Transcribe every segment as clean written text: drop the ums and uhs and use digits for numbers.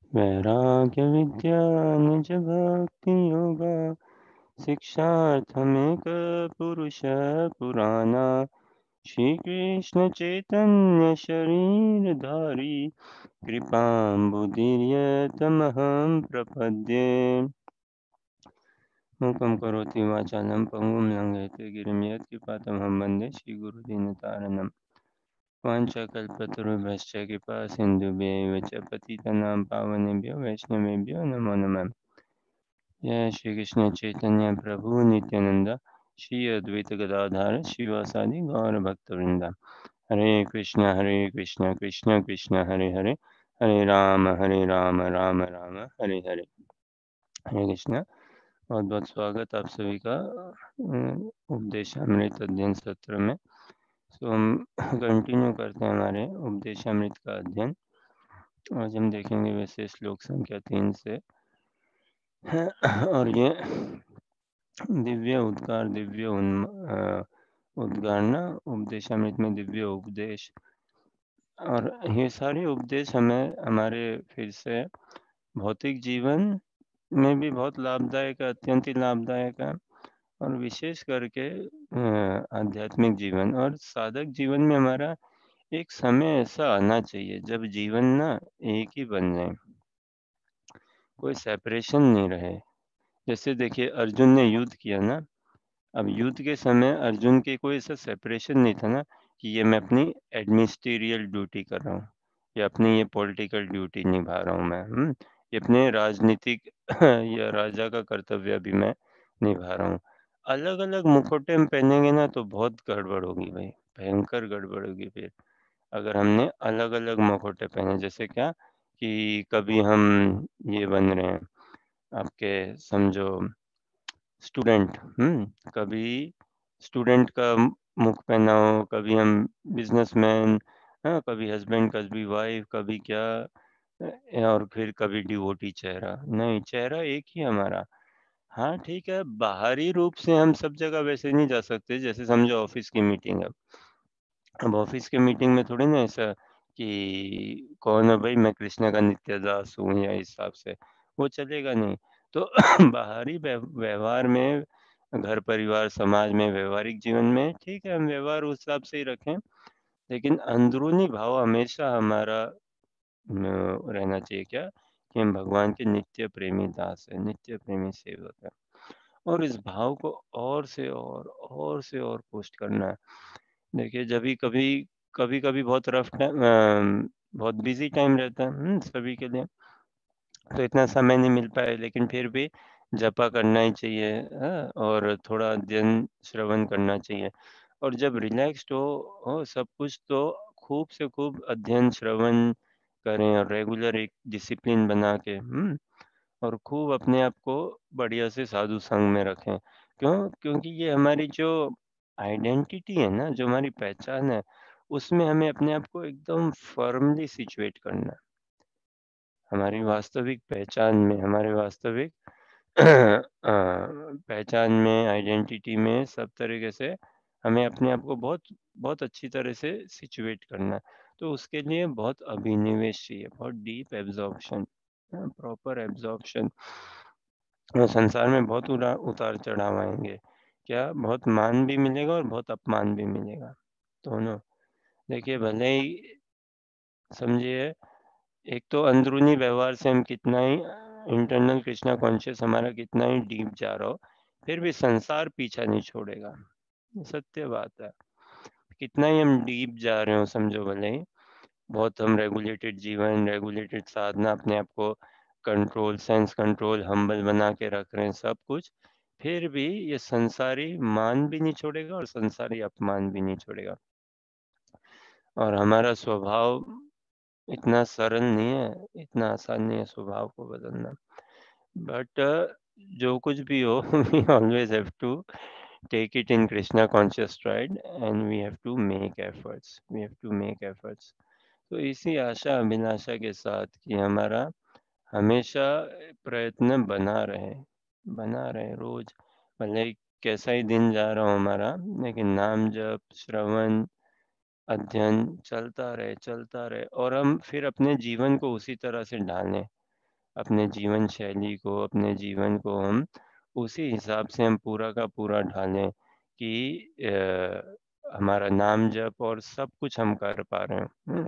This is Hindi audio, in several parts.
वैराग्य विद्या निज भक्ति योगा शिक्षार्थमेक पुरुष पुराना श्री कृष्ण चैतन्य शरीरधारी कृपाम्बुदीर्यतमहं प्रपद्ये। मूकं करोति वाचालं पङ्गुं लङ्घयते गिरिं यत्कृपातमहं वन्दे श्रीगुरुदीनतारिणम्। वाञ्छाकल्पतरुभ्यश्च कृपा सिन्धुभ्यैव च पतितानां पावनेभ्यो वैष्णवेभ्यो नमो नमः। जय श्री कृष्ण चैतन्य प्रभु नित्यानंद श्री अद्वैत गदाधर शिवासादि गौर भक्तवृंद। हरे कृष्ण कृष्ण कृष्ण हरे हरे, हरे राम राम राम हरे हरे। हरे कृष्ण। बहुत बहुत स्वागत आप सभी का उपदेशामृत अध्ययन सत्र में। तो हम कंटिन्यू करते हैं हमारे उपदेशामृत का अध्ययन। आज हम देखेंगे वैसे श्लोक संख्या 3 से और ये दिव्य उद्गार उद्गार ना उपदेशामृत में दिव्य उपदेश, और ये सारे उपदेश हमें हमारे फिर से भौतिक जीवन में भी बहुत लाभदायक है, अत्यंत ही लाभदायक है, और विशेष करके आध्यात्मिक जीवन और साधक जीवन में हमारा एक समय ऐसा आना चाहिए जब जीवन ना एक ही बन जाए, कोई सेपरेशन नहीं रहे। जैसे देखिए अर्जुन ने युद्ध किया ना, अब युद्ध के समय अर्जुन के कोई ऐसा सेपरेशन नहीं था ना कि ये मैं अपनी एडमिनिस्ट्रियल ड्यूटी कर रहा हूँ या अपनी ये पॉलिटिकल ड्यूटी निभा रहा हूँ मैं, ये अपने राजनीतिक या राजा का कर्तव्य भी मैं निभा रहा हूँ। अलग अलग मुखौटे हम पहनेंगे ना तो बहुत गड़बड़ होगी भाई, भयंकर गड़बड़ होगी फिर। अगर हमने अलग अलग मुखौटे पहने, जैसे क्या कि कभी हम ये बन रहे हैं आपके समझो स्टूडेंट, कभी स्टूडेंट का मुख पहना हो, कभी हम बिजनेसमैन, हाँ, कभी हस्बैंड, कभी वाइफ, कभी क्या, और फिर कभी डिवोटी चेहरा। नहीं, चेहरा एक ही हमारा। हाँ ठीक है, बाहरी रूप से हम सब जगह वैसे नहीं जा सकते। जैसे समझो ऑफिस की मीटिंग है, अब ऑफिस के मीटिंग में थोड़ी ना ऐसा कि कौन है भाई, मैं कृष्ण का नित्य दास हूँ या इस हिसाब से, वो चलेगा नहीं। तो बाहरी व्यवहार में, घर परिवार समाज में, व्यवहारिक जीवन में ठीक है हम व्यवहार उस हिसाब से ही रखें, लेकिन अंदरूनी भाव हमेशा हमारा रहना चाहिए क्या, कि हम भगवान के नित्य प्रेमी दास है, नित्य प्रेमी सेवक है। और इस भाव को और से और पोस्ट करना है। देखिए जब भी कभी कभी कभी बहुत रफ टाइम, बहुत बिजी टाइम रहता है सभी के लिए, तो इतना समय नहीं मिल पाए, लेकिन फिर भी जपा करना ही चाहिए, और थोड़ा अध्ययन श्रवण करना चाहिए। और जब रिलैक्स्ड हो सब कुछ, तो खूब से खूब अध्ययन श्रवण करें और रेगुलर एक डिसिप्लिन बना के, और खूब अपने आप को बढ़िया से साधु संग में रखें। क्यों? क्योंकि ये हमारी जो आइडेंटिटी है ना, जो हमारी पहचान है, उसमें हमें अपने आप को एकदम फर्मली सिचुएट करना है। हमारी वास्तविक पहचान में, हमारे वास्तविक पहचान में, आइडेंटिटी में, सब तरीके से हमें अपने आप को बहुत बहुत अच्छी तरह से सिचुएट करना है। तो उसके लिए बहुत अभिनिवेश चाहिए, बहुत डीप एब्जॉर्प्शन, प्रॉपर एब्जॉर्प्शन। संसार में बहुत उतार चढ़ाव आएंगे, क्या बहुत मान भी मिलेगा और बहुत अपमान भी मिलेगा, दोनों। देखिए भले ही समझिए, एक तो अंदरूनी व्यवहार से हम कितना ही इंटरनल कृष्णा कॉन्शियस हमारा कितना ही डीप जा रहा हो, फिर भी संसार पीछा नहीं छोड़ेगा। ये सत्य बात है। कितना ही हम डीप जा रहे हो समझो, भले ही बहुत हम रेगुलेटेड जीवन, रेगुलेटेड साधना, अपने आप को कंट्रोल, सेंस कंट्रोल, हम्बल बना के रख रहे हैं सब कुछ, फिर भी ये संसारी मान भी नहीं छोड़ेगा और संसारी अपमान भी नहीं छोड़ेगा। और हमारा स्वभाव इतना सरल नहीं है, इतना आसान नहीं है स्वभाव को बदलना। बट जो कुछ भी हो we always have to take it in Krishna conscious stride and we have to make efforts, we have to make efforts। तो इसी आशा अभिलाषा के साथ कि हमारा हमेशा प्रयत्न बना रहे रोज, भले ही कैसा ही दिन जा रहा हो हमारा, लेकिन नाम जप, श्रवण, अध्ययन चलता रहे और हम फिर अपने जीवन को उसी तरह से ढालें। अपने जीवन शैली को, अपने जीवन को हम उसी हिसाब से हम पूरा का पूरा ढालें कि हमारा नाम जप और सब कुछ हम कर पा रहे हैं।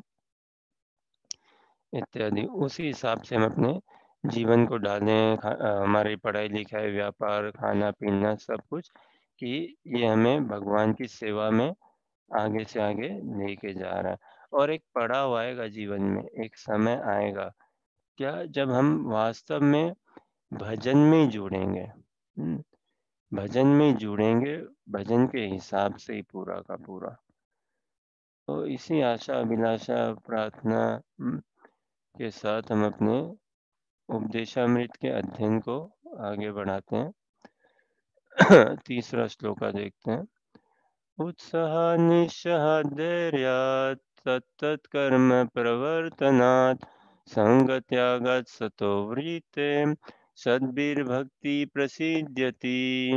इत्यादि। उसी हिसाब से हम अपने जीवन को ढालें, हमारी पढ़ाई-लिखाई, व्यापार, खाना-पीना सब कुछ कि ये हमें भगवान की सेवा में आगे से आगे लेके जा रहा है। और एक पड़ाव आएगा जीवन में, एक समय आएगा, क्या जब हम वास्तव में भजन में जुड़ेंगे। भजन में जुड़ेंगे, भजन के हिसाब से ही पूरा का पूरा। तो इसी आशा, अभिलाषा, प्रार्थना के साथ हम अपने उपदेशामृत के अध्ययन को आगे बढ़ाते हैं। तीसरा श्लोका देखते हैं। उत्साह निश्चः धैर्यात् तत्तत्कर्म प्रवर्तनात् संगत्यागात् सतो व्रीते सद्भिर्भक्ति प्रसिद्ध्यति।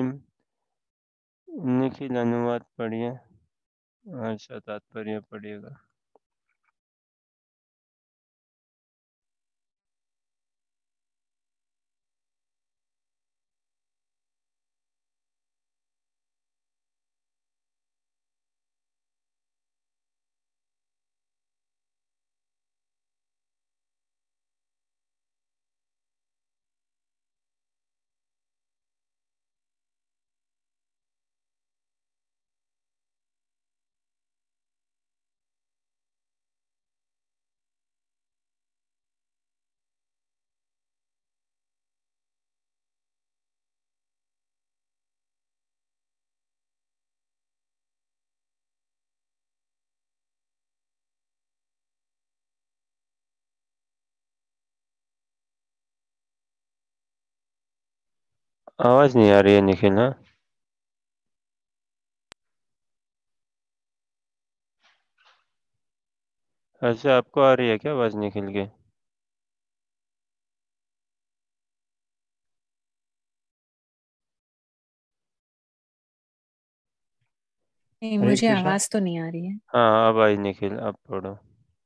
निखिल अनुवाद पढ़िए, अच्छा तात्पर्य पढ़िएगा। आवाज नहीं आ रही है निखिल। हाँ, अच्छा आपको आ रही है क्या आवाज निखिल के? नहीं, हरे मुझे कृष्णा। आवाज तो नहीं आ रही है। हाँ अब आई निखिल, अब पढ़ो।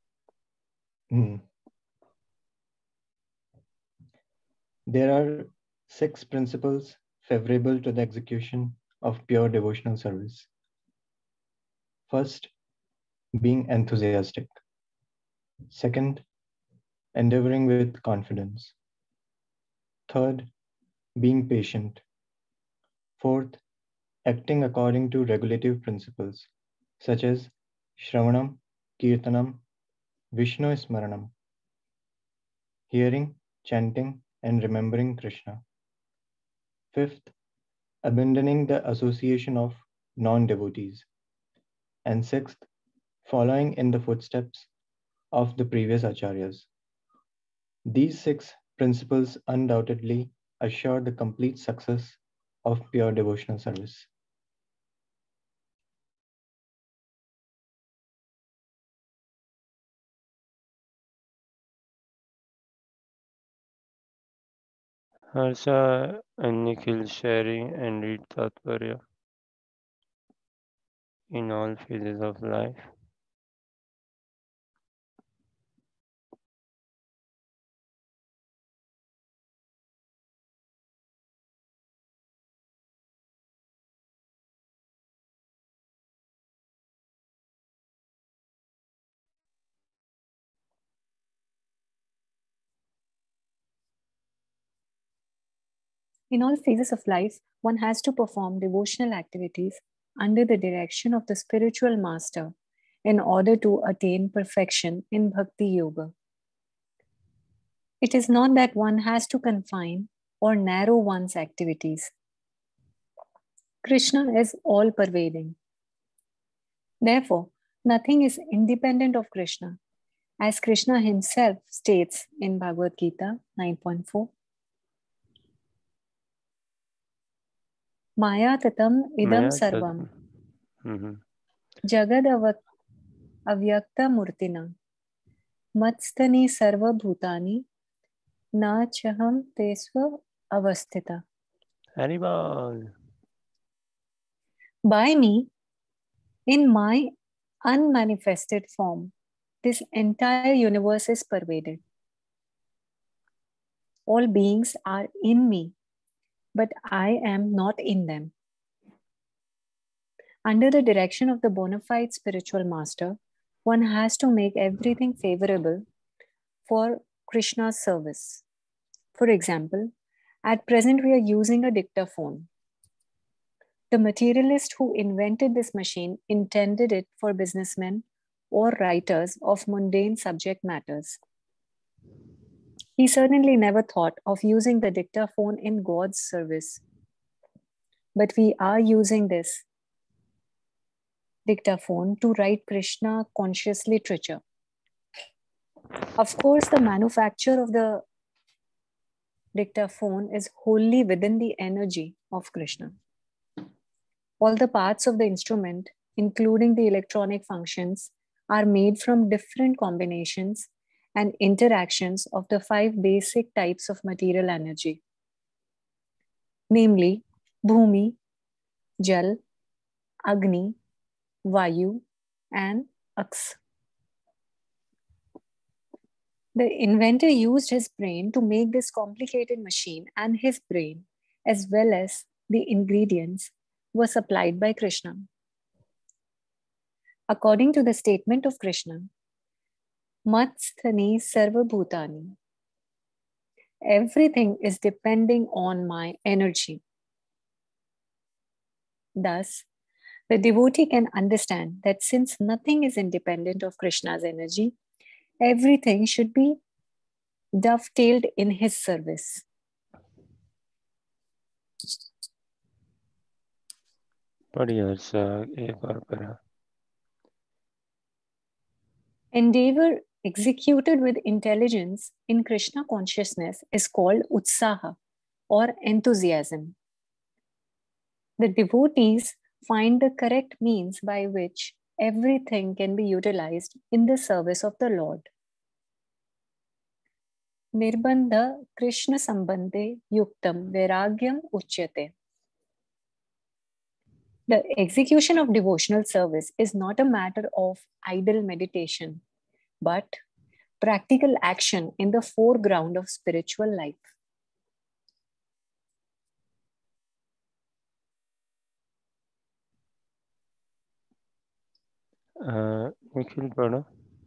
There are 6 principles favorable to the execution of pure devotional service. First, being enthusiastic. Second, endeavoring with confidence. Third, being patient. Fourth, acting according to regulative principles such as Shravanam, Kirtanam, Vishnu Smaranam, hearing, chanting, and remembering Krishna. Fifth, abandoning the association of non-devotees. And sixth, following in the footsteps of the previous acharyas. These 6 principles undoubtedly assure the complete success of pure devotional service. Harsha and Nikhil sharing and read Tattvarya in all phases of life. In all phases of life, one has to perform devotional activities under the direction of the spiritual master in order to attain perfection in Bhakti Yoga. It is not that one has to confine or narrow one's activities. Krishna is all pervading. Therefore, nothing is independent of Krishna, as Krishna himself states in Bhagavad Gita 9.4. Maya tatam idam sarvam jagad avyakta murtina matstani sarva bhutani na chaham tesva avasthita. Haribol. By me, in my unmanifested form, this entire universe is pervaded. All beings are in me, but I am not in them. Under the direction of the bona fide spiritual master, one has to make everything favorable for Krishna's service. For example, at present we are using a dictaphone. The materialist who invented this machine intended it for businessmen or writers of mundane subject matters. He certainly never thought of using the dictaphone in God's service. But we are using this dictaphone to write Krishna conscious literature. Of course, the manufacture of the dictaphone is wholly within the energy of Krishna. All the parts of the instrument, including the electronic functions, are made from different combinations and interactions of the 5 basic types of material energy, namely Bhumi, Jal, Agni, Vayu, and Aks. The inventor used his brain to make this complicated machine, and his brain, as well as the ingredients, were supplied by Krishna. According to the statement of Krishna, Matsthani Sarva Bhutani, everything is depending on my energy. Thus, the devotee can understand that since nothing is independent of Krishna's energy, everything should be dovetailed in his service. Endeavor executed with intelligence in Krishna consciousness is called utsaha or enthusiasm. The devotees find the correct means by which everything can be utilized in the service of the Lord. Nirbandha Krishna Sambandhe Yuktam Vairagyam Uchyate. The execution of devotional service is not a matter of idle meditation, but practical action in the foreground of spiritual life. Nikhil, pardon.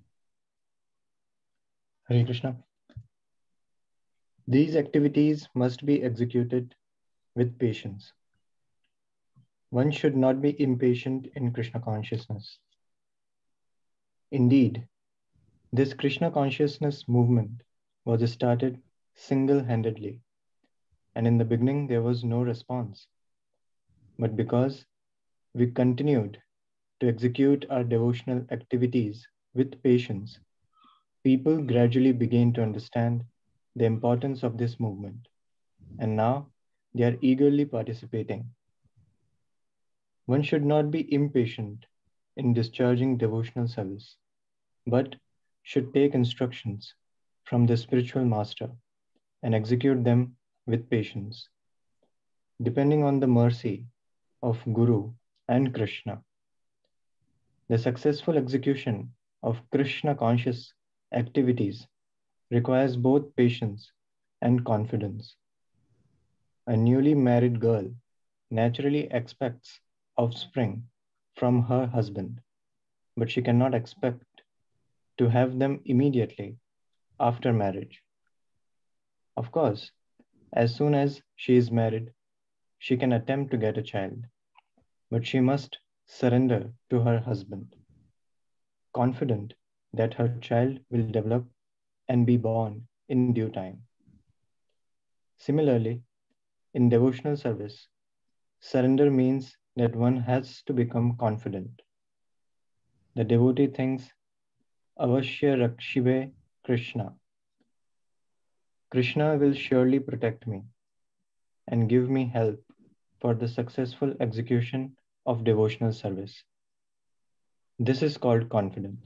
Hare Krishna. These activities must be executed with patience. One should not be impatient in Krishna consciousness. Indeed, this Krishna consciousness movement was started single-handedly, and in the beginning there was no response. But because we continued to execute our devotional activities with patience, people gradually began to understand the importance of this movement, and now they are eagerly participating. One should not be impatient in discharging devotional service, but should take instructions from the spiritual master and execute them with patience. Depending on the mercy of Guru and Krishna, the successful execution of Krishna conscious activities requires both patience and confidence. A newly married girl naturally expects offspring from her husband, but she cannot expect to have them immediately after marriage. Of course, as soon as she is married, she can attempt to get a child, but she must surrender to her husband, confident that her child will develop and be born in due time. Similarly, in devotional service, surrender means that one has to become confident. The devotee thinks, Avashya Rakshive Krishna. Krishna will surely protect me and give me help for the successful execution of devotional service. This is called confidence.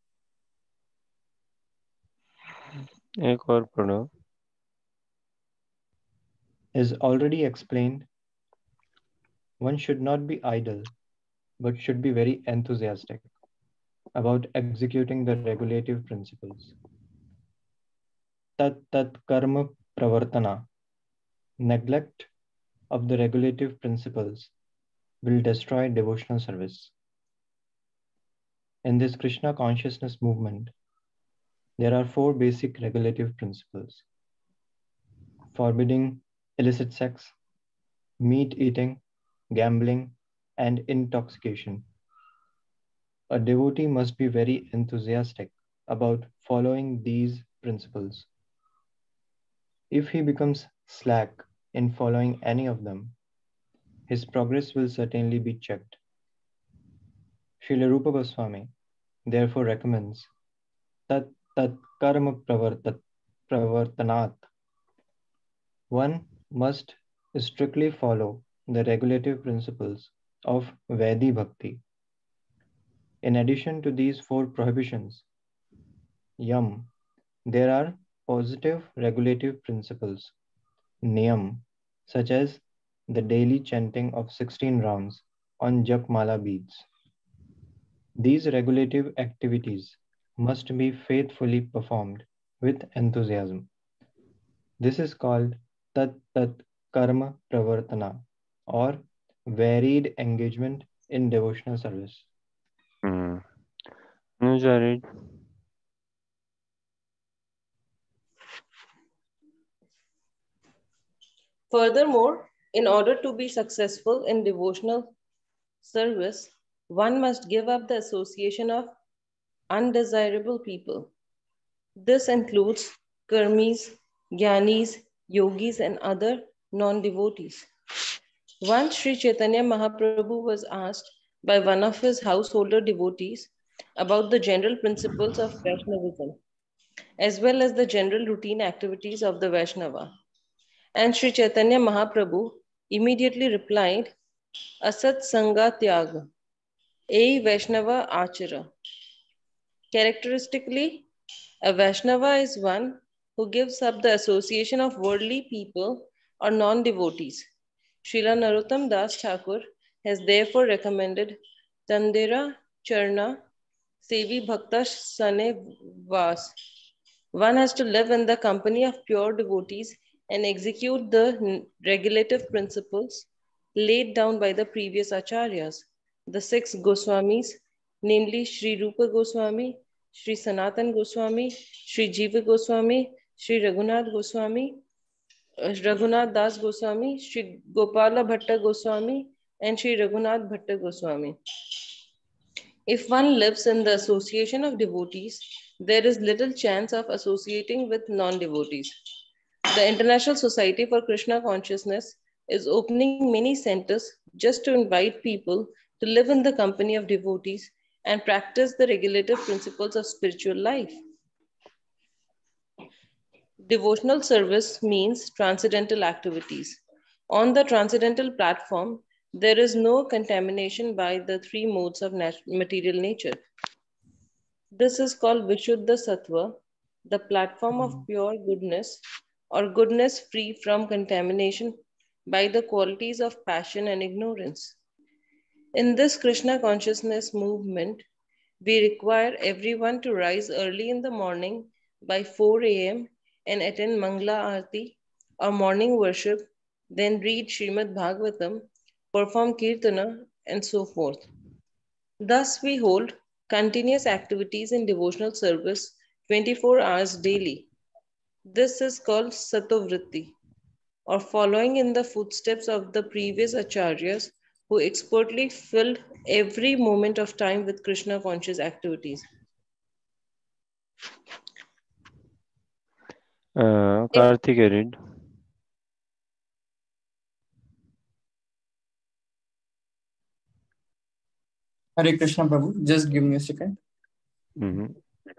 एक और पढ़ो. As already explained, one should not be idle, but should be very enthusiastic about executing the regulative principles. Tat tat karma pravartana, neglect of the regulative principles, will destroy devotional service. In this Krishna consciousness movement, there are 4 basic regulative principles: forbidding illicit sex, meat eating, gambling, and intoxication. A devotee must be very enthusiastic about following these principles. If he becomes slack in following any of them, his progress will certainly be checked. Srila Rupa Goswami therefore recommends tat karma pravartanat. One must strictly follow the regulative principles of Vaidhi Bhakti. In addition to these 4 prohibitions, yam, there are positive regulative principles, niyam, such as the daily chanting of 16 rounds on Japmala beads. These regulative activities must be faithfully performed with enthusiasm. This is called tat karma pravartana, or varied engagement in devotional service. Anuja, Furthermore, in order to be successful in devotional service, one must give up the association of undesirable people. This includes karmis, jnanis, yogis, and other non-devotees. Once Sri Chaitanya Mahaprabhu was asked by one of his householder devotees about the general principles of Vaishnavism, as well as the general routine activities of the Vaishnava. And Sri Chaitanya Mahaprabhu immediately replied, Asat Sangha Tyaga, A Vaishnava Achara. Characteristically, a Vaishnava is one who gives up the association of worldly people or non-devotees. Srila Narottam Das Thakur has therefore recommended Tandera Charna Sevi Bhakta Sane Vas. One has to live in the company of pure devotees and execute the regulative principles laid down by the previous acharyas, the 6 Goswamis, namely Sri Rupa Goswami, Sri Sanatan Goswami, Sri Jiva Goswami, Sri Raghunath Goswami, Raghunath Das Goswami, Sri Gopala Bhatta Goswami, and Sri Raghunath Bhatta Goswami. If one lives in the association of devotees, there is little chance of associating with non-devotees. The International Society for Krishna Consciousness is opening many centers just to invite people to live in the company of devotees and practice the regulative principles of spiritual life. Devotional service means transcendental activities. On the transcendental platform, there is no contamination by the 3 modes of material nature. This is called Vishuddha Sattva, the platform of pure goodness or goodness free from contamination by the qualities of passion and ignorance. In this Krishna consciousness movement, we require everyone to rise early in the morning by 4 a.m. and attend Mangala Aarti or morning worship, then read Srimad Bhagavatam, perform Kirtana, and so forth. Thus, we hold continuous activities in devotional service 24 hours daily. This is called Satovritti, or following in the footsteps of the previous acharyas who expertly filled every moment of time with Krishna conscious activities. Karthik, read. Hare Krishna Prabhu, just give me a second. Can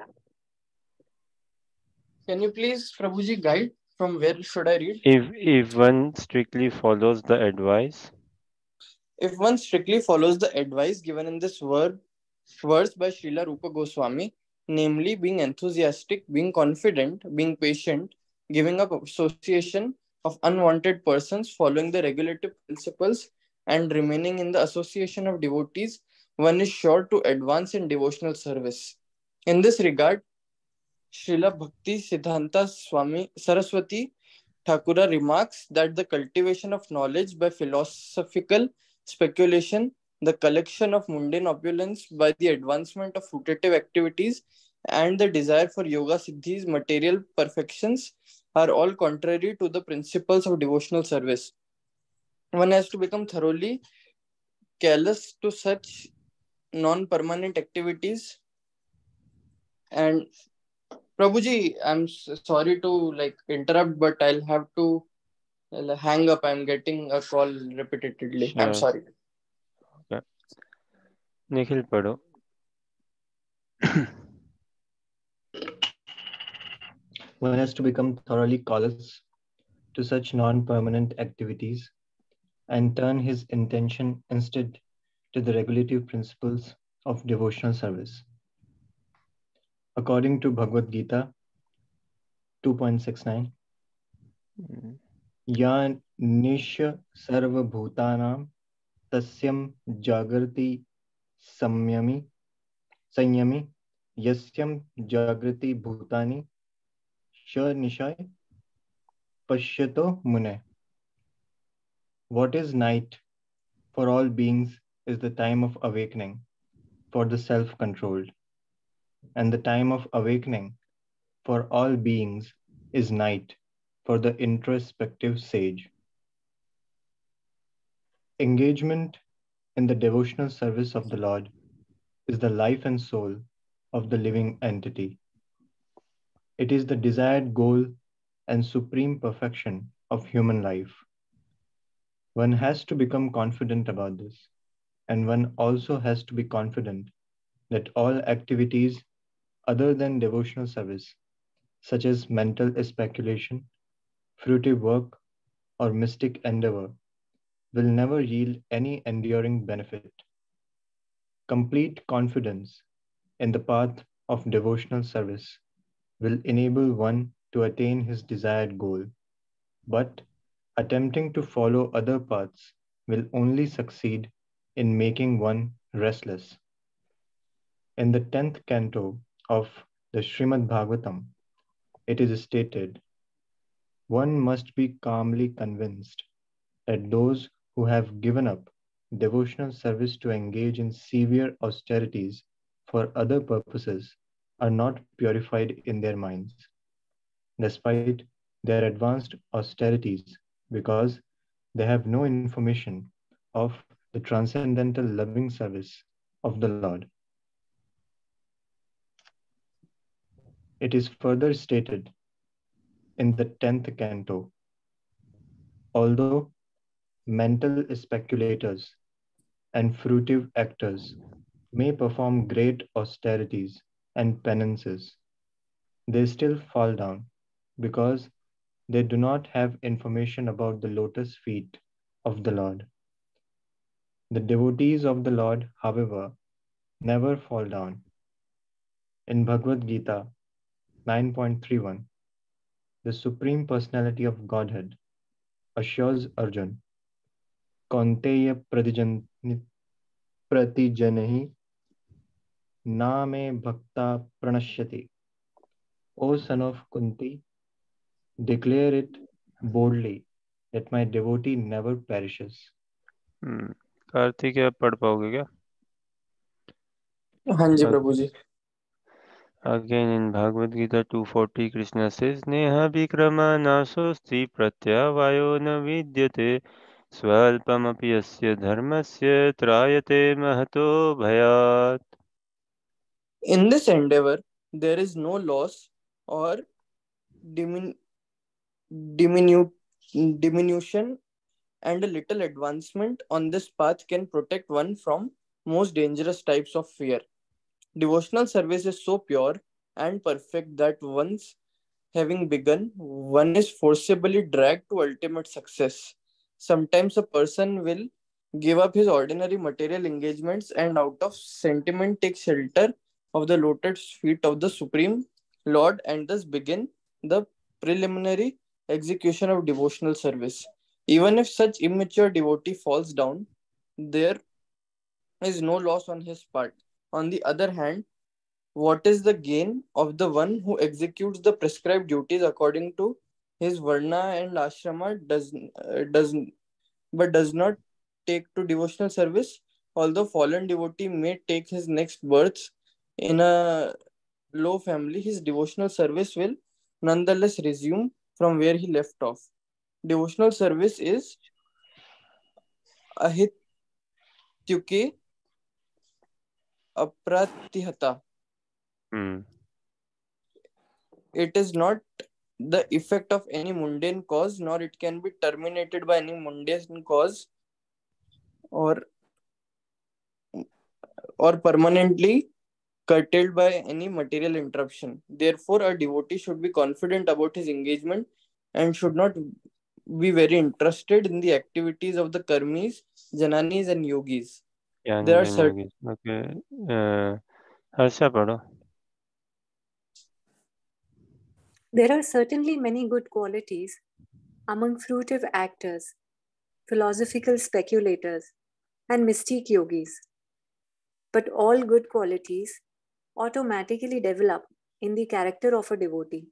you please, Prabhuji, guide from where should I read? If one strictly follows the advice. If one strictly follows the advice given in this verse by Srila Rupa Goswami, namely being enthusiastic, being confident, being patient, giving up association of unwanted persons, following the regulative principles, and remaining in the association of devotees, one is sure to advance in devotional service. In this regard, Srila Bhakti Siddhanta Swami Saraswati Thakura remarks that the cultivation of knowledge by philosophical speculation, the collection of mundane opulence by the advancement of fruitative activities, and the desire for yoga siddhis, material perfections, are all contrary to the principles of devotional service. One has to become thoroughly callous to such non-permanent activities. And Prabhuji, I'm sorry to interrupt, but I'll have to hang up. I'm getting a call repeatedly. I'm Sure. sorry. Okay. Nikhil पढ़ो. One has to become thoroughly callous to such non-permanent activities and turn his intention instead to the regulative principles of devotional service. According to Bhagavad Gita 2.69, Ya Nisha Sarvabhutanam Tasyam Jagrati Samyami Yasyam Jagrati Bhutani Sh Nishai Pashyato Mune. What is night for all beings is the time of awakening for the self-controlled, and the time of awakening for all beings is night for the introspective sage. Engagement in the devotional service of the Lord is the life and soul of the living entity. It is the desired goal and supreme perfection of human life. One has to become confident about this, and one also has to be confident that all activities other than devotional service, such as mental speculation, fruitive work, or mystic endeavor, will never yield any enduring benefit. Complete confidence in the path of devotional service will enable one to attain his desired goal, but attempting to follow other paths will only succeed in making one restless. In the 10th canto of the Srimad Bhagavatam, it is stated, one must be calmly convinced that those who have given up devotional service to engage in severe austerities for other purposes are not purified in their minds, despite their advanced austerities, because they have no information of the transcendental loving service of the Lord. It is further stated in the 10th canto, although mental speculators and fruitive actors may perform great austerities and penances, they still fall down because they do not have information about the lotus feet of the Lord. The devotees of the Lord, however, never fall down. In Bhagavad Gita 9.31, the Supreme Personality of Godhead assures Arjun, Kaunteya pratijanahi na me bhakta pranashyati. O son of Kunti, declare it boldly that my devotee never perishes. Kartik आप पढ़ पाओगे क्या? हाँ जी प्रभु जी. Again in Bhagavad Gita 240, Krishna says, Neha vikrama nasosti pratyavayo na vidyate swalpamapi yasya dharmasya trayate mahato bhayat. In this endeavor, there is no loss or diminution, and a little advancement on this path can protect one from most dangerous types of fear. Devotional service is so pure and perfect that once having begun, one is forcibly dragged to ultimate success. Sometimes a person will give up his ordinary material engagements and out of sentiment take shelter of the lotus feet of the Supreme Lord and thus begin the preliminary execution of devotional service. Even if such immature devotee falls down, there is no loss on his part. On the other hand, what is the gain of the one who executes the prescribed duties according to his varna and ashrama does not take to devotional service. Although fallen devotee may take his next birth in a low family, his devotional service will nonetheless resume from where he left off. Devotional service is ahityuke apratihata. It is not the effect of any mundane cause, nor it can be terminated by any mundane cause or permanently curtailed by any material interruption. Therefore, a devotee should be confident about his engagement and should not be very interested in the activities of the karmis, jananis, and yogis. There are certain Harsha पढ़ो. There are certainly many good qualities among fruitive actors, philosophical speculators, and mystic yogis. But all good qualities automatically develop in the character of a devotee.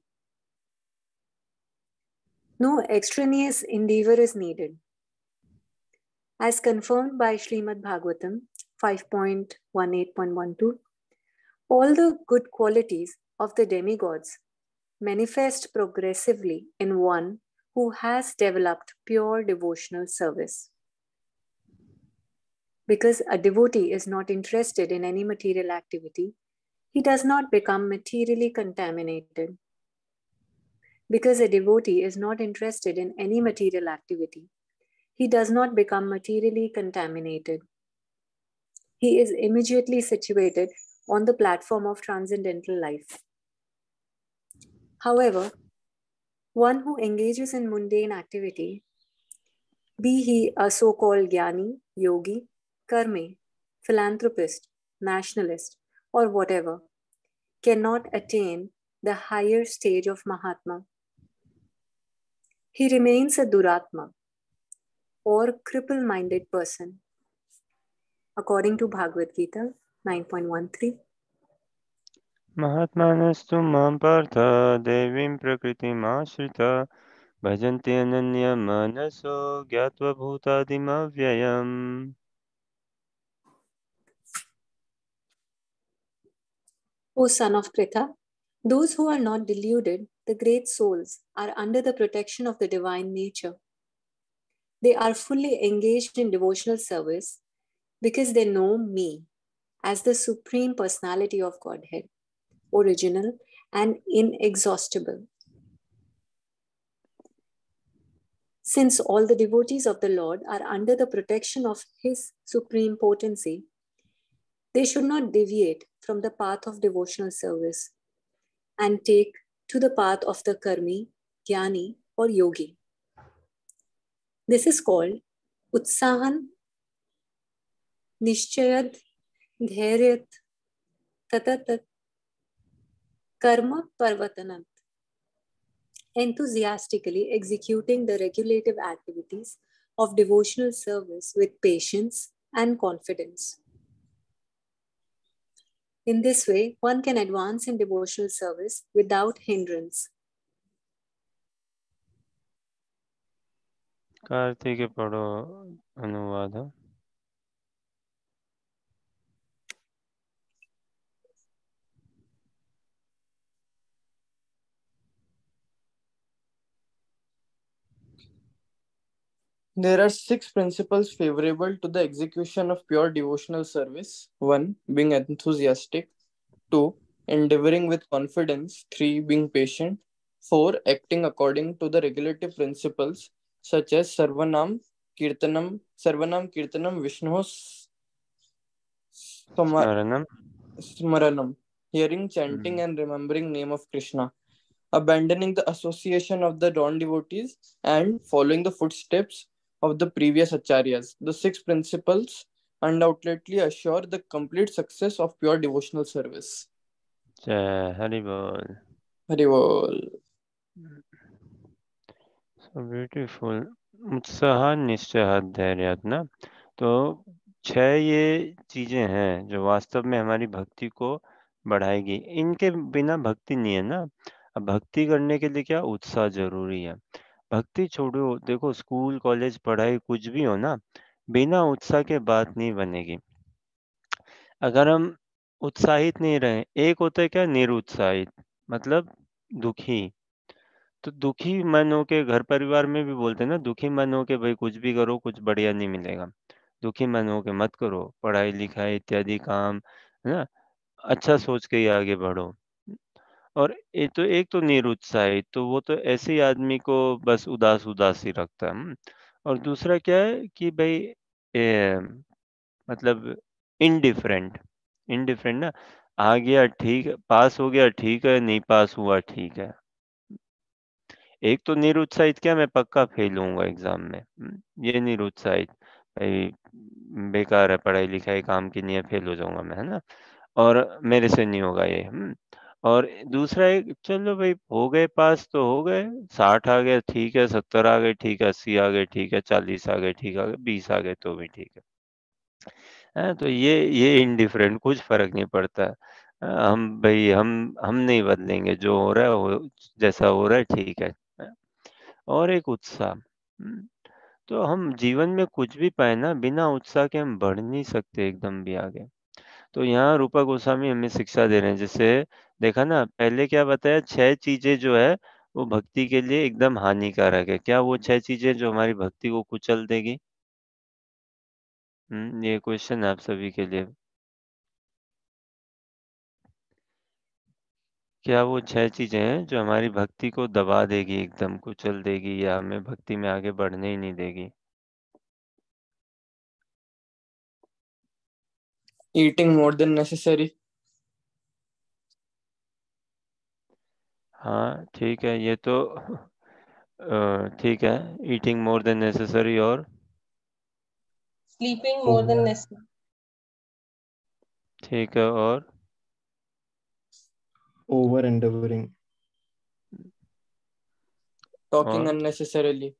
No extraneous endeavor is needed. As confirmed by Srimad Bhagavatam 5.18.12, all the good qualities of the demigods manifest progressively in one who has developed pure devotional service. Because a devotee is not interested in any material activity, he does not become materially contaminated. Because a devotee is not interested in any material activity, he does not become materially contaminated. He is immediately situated on the platform of transcendental life. However, one who engages in mundane activity, be he a so-called jnani, yogi, karmi, philanthropist, nationalist, or whatever, cannot attain the higher stage of Mahatma. He remains a Duratma, or cripple-minded person, according to Bhagavad Gita 9.13. महात्मानस्तु मां पार्थ देवीं प्रकृतिमाश्रिता भजन्ते अनन्यमनसो ज्ञात्वा भूतादिमव्ययम्. O son of Pritha, those who are not deluded, the great souls, are under the protection of the divine nature. They are fully engaged in devotional service because they know me as the Supreme Personality of Godhead, original and inexhaustible. Since all the devotees of the Lord are under the protection of His supreme potency, they should not deviate from the path of devotional service and take to the path of the karmi, jnani, or yogi. This is called utsahan, nishchayad, dhairyat, tatatat, karma parvatanant, enthusiastically executing the regulative activities of devotional service with patience and confidence. In this way, one can advance in devotional service without hindrance. Kartik पढ़ो अनुवाद. There are 6 principles favorable to the execution of pure devotional service. 1. Being enthusiastic. 2. Endeavoring with confidence. 3. Being patient. 4. Acting according to the regulative principles such as Sarvanam Kirtanam, Vishnu Smaranam, hearing, chanting, and remembering name of Krishna. Abandoning the association of the non-devotees and following the footsteps of the previous acharyas. The 6 principles undoubtedly assure the complete success of pure devotional service. Jai Hari Bol. Hari Bol. So beautiful. उत्साह निश्चय धैर्य ना. तो 6 ये चीजें हैं जो वास्तव में हमारी भक्ति को बढ़ाएगी. इनके बिना भक्ति नहीं है ना. अब भक्ति करने के लिए क्या उत्साह जरूरी है। भक्ति छोड़ो, देखो स्कूल कॉलेज पढ़ाई कुछ भी हो ना, बिना उत्साह के बात नहीं बनेगी। अगर हम उत्साहित नहीं रहे, एक होता है क्या निरुत्साहित, मतलब दुखी। तो दुखी मन हो के घर परिवार में भी बोलते हैं ना, दुखी मन हो के भाई कुछ भी करो कुछ बढ़िया नहीं मिलेगा। दुखी मन हो के मत करो पढ़ाई लिखाई इत्यादि काम, है ना। अच्छा सोच के ही आगे बढ़ो। और एक तो निरुत्साहित, तो वो तो ऐसे ही आदमी को बस उदास उदास ही रखता है। और दूसरा क्या है कि भाई मतलब इनडिफरेंट। इनडिफरेंट ना, आ गया ठीक है, पास हो गया ठीक है, नहीं पास हुआ ठीक है। एक तो निरुत्साहित क्या मैं पक्का फेल होऊंगा एग्जाम में, ये निरुत्साहित भाई बेकार है पढ़ाई लिखाई काम की नहीं है, फेल हो जाऊंगा मैं, है ना। और मेरे से नहीं होगा ये। और दूसरा एक चलो भाई हो गए पास तो हो गए, 60 आ गए ठीक है, 70 आ गए ठीक है, 80 आ गए ठीक है, 40 आ गए ठीक है, 20 आ गए तो भी ठीक है। तो ये इनडिफरेंट, कुछ फर्क नहीं पड़ता है। हम भाई हम नहीं बदलेंगे, जो हो रहा है वो जैसा हो रहा है ठीक है। और एक उत्साह, तो हम जीवन में कुछ भी पाए ना, बिना उत्साह के हम बढ़ नहीं सकते एकदम भी आगे। तो यहाँ रूपा गोस्वामी हमें शिक्षा दे रहे हैं, जैसे देखा ना पहले क्या बताया, 6 चीजें जो है वो भक्ति के लिए एकदम हानिकारक है। क्या वो 6 चीजें जो हमारी भक्ति को कुचल देगी? ये क्वेश्चन है आप सभी के लिए। क्या वो 6 चीजें हैं जो हमारी भक्ति को दबा देगी, एकदम कुचल देगी, या हमें भक्ति में आगे बढ़ने ही नहीं देगी? Eating more than necessary. हाँ ठीक है, ये तो ठीक है। ईटिंग मोर देन नेसेसरी, और Sleeping more than necessary. ठीक है, और Over endeavoring. Talking और unnecessarily.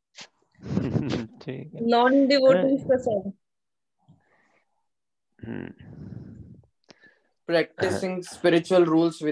ठीक है। Non-devotees prasad. Practicing spiritual rules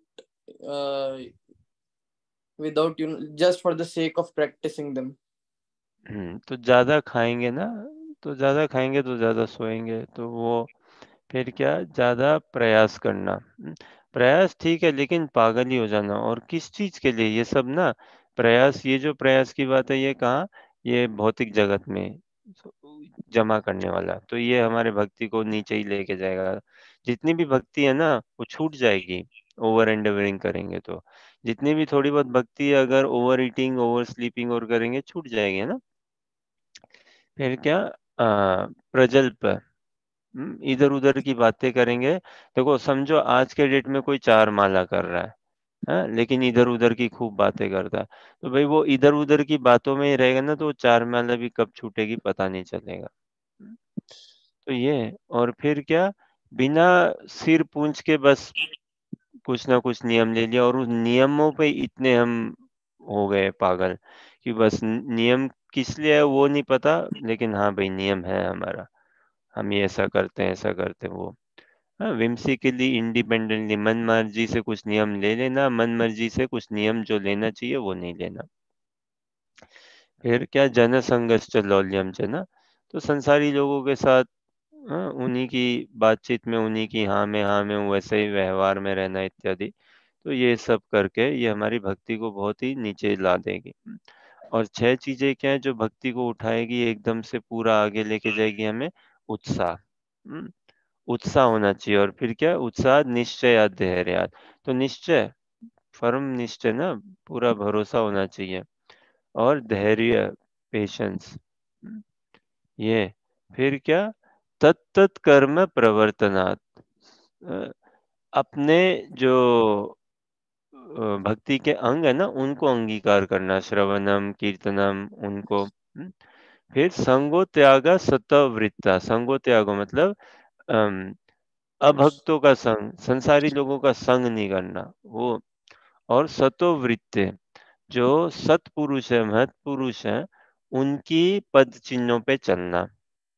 uh, without just for the sake of practicing them. तो ज्यादा खाएंगे ना, तो ज्यादा खाएंगे तो ज्यादा सोएंगे, तो वो फिर क्या, ज्यादा प्रयास करना। प्रयास ठीक है, लेकिन पागल ही हो जाना। और किस चीज के लिए ये सब ना, प्रयास, ये जो प्रयास की बात है ये कहाँ, ये भौतिक जगत में जमा करने वाला, तो ये हमारे भक्ति को नीचे ही लेके जाएगा। जितनी भी भक्ति है ना वो छूट जाएगी ओवर एंडेवरिंग करेंगे तो। जितनी भी थोड़ी बहुत भक्ति है, अगर ओवर ईटिंग ओवर स्लीपिंग और करेंगे छूट जाएगी, है ना। फिर क्या, प्रजल्प, इधर उधर की बातें करेंगे। देखो समझो आज के डेट में कोई 4 माला कर रहा है, हाँ, लेकिन इधर उधर की खूब बातें करता है, तो भाई वो इधर उधर की बातों में ही रहेगा ना, तो वो 4 माला भी कब छूटेगी पता नहीं चलेगा। तो ये, और फिर क्या, बिना सिर पूंछ के बस कुछ ना कुछ नियम ले लिया, और उस नियमों पे इतने हम हो गए पागल कि बस नियम किस लिए है वो नहीं पता, लेकिन हाँ भाई नियम है हमारा, हम ये ऐसा करते हैं ऐसा करते हैं वो। हाँ, whimsically इंडिपेंडेंटली, मन मर्जी से कुछ नियम ले लेना, मन मर्जी से कुछ नियम जो लेना चाहिए वो नहीं लेना। फिर क्या, जन संगश्च लौल्यम च ना, तो संसारी लोगों के साथ, हाँ, उन्हीं की बातचीत में, उन्हीं की हाँ में वैसे ही व्यवहार में रहना इत्यादि। तो ये सब करके ये हमारी भक्ति को बहुत ही नीचे ला देगी। और 6 चीजें क्या है जो भक्ति को उठाएगी एकदम से पूरा आगे लेके जाएगी हमें? उत्साह, उत्साह होना चाहिए। और फिर क्या, उत्साह निश्चय धैर्य, तो निश्चय, फर्म निश्चय ना, पूरा भरोसा होना चाहिए। और धैर्य, पेशेंस, ये। फिर क्या, तत्त कर्म प्रवर्तनात्, अ, अपने जो भक्ति के अंग है ना उनको अंगीकार करना, श्रवणम कीर्तनम उनको। फिर संगो त्यागा सतवृत्ता, संगो त्यागो मतलब अभक्तों का संग, संसारी लोगों का संग नहीं करना वो। और सतोवृत्ते, जो सत्पुरुष है महत्पुरुष है उनकी पद चिन्हों पे चलना।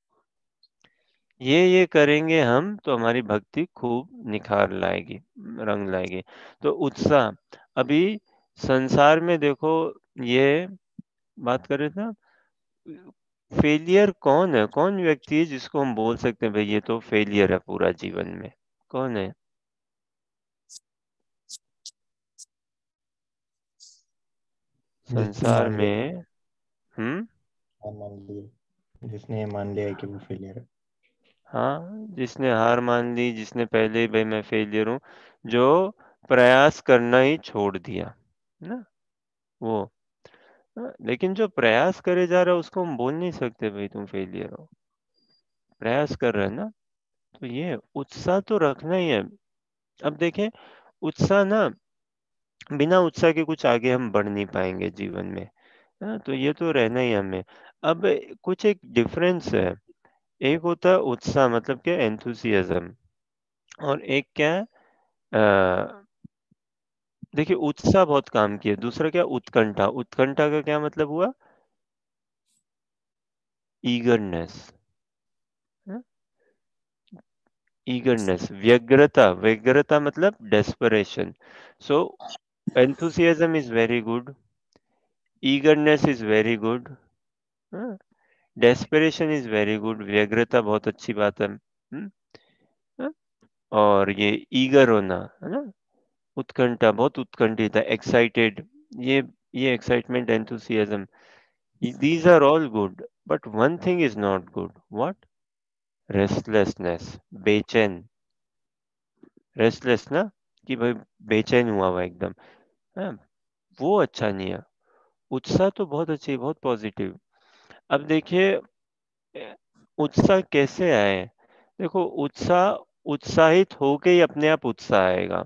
ये करेंगे हम तो हमारी भक्ति खूब निखार लाएगी, रंग लाएगी। तो उत्साह, अभी संसार में देखो, ये बात कर रहे थे ना, फेलियर कौन है, कौन व्यक्ति है जिसको हम बोल सकते हैं भाई ये तो फेलियर है पूरा जीवन में, कौन है? संसार में जिसने मान लिया है कि वो फेलियर है। हाँ, जिसने हार मान ली, जिसने पहले ही भाई मैं फेलियर हूँ, जो प्रयास करना ही छोड़ दिया ना, वो। हाँ, लेकिन जो प्रयास करे जा रहा है उसको हम बोल नहीं सकते भाई तुम फेलियर हो। प्रयास कर रहा है ना, तो ये उत्साह तो रखना ही है। अब देखें, उत्साह ना, बिना उत्साह के कुछ आगे हम बढ़ नहीं पाएंगे जीवन में। हाँ, तो ये तो रहना ही हमें। अब कुछ एक डिफरेंस है, एक होता है उत्साह मतलब क्या, एंथुसियाज्म, और एक क्या है, देखिए उत्साह बहुत काम किया, दूसरा क्या, उत्कंठा। उत्कंठा का क्या मतलब हुआ, ईगरनेस, ईगरनेस, व्यग्रता। व्यग्रता मतलब desperation. So enthusiasm is very good, eagerness is very good, desperation is very good, व्यग्रता बहुत अच्छी बात है। हाँ? और ये ईगर होना है ना, उत्कंठा, बहुत उत्कंठित है, एक्साइटेड, ये excitement, enthusiasm, these are all good, but one thing is not good. What? Restlessness, बेचैन। रेस्टलेस ना, कि भाई बेचैन हुआ हुआ एकदम, है, वो अच्छा नहीं है। उत्साह तो बहुत अच्छी, बहुत पॉजिटिव। अब देखिए, उत्साह कैसे आए, देखो उत्साह, उत्साहित होके ही अपने आप उत्साह आएगा।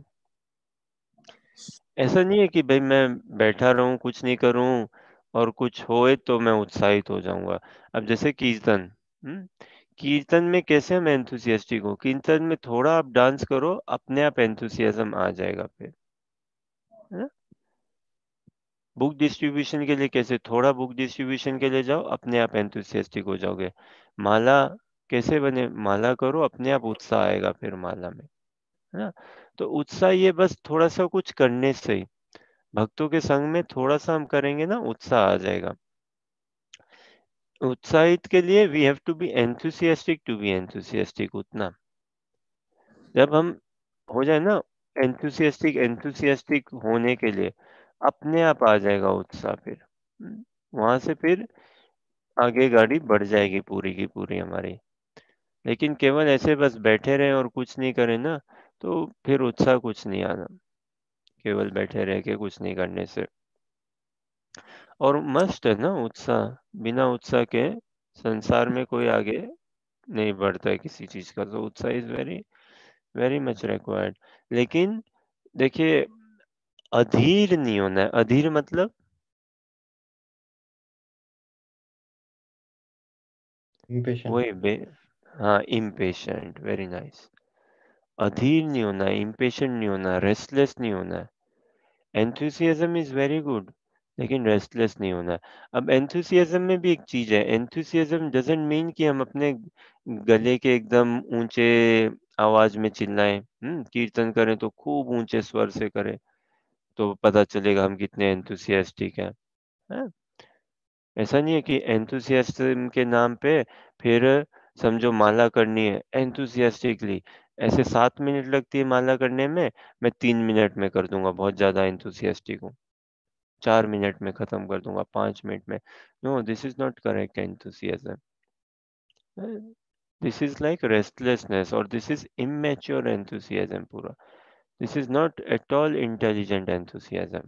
ऐसा नहीं है कि भाई मैं बैठा रहूं कुछ नहीं करूं और कुछ होए तो मैं उत्साहित हो जाऊंगा। अब जैसे कीर्तन, हम्म, कीर्तन में कैसे हम एंथुसियास्टिक हो, कीर्तन में थोड़ा आप डांस करो अपने आप एंथुसियाज्म आ जाएगा फिर, है ना? बुक डिस्ट्रीब्यूशन के लिए कैसे, थोड़ा बुक डिस्ट्रीब्यूशन के लिए जाओ अपने आप एंथुसियास्टिक हो जाओगे। माला कैसे बने, माला करो अपने आप उत्साह आएगा फिर माला में, है ना? तो उत्साह ये बस थोड़ा सा कुछ करने से ही, भक्तों के संग में थोड़ा सा हम करेंगे ना, उत्साह आ जाएगा। उत्साहित के लिए we have to be enthusiastic, to be enthusiastic उतना, जब हम हो जाए ना एंथुसियास्टिक, एंथुसियास्टिक होने के लिए अपने आप आ जाएगा उत्साह फिर, वहां से फिर आगे गाड़ी बढ़ जाएगी पूरी की पूरी हमारी। लेकिन केवल ऐसे बस बैठे रहे और कुछ नहीं करें ना, तो फिर उत्साह कुछ नहीं आना, केवल बैठे रह के कुछ नहीं करने से। और मस्ट है ना उत्साह, बिना उत्साह के संसार में कोई आगे नहीं बढ़ता है किसी चीज का, तो उत्साह is very very much required. लेकिन देखिए, अधीर नहीं होना है। अधीर मतलब Impatient. वही बे, हाँ, इम्पेशेंट, वेरी नाइस। अधीर नहीं होना है, इम्पेशेंट नहीं होना, रेस्टलेस नहीं होना है। एंथुसियाज्म इज वेरी गुड, लेकिन रेस्टलेस नहीं होना है। अब एंथुसियाज्म में भी एक चीज है, एंथुसियाज्म डजंट मीन कि हम अपने गले के एकदम ऊंचे आवाज में चिल्लाएं, कीर्तन करें तो खूब ऊंचे स्वर से करें तो पता चलेगा हम कितने एंथुसियास्टिक हैं, है? ऐसा नहीं है कि एंथुसियाज्म के नाम पे फिर समझो माला करनी है एंथुसियास्टिकली, ऐसे 7 मिनट लगती है माला करने में, मैं 3 मिनट में कर दूंगा, बहुत ज्यादा एंथुसियास्टिक हूँ, 4 मिनट में खत्म कर दूंगा, 5 मिनट में। No, this is not correct enthusiasm, this is like restlessness, और दिस इज इमेच्योर एंथुसियाज्म पूरा, this is not at all intelligent enthusiasm.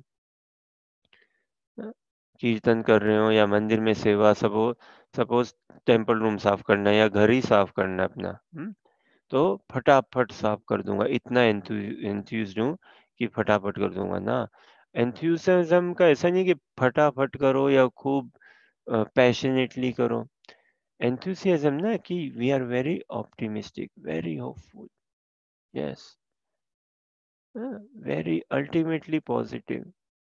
Kirtan कर रहे हो या मंदिर में सेवा, सपोज टेम्पल रूम साफ करना है या घर ही साफ करना है अपना, तो फटाफट साफ कर दूंगा, इतना एंथ्यूज्ड हूँ कि फटाफट कर दूंगा ना। एंथ्यूसिज्म का ऐसा नहीं कि फटाफट करो या खूब पैशनेटली करो। एंथुसियाज्म ना कि we are very optimistic, very hopeful, yes, very ultimately positive.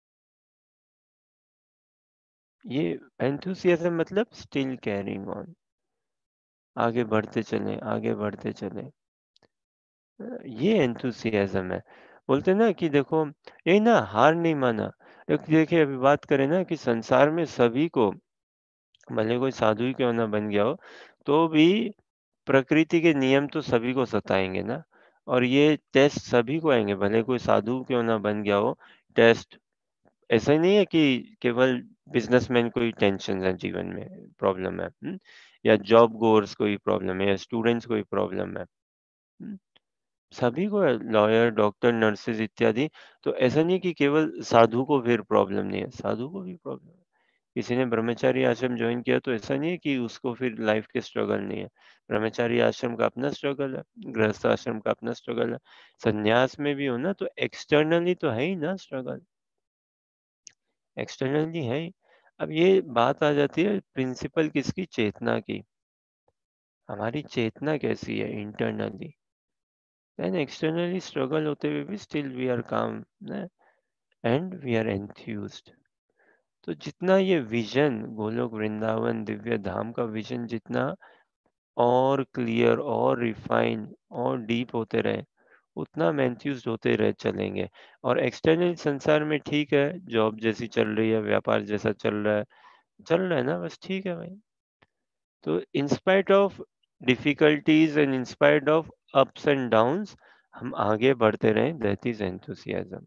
ये एंथुसियाज्म मतलब स्टिल कैरिंग ऑन, आगे बढ़ते चले, आगे बढ़ते चले, ये एंथुसियाज्म है। बोलते ना कि देखो यही ना, हार नहीं माना। एक देखिए अभी बात करें ना कि संसार में सभी को, भले कोई साधु ही क्यों ना बन गया हो, तो भी प्रकृति के नियम तो सभी को सताएंगे ना। और ये टेस्ट सभी को आएंगे, भले कोई साधु क्यों ना बन गया हो। टेस्ट ऐसा ही नहीं है कि केवल बिजनेसमैन को ही टेंशन है जीवन में, प्रॉब्लम है, या जॉब गोर्स को ही प्रॉब्लम है, या स्टूडेंट्स को ही प्रॉब्लम है, हम्म? सभी को है, लॉयर, डॉक्टर, नर्सेज इत्यादि। तो ऐसा नहीं कि केवल साधु को फिर प्रॉब्लम नहीं है, साधु को भी प्रॉब्लम है। किसी ने ब्रह्मचारी आश्रम ज्वाइन किया तो ऐसा नहीं है कि उसको फिर लाइफ के स्ट्रगल नहीं है। ब्रह्मचारी आश्रम का अपना स्ट्रगल है, गृहस्थ आश्रम का अपना स्ट्रगल है। संन्यास में भी हो ना तो एक्सटर्नली तो है ही ना स्ट्रगल, एक्सटर्नली है ही। अब ये बात आ जाती है प्रिंसिपल किसकी, चेतना की। हमारी चेतना कैसी है इंटरनली, देन एक्सटर्नली स्ट्रगल होते हुए भी still we are calm and we are enthused. तो जितना ये विजन गोलोक वृंदावन दिव्य धाम का विजन जितना और क्लियर और रिफाइन और डीप होते रहे, उतना हम एंथ्यूज्ड होते रहे चलेंगे। और एक्सटर्नल संसार में ठीक है, जॉब जैसी चल रही है, व्यापार जैसा चल रहा है ना, बस ठीक है भाई। तो in spite of difficulties and in spite of ups and downs, हम आगे बढ़ते रहें, दैट इज एंथुसियाज्म।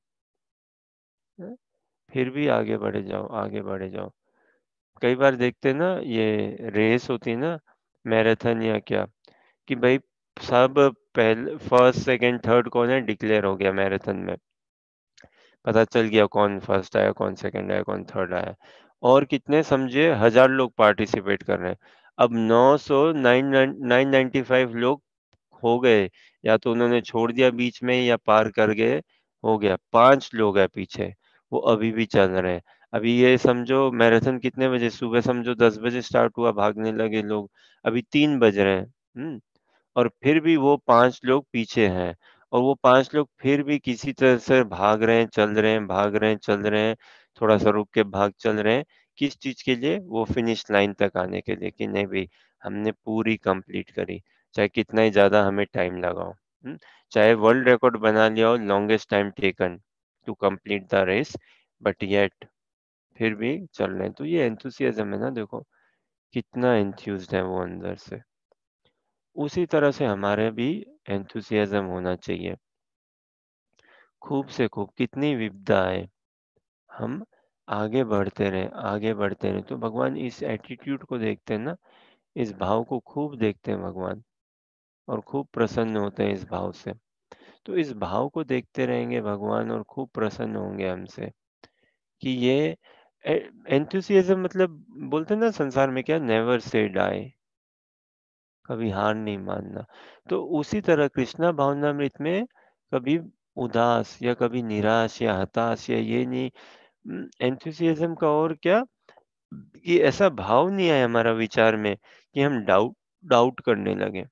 फिर भी आगे बढ़े जाओ, आगे बढ़े जाओ। कई बार देखते हैं ना, ये रेस होती है ना, मैराथन या क्या, कि भाई सब पहले फर्स्ट सेकंड थर्ड कौन है डिक्लेयर हो गया मैराथन में, पता चल गया कौन फर्स्ट आया, कौन सेकंड आया, कौन थर्ड आया। और कितने समझे 1000 लोग पार्टिसिपेट कर रहे हैं। अब 995 लोग हो गए, या तो उन्होंने छोड़ दिया बीच में या पार कर गए, हो गया 5 लोग हैं पीछे, वो अभी भी चल रहे हैं। अभी ये समझो मैराथन कितने बजे, सुबह समझो 10 बजे स्टार्ट हुआ, भागने लगे लोग, अभी 3 बज रहे हैं। और फिर भी वो 5 लोग पीछे हैं, और वो 5 लोग फिर भी किसी तरह से भाग रहे हैं, चल रहे हैं, भाग रहे हैं, चल रहे हैं, थोड़ा सा रुक के भाग चल रहे हैं। किस चीज के लिए, वो फिनिश लाइन तक आने के लिए, कि नहीं भाई हमने पूरी कंप्लीट करी, चाहे कितना ही ज्यादा हमें टाइम लगाओ। चाहे वर्ल्ड रिकॉर्ड बना लिया हो, longest time taken to complete the race, but yet फिर भी चल रहे हैं। तो ये एंथुसियाज्म है ना, देखो कितना एंथ्यूज्ड है वो अंदर से। उसी तरह से हमारे भी एंथुसियाज्म होना चाहिए, खूब से खूब, कितनी विपदा आए हम आगे बढ़ते रहें, आगे बढ़ते रहें। तो भगवान इस एटीट्यूड को देखते हैं ना, इस भाव को खूब देखते हैं भगवान, और खूब प्रसन्न होते हैं इस भाव से। तो इस भाव को देखते रहेंगे भगवान और खूब प्रसन्न होंगे हमसे, कि ये एंथुसियाज्म मतलब, बोलते हैं ना संसार में क्या, नेवर से डाई, कभी हार नहीं मानना। तो उसी तरह कृष्णा भावनामृत में कभी उदास या कभी निराश या हताश या ये नहीं, एंथुसियाज्म का और क्या, कि ऐसा भाव नहीं आए हमारा विचार में कि हम डाउट डाउट करने लगे,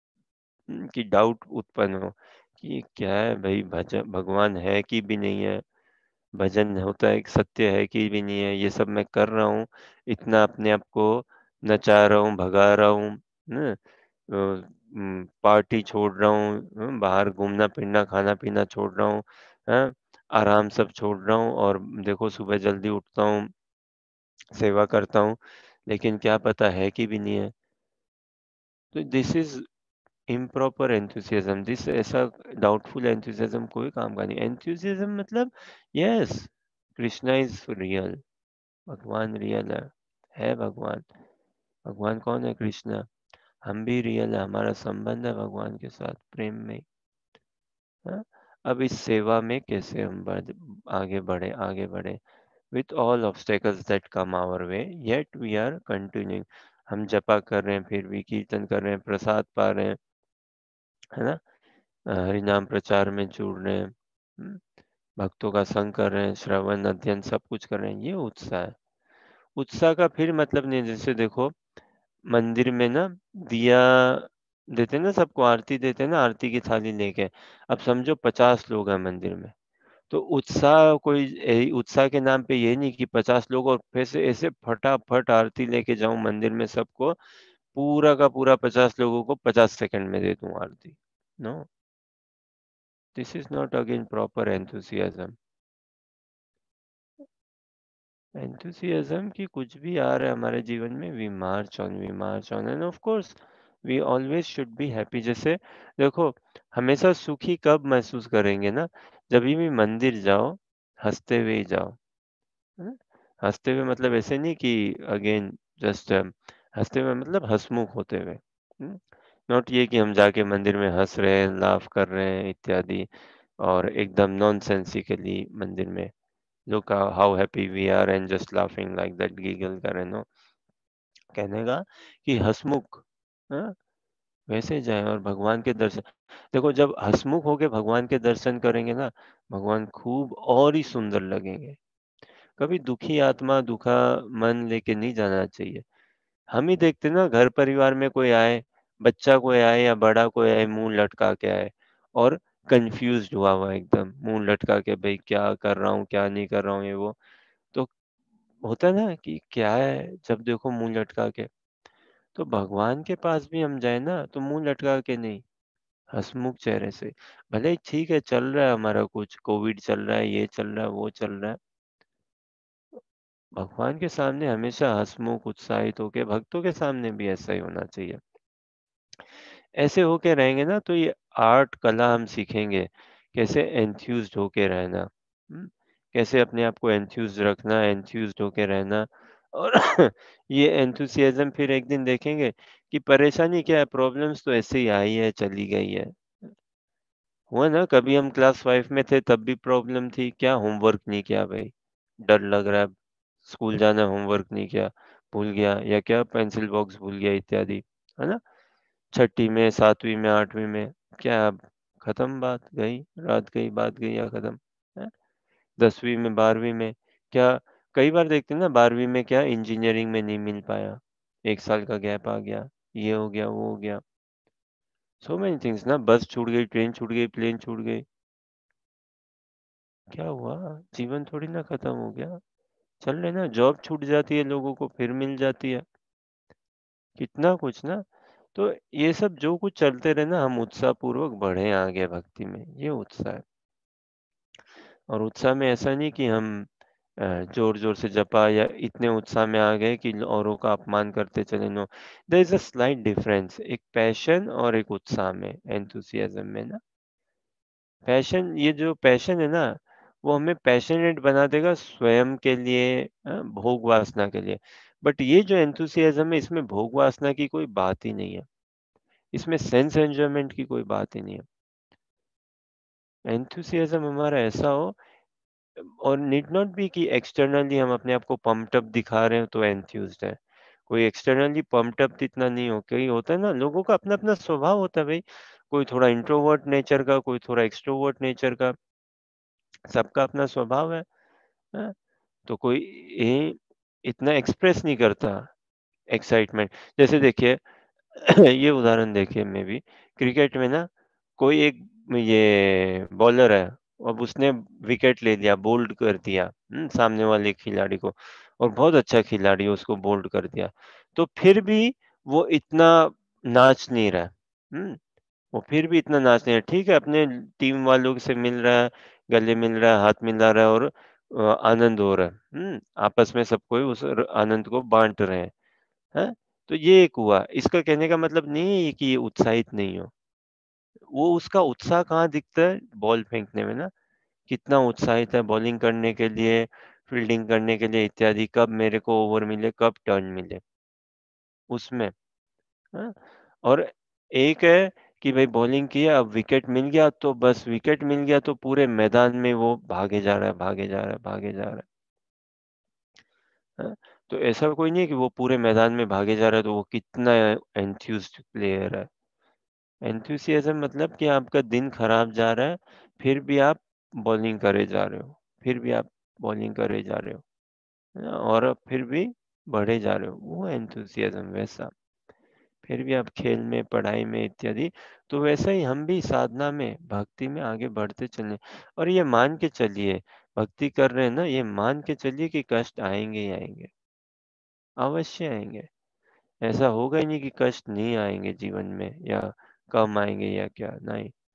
कि डाउट उत्पन्न हो कि क्या है भाई, भजन भगवान है कि भी नहीं है, भजन होता है, सत्य है कि भी नहीं है, ये सब मैं कर रहा हूँ, इतना अपने आप को नचा रहा हूँ, भगा रहा हूँ, न? पार्टी छोड़ रहा हूँ, बाहर घूमना फिरना खाना पीना छोड़ रहा हूँ, हाँ, आराम सब छोड़ रहा हूँ, और देखो सुबह जल्दी उठता हूँ, सेवा करता हूँ, लेकिन क्या पता है कि भी नहीं है। तो this is improper enthusiasm, this ऐसा डाउटफुल एंथुसियाज्म कोई काम का नहीं। एंथुसियाज्म मतलब यस, कृष्णा इज रियल, भगवान रियल है भगवान। भगवान कौन है, कृष्णा। हम भी रियल है, हमारा संबंध है भगवान के साथ प्रेम में। हाँ? अब इस सेवा में कैसे हम आगे बढ़े with all obstacles that come our way, yet we are continuing। हम जपा कर रहे हैं, फिर भी कीर्तन कर रहे हैं, प्रसाद पा रहे हैं, है ना, हरि नाम प्रचार में जुड़ रहे हैं, भक्तों का संग कर रहे हैं, श्रवण अध्ययन सब कुछ कर रहे हैं, ये उत्साह है। उत्साह का फिर मतलब नहीं, जैसे देखो मंदिर में ना दिया देते हैं ना, सबको आरती देते हैं ना, आरती की थाली लेके। अब समझो 50 लोग हैं मंदिर में, तो उत्साह कोई उत्साह के नाम पे ये नहीं कि 50 लोग और फिर से ऐसे फटाफट आरती लेके जाऊं मंदिर में, सबको पूरा का पूरा 50 लोगों को 50 सेकंड में दे दूं aarti. No, This is not again proper enthusiasm. Enthusiasm कि कुछ भी आ रहा है हमारे जीवन में, we march on and of course we always should be happy. जैसे देखो, हमेशा सुखी कब महसूस करेंगे ना, जब भी मंदिर जाओ हंसते हुए ही जाओ। हैं? हंसते हुए मतलब ऐसे नहीं कि अगेन जस्ट हंसते हुए मतलब हंसमुख होते हुए, नॉट ये कि हम जाके मंदिर में हंस रहे हैं, लाफ कर रहे हैं इत्यादि, और एकदम नॉनसेंसिकली मंदिर में look how happy we are and just laughing like that, giggle करें नो। कहने का कि हंसमुख, हाँ, वैसे जाएं और भगवान के दर्शन। देखो, जब हंसमुख होके भगवान के दर्शन करेंगे ना, भगवान खूब और ही सुंदर लगेंगे। कभी दुखी आत्मा, दुखा मन लेके नहीं जाना चाहिए। हम ही देखते ना, घर परिवार में कोई आए, बच्चा कोई आए या बड़ा कोई आए, मुंह लटका के आए और कंफ्यूज्ड हुआ एकदम, मुंह लटका के, भाई क्या कर रहा हूँ क्या नहीं कर रहा हूँ, ये वो। तो होता है ना कि क्या है, जब देखो मुंह लटका के। तो भगवान के पास भी हम जाए ना तो मुंह लटका के नहीं, हंसमुख चेहरे से। भले ही ठीक है, चल रहा है हमारा, कुछ कोविड चल रहा है, ये चल रहा है, वो चल रहा है, भगवान के सामने हमेशा हंसमुख उत्साहित होके, भक्तों के सामने भी ऐसा ही होना चाहिए। ऐसे होके रहेंगे ना तो ये आर्ट कला हम सीखेंगे, कैसे एंथ्यूज्ड होके रहना, कैसे अपने आप को एंथ्यूज्ड रखना, एंथ्यूज्ड होके रहना। और ये एंथुसियाज्म फिर एक दिन देखेंगे कि परेशानी क्या है, प्रॉब्लम्स तो ऐसे ही आई है चली गई है। हुआ ना, कभी हम क्लास 5 में थे तब भी प्रॉब्लम थी, क्या होमवर्क नहीं किया भाई, डर लग रहा है, स्कूल जाना, होमवर्क नहीं किया, भूल गया, या क्या पेंसिल बॉक्स भूल गया इत्यादि, है ना। छठी में, 7वीं में, 8वीं में, क्या अब खत्म, बात गई, रात गई, बात गई या खत्म है। 10वीं में, 12वीं में, क्या कई बार देखते हैं ना, 12वीं में क्या इंजीनियरिंग में नहीं मिल पाया, 1 साल का गैप आ गया, ये हो गया, वो हो गया, सो मेनी थिंग्स ना, बस छूट गई, ट्रेन छूट गई, प्लेन छूट गई, क्या हुआ, जीवन थोड़ी ना खत्म हो गया, चल रहे ना, जॉब छूट जाती है लोगों को, फिर मिल जाती है, कितना कुछ ना। तो ये सब जो कुछ चलते रहे ना, हम उत्साह पूर्वक बढ़े आगे भक्ति में, ये उत्साह है। और उत्साह में ऐसा नहीं कि हम जोर जोर से जपा या इतने उत्साह में आ गए कि औरों का अपमान करते चले, no, there is a slight difference, एक पैशन और एक उत्साह में, एंथुसियाज्म में ना। पैशन, ये जो पैशन है ना, वो हमें पैशनेट बना देगा स्वयं के लिए, भोग वासना के लिए। बट ये जो एंथुसियाज्म है, इसमें भोग वासना की कोई बात ही नहीं है, इसमें सेंस एंजॉयमेंट की कोई बात ही नहीं है। एंथुसियाज्म हमारा ऐसा हो, और नीड नॉट बी कि एक्सटर्नली हम अपने आप को पम्प्ड अप दिखा रहे हो तो एंथ्यूज्ड है। कोई एक्सटर्नली पम्प्ड अप इतना नहीं हो, कई होता है ना, लोगों का अपना अपना स्वभाव होता है भाई, कोई थोड़ा इंट्रोवर्ट नेचर का, कोई थोड़ा एक्सट्रोवर्ट नेचर का, सबका अपना स्वभाव है, हाँ? तो कोई ये इतना एक्सप्रेस नहीं करता एक्साइटमेंट। जैसे देखिए, ये उदाहरण देखिए, मे बी क्रिकेट में ना, कोई एक ये बॉलर है, अब उसने विकेट ले लिया, बोल्ड कर दिया, सामने वाले खिलाड़ी को, और बहुत अच्छा खिलाड़ी है, उसको बोल्ड कर दिया, तो फिर भी वो इतना नाच नहीं रहा, वो फिर भी इतना नाच नहीं रहा, ठीक है, अपने टीम वालों से मिल रहा है, गले मिल रहा है, हाथ मिला रहा है, और आनंद हो रहा है, आपस में सब कोई उस आनंद को बांट रहे हैं, हैं? तो ये एक हुआ। इसका कहने का मतलब नहीं है कि ये उत्साहित नहीं हो। वो उसका उत्साह कहाँ दिखता है? बॉल फेंकने में ना। कितना उत्साहित है बॉलिंग करने के लिए, फील्डिंग करने के लिए इत्यादि, कब मेरे को ओवर मिले, कब टर्न मिले, उसमें, हाँ? और एक है कि भाई बॉलिंग किया, अब विकेट मिल गया, तो बस विकेट मिल गया तो पूरे मैदान में वो भागे जा रहा है, भागे जा रहा है, भागे जा रहा है। हाँ? तो ऐसा कोई नहीं है कि वो पूरे मैदान में भागे जा रहा है तो वो कितना एंथ्यूज्ड प्लेयर है। एंथुसियाज्म मतलब कि आपका दिन खराब जा रहा है, फिर भी आप बॉलिंग करे जा रहे हो, फिर भी आप बॉलिंग करे जा रहे हो, है ना? और फिर भी बढ़े जा रहे हो, वो एंथुसियाज्म वैसा। फिर भी आप खेल में, पढ़ाई में इत्यादि। तो वैसा ही हम भी साधना में, भक्ति में आगे बढ़ते चलें। और ये मान के चलिए, भक्ति कर रहे हैं ना, ये मान के चलिए कि कष्ट आएंगे ही आएंगे, अवश्य आएंगे। ऐसा होगा ही नहीं कि कष्ट नहीं आएंगे जीवन में, या कम आएंगे या क्या, नहीं।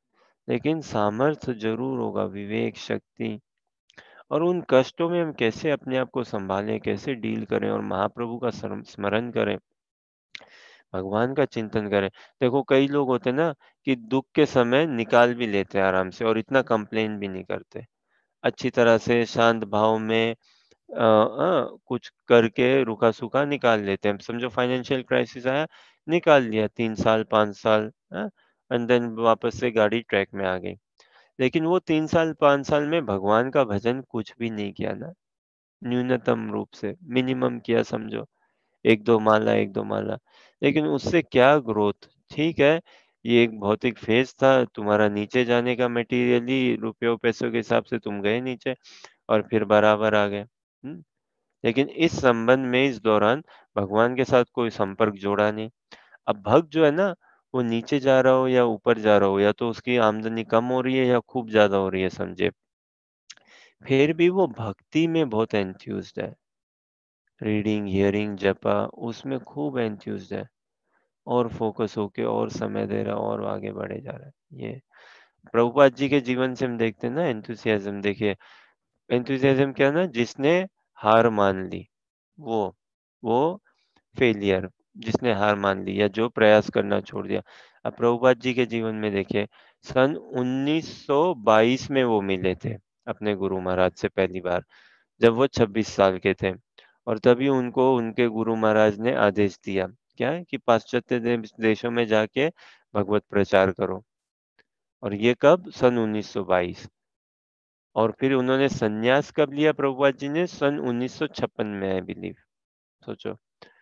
लेकिन सामर्थ्य जरूर होगा, विवेक, शक्ति। और उन कष्टों में हम कैसे अपने आप को संभालें, कैसे डील करें और महाप्रभु का स्मरण करें, भगवान का चिंतन करें। देखो कई लोग होते हैं ना कि दुख के समय निकाल भी लेते हैं आराम से और इतना कंप्लेन भी नहीं करते। अच्छी तरह से शांत भाव में कुछ करके रूखा-सूखा निकाल लेते हैं। समझो फाइनेंशियल क्राइसिस आया, निकाल लिया 3 साल, 5 साल, एंड देन वापस से गाड़ी ट्रैक में आ गई। लेकिन वो 3 साल, 5 साल में भगवान का भजन कुछ भी नहीं किया ना, न्यूनतम रूप से, मिनिमम किया समझो। 1-2 माला, 1-2 माला। लेकिन उससे क्या ग्रोथ? ठीक है, ये एक भौतिक फेज़ था, तुम्हारा नीचे जाने का मटेरियली रुपयों-पैसों के हिसाब से तुम गए नीचे और फिर बराबर आ गए। लेकिन इस संबंध में इस दौरान भगवान के साथ कोई संपर्क जोड़ा नहीं। अब भक्त जो है ना, वो नीचे जा रहा हो या ऊपर जा रहा हो, या तो उसकी आमदनी कम हो रही है या खूब ज़्यादा हो रही है समझे, फिर भी वो भक्ति में बहुत एंथ्यूज्ड है। रीडिंग, हियरिंग, जपा उसमें खूब एंथ्यूज्ड है और फ़ोकस होके और समय दे रहा है और आगे बढ़े जा रहा है। ये प्रभुपाद जी के जीवन से हम देखते हैं ना एंथुसियाज़्म। देखिए, एंथुसियाज़्म क्या ना, जिसने हार मान ली, वो वो फेलियर, जिसने हार मान ली या जो प्रयास करना छोड़ दिया। अब प्रभुपाद जी के जीवन में देखिए, सन 1922 में वो मिले थे अपने गुरु महाराज से पहली बार, जब वो 26 साल के थे। और तभी उनको उनके गुरु महाराज ने आदेश दिया, क्या है कि पाश्चात्य देशों में जाके भगवत प्रचार करो। और ये कब? सन 1922। और फिर उन्होंने संन्यास कब लिया प्रभुपाद जी ने? सन 1956 में, आई बिलीव। सोचो,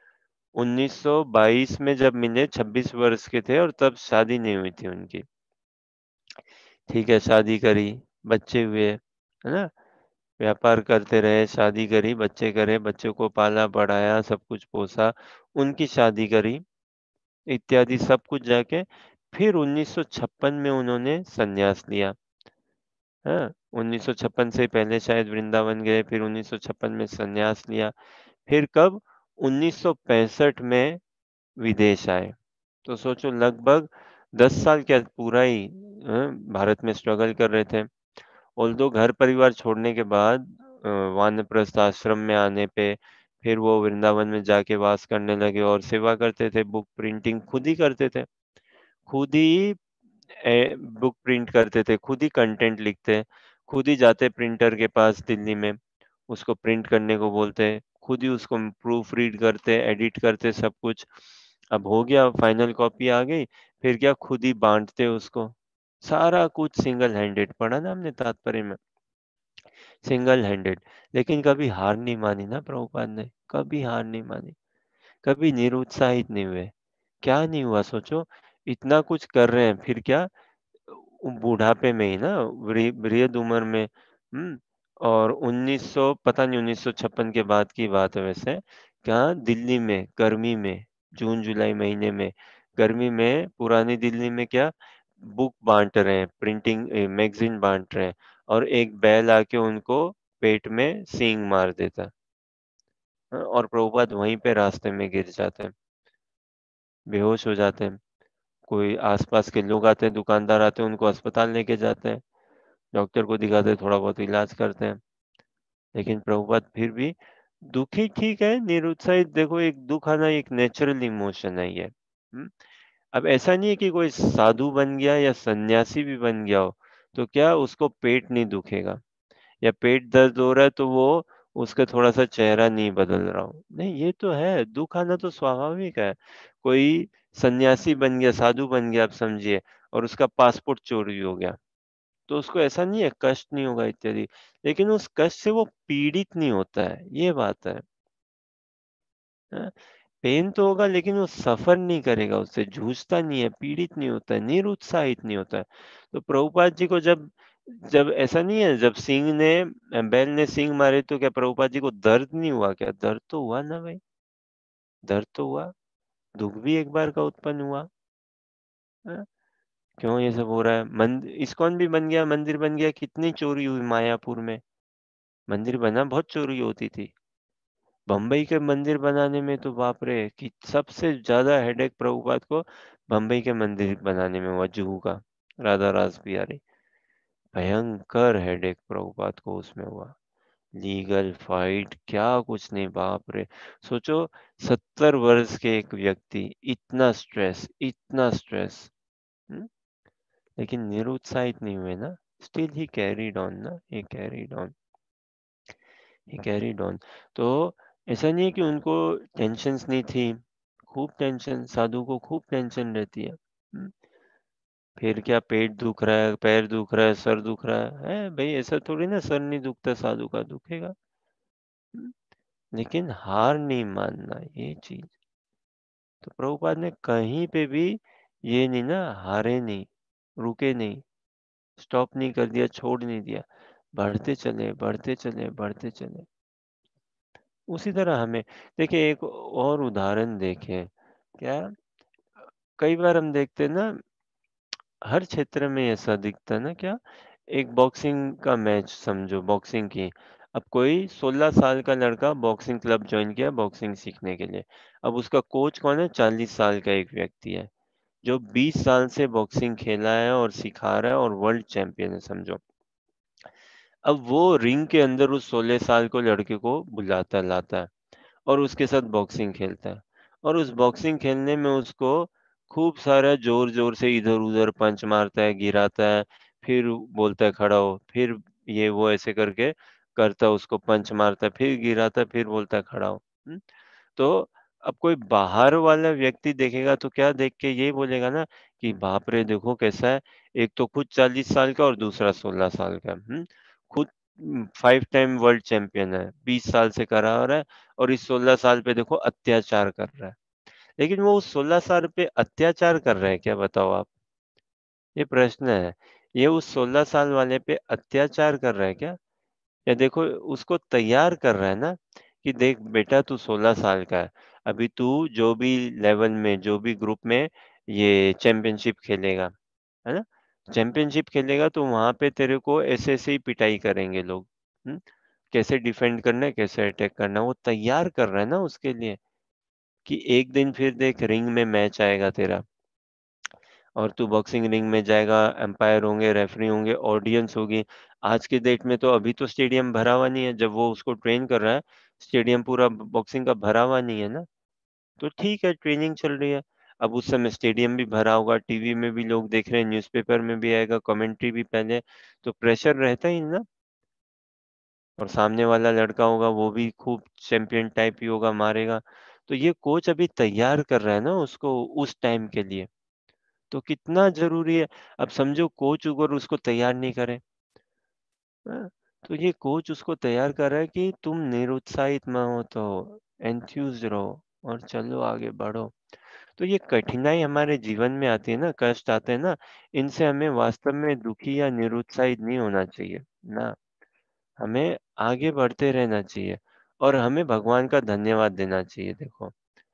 1922 में जब मिले 26 वर्ष के थे और तब शादी नहीं हुई थी उनकी। ठीक है, शादी करी, बच्चे हुए, है ना? व्यापार करते रहे, शादी करी, बच्चे करे, बच्चों को पाला पढ़ाया, सब कुछ पोसा, उनकी शादी करी, इत्यादि सब कुछ जाके फिर 1956 में उन्होंने संन्यास लिया। हाँ, 1956 से पहले शायद वृंदावन गए, फिर 1956 में संन्यास लिया। फिर कब? 1965 में विदेश आए। तो सोचो, लगभग 10 साल, क्या पूरा ही, भारत में स्ट्रगल कर रहे थे। ऑल्दो घर परिवार छोड़ने के बाद वानप्रस्थ आश्रम में आने पे फिर वो वृंदावन में जाके वास करने लगे और सेवा करते थे। बुक प्रिंटिंग खुद ही करते थे, खुद ही बुक प्रिंट करते थे, खुद ही कंटेंट लिखते, खुद ही जाते प्रिंटर के पास दिल्ली में, उसको प्रिंट करने को बोलते, खुद ही उसको प्रूफ रीड करते, एडिट करते, सब कुछ। अब हो गया, फाइनल कॉपी आ गई, फिर क्या, खुद ही बांटते उसको, सारा कुछ सिंगल हैंडेड। पढ़ा ना हमने तात्पर्य में, सिंगल हैंडेड। लेकिन कभी हार नहीं मानी ना प्रभुपाद ने, कभी हार नहीं मानी, कभी निरुत्साहित नहीं हुए। क्या नहीं हुआ सोचो, इतना कुछ कर रहे हैं, फिर क्या, बुढ़ापे में ही ना, वृहद उम्र में। और 1900 पता नहीं, 1956 के बाद की बात है वैसे, क्या दिल्ली में गर्मी में, जून जुलाई महीने में गर्मी में पुरानी दिल्ली में क्या, बुक बांट रहे हैं, प्रिंटिंग मैगजीन बांट रहे हैं, और एक बैल आके उनको पेट में सींग मार देता, और प्रभुपाद वहीं पे रास्ते में गिर जाते हैं, बेहोश हो जाते हैं। कोई आसपास के लोग आते हैं, दुकानदार आते हैं, उनको अस्पताल लेके जाते हैं, डॉक्टर को दिखाते हैं, थोड़ा बहुत इलाज करते हैं। लेकिन प्रभुपाद फिर भी दुखी, ठीक है, निरुत्साहित, देखो एक दुख आना एक नेचुरल इमोशन है ये। अब ऐसा नहीं है कि कोई साधु बन गया या सन्यासी भी बन गया हो तो क्या उसको पेट नहीं दुखेगा, या पेट दर्द हो रहा है तो वो उसका थोड़ा सा चेहरा नहीं बदल रहा हो। नहीं, ये तो है, दुख आना तो स्वाभाविक है। कोई सन्यासी बन गया, साधु बन गया, आप समझिए, और उसका पासपोर्ट चोरी हो गया, तो उसको ऐसा नहीं है, कष्ट नहीं होगा इत्यादि, लेकिन उस कष्ट से वो पीड़ित नहीं होता है, ये बात है। पेन तो होगा लेकिन वो सफर नहीं करेगा, उससे जूझता नहीं है, पीड़ित नहीं होता है, निरुत्साहित नहीं होता है। तो प्रभुपाद जी को जब जब ऐसा नहीं है, जब सिंह ने बैल ने सिंह मारे तो क्या प्रभुपाद जी को दर्द नहीं हुआ? क्या दर्द तो हुआ ना भाई, दर्द तो हुआ, दुख भी एक बार का उत्पन्न हुआ। हाँ? क्यों ये सब हो रहा है? मंदिर इस्कॉन भी बन गया, मंदिर बन गया, कितनी चोरी हुई मायापुर में, मंदिर बना, बहुत चोरी होती थी। बम्बई के मंदिर बनाने में तो बाप रे, कि सबसे ज्यादा हेडेक प्रभुपाद को बम्बई के मंदिर बनाने में हुआ, जुहू का। राधा रास बिहारी, भयंकर हेडेक प्रभुपाद को उसमें हुआ। लीगल फाइट क्या कुछ नहीं, बाप रे। सोचो 70 वर्ष के एक व्यक्ति, इतना स्ट्रेस, इतना स्ट्रेस, लेकिन निरुत्साहित नहीं हुए ना, स्टिल ही कैरीड ऑन ना, ही कैरीड ऑन, ही कैरीड ऑन। तो ऐसा नहीं है कि उनको टेंशन्स नहीं थी, खूब टेंशन, साधु को खूब टेंशन रहती है। फिर क्या पेट दुख रहा है, पैर दुख रहा है, सर दुख रहा है भाई, ऐसा थोड़ी ना सर नहीं दुखता, साधु का दुखेगा। लेकिन हार नहीं मानना, ये चीज। तो प्रभुपाद ने कहीं पे भी ये नहीं ना, हारे नहीं, रुके नहीं, स्टॉप नहीं कर दिया, छोड़ नहीं दिया, बढ़ते चले, बढ़ते चले, बढ़ते चले। उसी तरह हमें देखिए, एक और उदाहरण देखें क्या, कई बार हम देखते हैं ना, हर क्षेत्र में ऐसा दिखता है ना क्या, एक बॉक्सिंग का मैच समझो, बॉक्सिंग की, अब कोई 16 साल का लड़का बॉक्सिंग क्लब ज्वाइन किया बॉक्सिंग सीखने के लिए। अब उसका कोच कौन है, 40 साल का एक व्यक्ति है जो 20 साल से बॉक्सिंग खेला है और सिखा रहा है और वर्ल्ड चैंपियन है समझो। अब वो रिंग के अंदर उस 16 साल को लड़के को बुलाता लाता है और उसके साथ बॉक्सिंग खेलता है, और उस बॉक्सिंग खेलने में उसको खूब सारा जोर जोर से इधर उधर पंच मारता है, गिराता है, फिर बोलता है खड़ा हो, फिर ये वो ऐसे करके करता है, उसको पंच मारता है, फिर गिराता है, फिर बोलता है खड़ा हो। तो अब कोई बाहर वाला व्यक्ति देखेगा तो क्या देख के ये बोलेगा ना कि बाप रे देखो कैसा है, एक तो खुद 40 साल का और दूसरा 16 साल का, खुद 5 टाइम वर्ल्ड चैंपियन है, 20 साल से करा रहा है, और इस 16 साल पे देखो अत्याचार कर रहा है। लेकिन वो उस 16 साल पे अत्याचार कर रहा है क्या, बताओ आप, ये प्रश्न है। ये उस 16 साल वाले पे अत्याचार कर रहा है क्या, या देखो उसको तैयार कर रहा है ना, कि देख बेटा तू 16 साल का है, अभी तू जो भी लेवल में, जो भी ग्रुप में ये चैंपियनशिप खेलेगा, है ना, चैंपियनशिप खेलेगा तो वहां पे तेरे को ऐसे ऐसे ही पिटाई करेंगे लोग, कैसे डिफेंड करना है, कैसे अटैक करना है, वो तैयार कर रहा है ना उसके लिए, कि एक दिन फिर देख रिंग में मैच आएगा तेरा, और तू बॉक्सिंग रिंग में जाएगा, एम्पायर होंगे, रेफरी होंगे, ऑडियंस होगी। आज के डेट में तो अभी तो स्टेडियम भरा हुआ नहीं है, जब वो उसको ट्रेन कर रहा है स्टेडियम पूरा बॉक्सिंग का भरा हुआ नहीं है ना, तो ठीक है ट्रेनिंग चल रही है। अब उस समय स्टेडियम भी भरा होगा, टीवी में भी लोग देख रहे हैं, न्यूज़पेपर में भी आएगा, कमेंट्री भी पहले, तो प्रेशर रहता ही ना। और सामने वाला लड़का होगा वो भी खूब चैंपियन टाइप ही होगा, मारेगा। तो ये कोच अभी तैयार कर रहा है ना उसको उस टाइम के लिए, तो कितना ज़रूरी है। अब समझो कोच अगर उसको तैयार नहीं करे, हाँ, तो ये कोच उसको तैयार कर रहा है कि तुम निरुत्साहित ना हो, तो एंथ्यूज रहो और चलो आगे बढ़ो। तो ये कठिनाई हमारे जीवन में आती है ना, कष्ट आते हैं ना, इनसे हमें वास्तव में दुखी या निरुत्साहित नहीं होना चाहिए ना, हमें आगे बढ़ते रहना चाहिए और हमें भगवान का धन्यवाद देना चाहिए। देखो,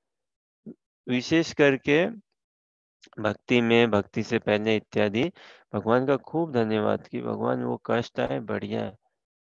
विशेष करके भक्ति में, भक्ति से पहले इत्यादि, भगवान का खूब धन्यवाद कि भगवान वो कष्ट आए बढ़िया है,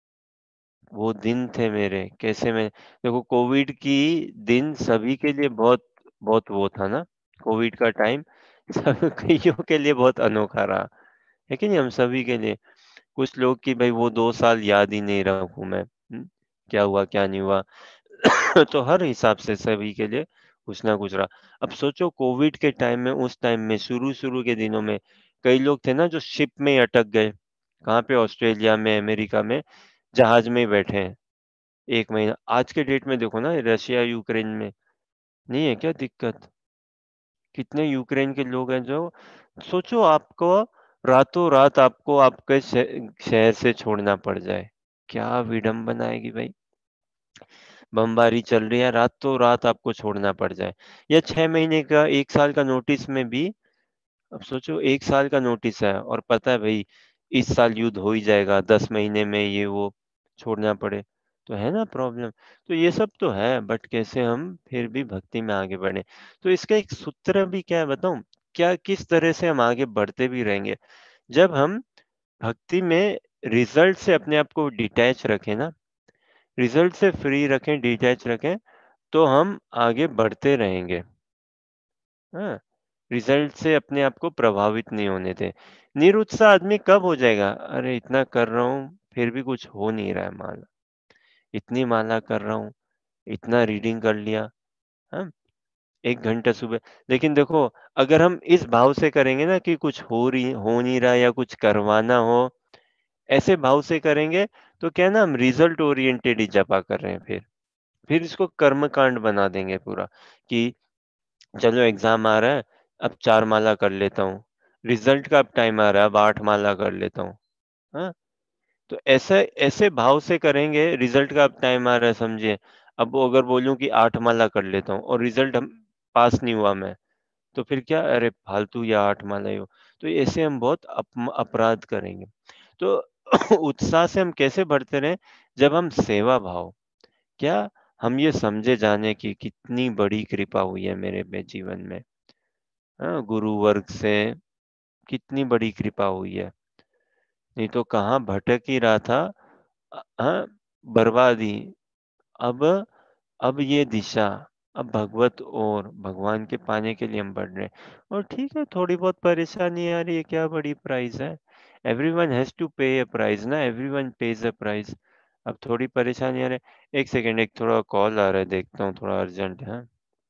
वो दिन थे मेरे, कैसे मैं, देखो कोविड की दिन सभी के लिए बहुत बहुत वो था ना, कोविड का टाइम सब कईयों के लिए बहुत अनोखा रहा है कि नहीं, हम सभी के लिए। कुछ लोग की भाई वो 2 साल याद ही नहीं रखूं मैं, क्या हुआ क्या नहीं हुआ तो हर हिसाब से सभी के लिए कुछ ना कुछ रहा। अब सोचो कोविड के टाइम में, उस टाइम में शुरू शुरू के दिनों में कई लोग थे ना जो शिप में ही अटक गए, कहाँ पे, ऑस्ट्रेलिया में, अमेरिका में, जहाज में ही बैठे हैं 1 महीना। आज के डेट में देखो ना, रशिया यूक्रेन में नहीं है क्या दिक्कत, कितने यूक्रेन के लोग हैं जो, सोचो आपको रातों रात आपको आपके शहर से छोड़ना पड़ जाए, क्या विडंबना आएगी भाई। बमबारी चल रही है, रातों रात आपको छोड़ना पड़ जाए, या 6 महीने का, 1 साल का नोटिस में भी। अब सोचो 1 साल का नोटिस है और पता है भाई इस साल युद्ध हो ही जाएगा, 10 महीने में ये वो छोड़ना पड़े, तो है ना प्रॉब्लम। तो ये सब तो है, बट कैसे हम फिर भी भक्ति में आगे बढ़े। तो इसका एक सूत्र भी क्या है बताऊं, क्या किस तरह से हम आगे बढ़ते भी रहेंगे, जब हम भक्ति में रिजल्ट से अपने आप को डिटैच रखें ना, रिजल्ट से फ्री रखें, डिटैच रखें, तो हम आगे बढ़ते रहेंगे। हाँ, रिजल्ट से अपने आप को प्रभावित नहीं होने दें। निरुत्साह आदमी कब हो जाएगा? अरे इतना कर रहा हूँ, फिर भी कुछ हो नहीं रहा है माला। इतनी माला कर रहा हूँ, इतना रीडिंग कर लिया, हाँ? 1 घंटा सुबह। लेकिन देखो, अगर हम इस भाव से करेंगे ना कि कुछ हो नहीं रहा या कुछ करवाना हो, ऐसे भाव से करेंगे तो क्या है ना, हम रिजल्ट ओरिएंटेड ही जपा कर रहे हैं फिर। फिर इसको कर्मकांड बना देंगे पूरा कि चलो एग्ज़ाम आ रहा है, अब 4 माला कर लेता हूँ। रिज़ल्ट का अब टाइम आ रहा है, अब 8 माला कर लेता हूँ। हाँ? तो ऐसे ऐसे भाव से करेंगे, रिज़ल्ट का अब टाइम आ रहा है समझिए। अब वो अगर बोलूँ कि 8 माला कर लेता हूँ और रिज़ल्ट हम पास नहीं हुआ मैं, तो फिर क्या, अरे फालतू या 8 माला ही हो। तो ऐसे हम बहुत अपराध करेंगे। तो उत्साह से हम कैसे बढ़ते रहें? जब हम सेवा भाव, क्या हम ये समझे जाने की कितनी बड़ी कृपा हुई है मेरे पे जीवन में, हाँ, गुरु वर्ग से कितनी बड़ी कृपा हुई है। नहीं तो कहाँ भटक ही रहा था, हाँ, बर्बाद ही। अब अब ये दिशा, अब भगवत और भगवान के पाने के लिए हम बढ़ रहे हैं। और ठीक है, थोड़ी बहुत परेशानी आ रही है, क्या बड़ी प्राइस है? Everyone has to pay a price ना, एवरीवन पेज अ प्राइस। अब थोड़ी परेशानी आ रही है। 1 सेकंड, एक थोड़ा कॉल आ रहा है, देखता हूँ, थोड़ा अर्जेंट है।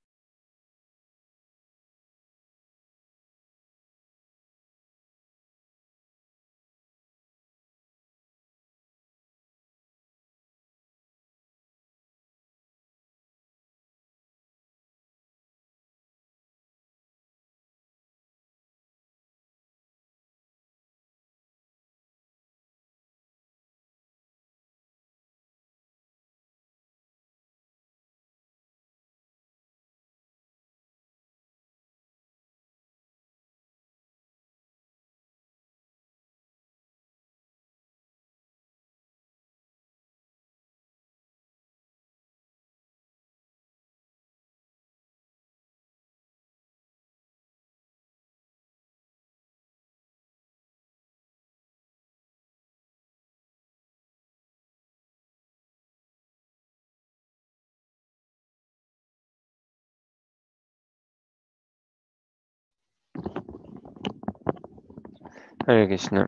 हरे कृष्ण।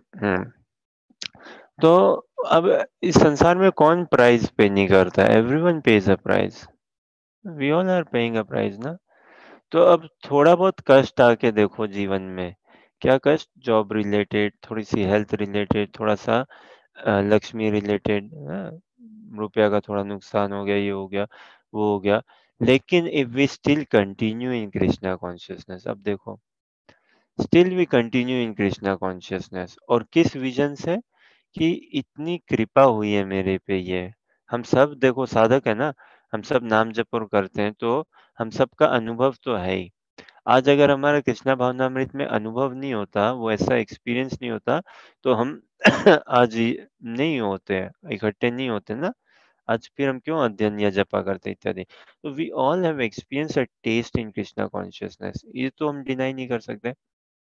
तो अब इस संसार में कौन प्राइस पे नहीं करता है? Everyone pays a price. We all are paying a price ना। तो अब थोड़ा बहुत कष्ट आके देखो जीवन में। क्या कष्ट? जॉब रिलेटेड, थोड़ी सी हेल्थ रिलेटेड, थोड़ा सा लक्ष्मी रिलेटेड, रुपया का थोड़ा नुकसान हो गया, ये हो गया, वो हो गया। लेकिन if we still continue in Krishna consciousness, अब देखो, still we continue in Krishna consciousness, और किस विजन से कि इतनी कृपा हुई है मेरे पे ये। हम सब देखो साधक है ना, हम सब नाम जप और करते हैं, तो हम सबका अनुभव तो है ही। आज अगर हमारा कृष्णा भावनामृत में अनुभव नहीं होता, वो ऐसा एक्सपीरियंस नहीं होता, तो हम आज नहीं होते हैं, इकट्ठे नहीं होते ना। आज फिर हम क्यों अध्ययन या जपा करते इत्यादि। तो we all have experience a taste in Krishna consciousness, ये तो हम डिनाई नहीं कर सकते।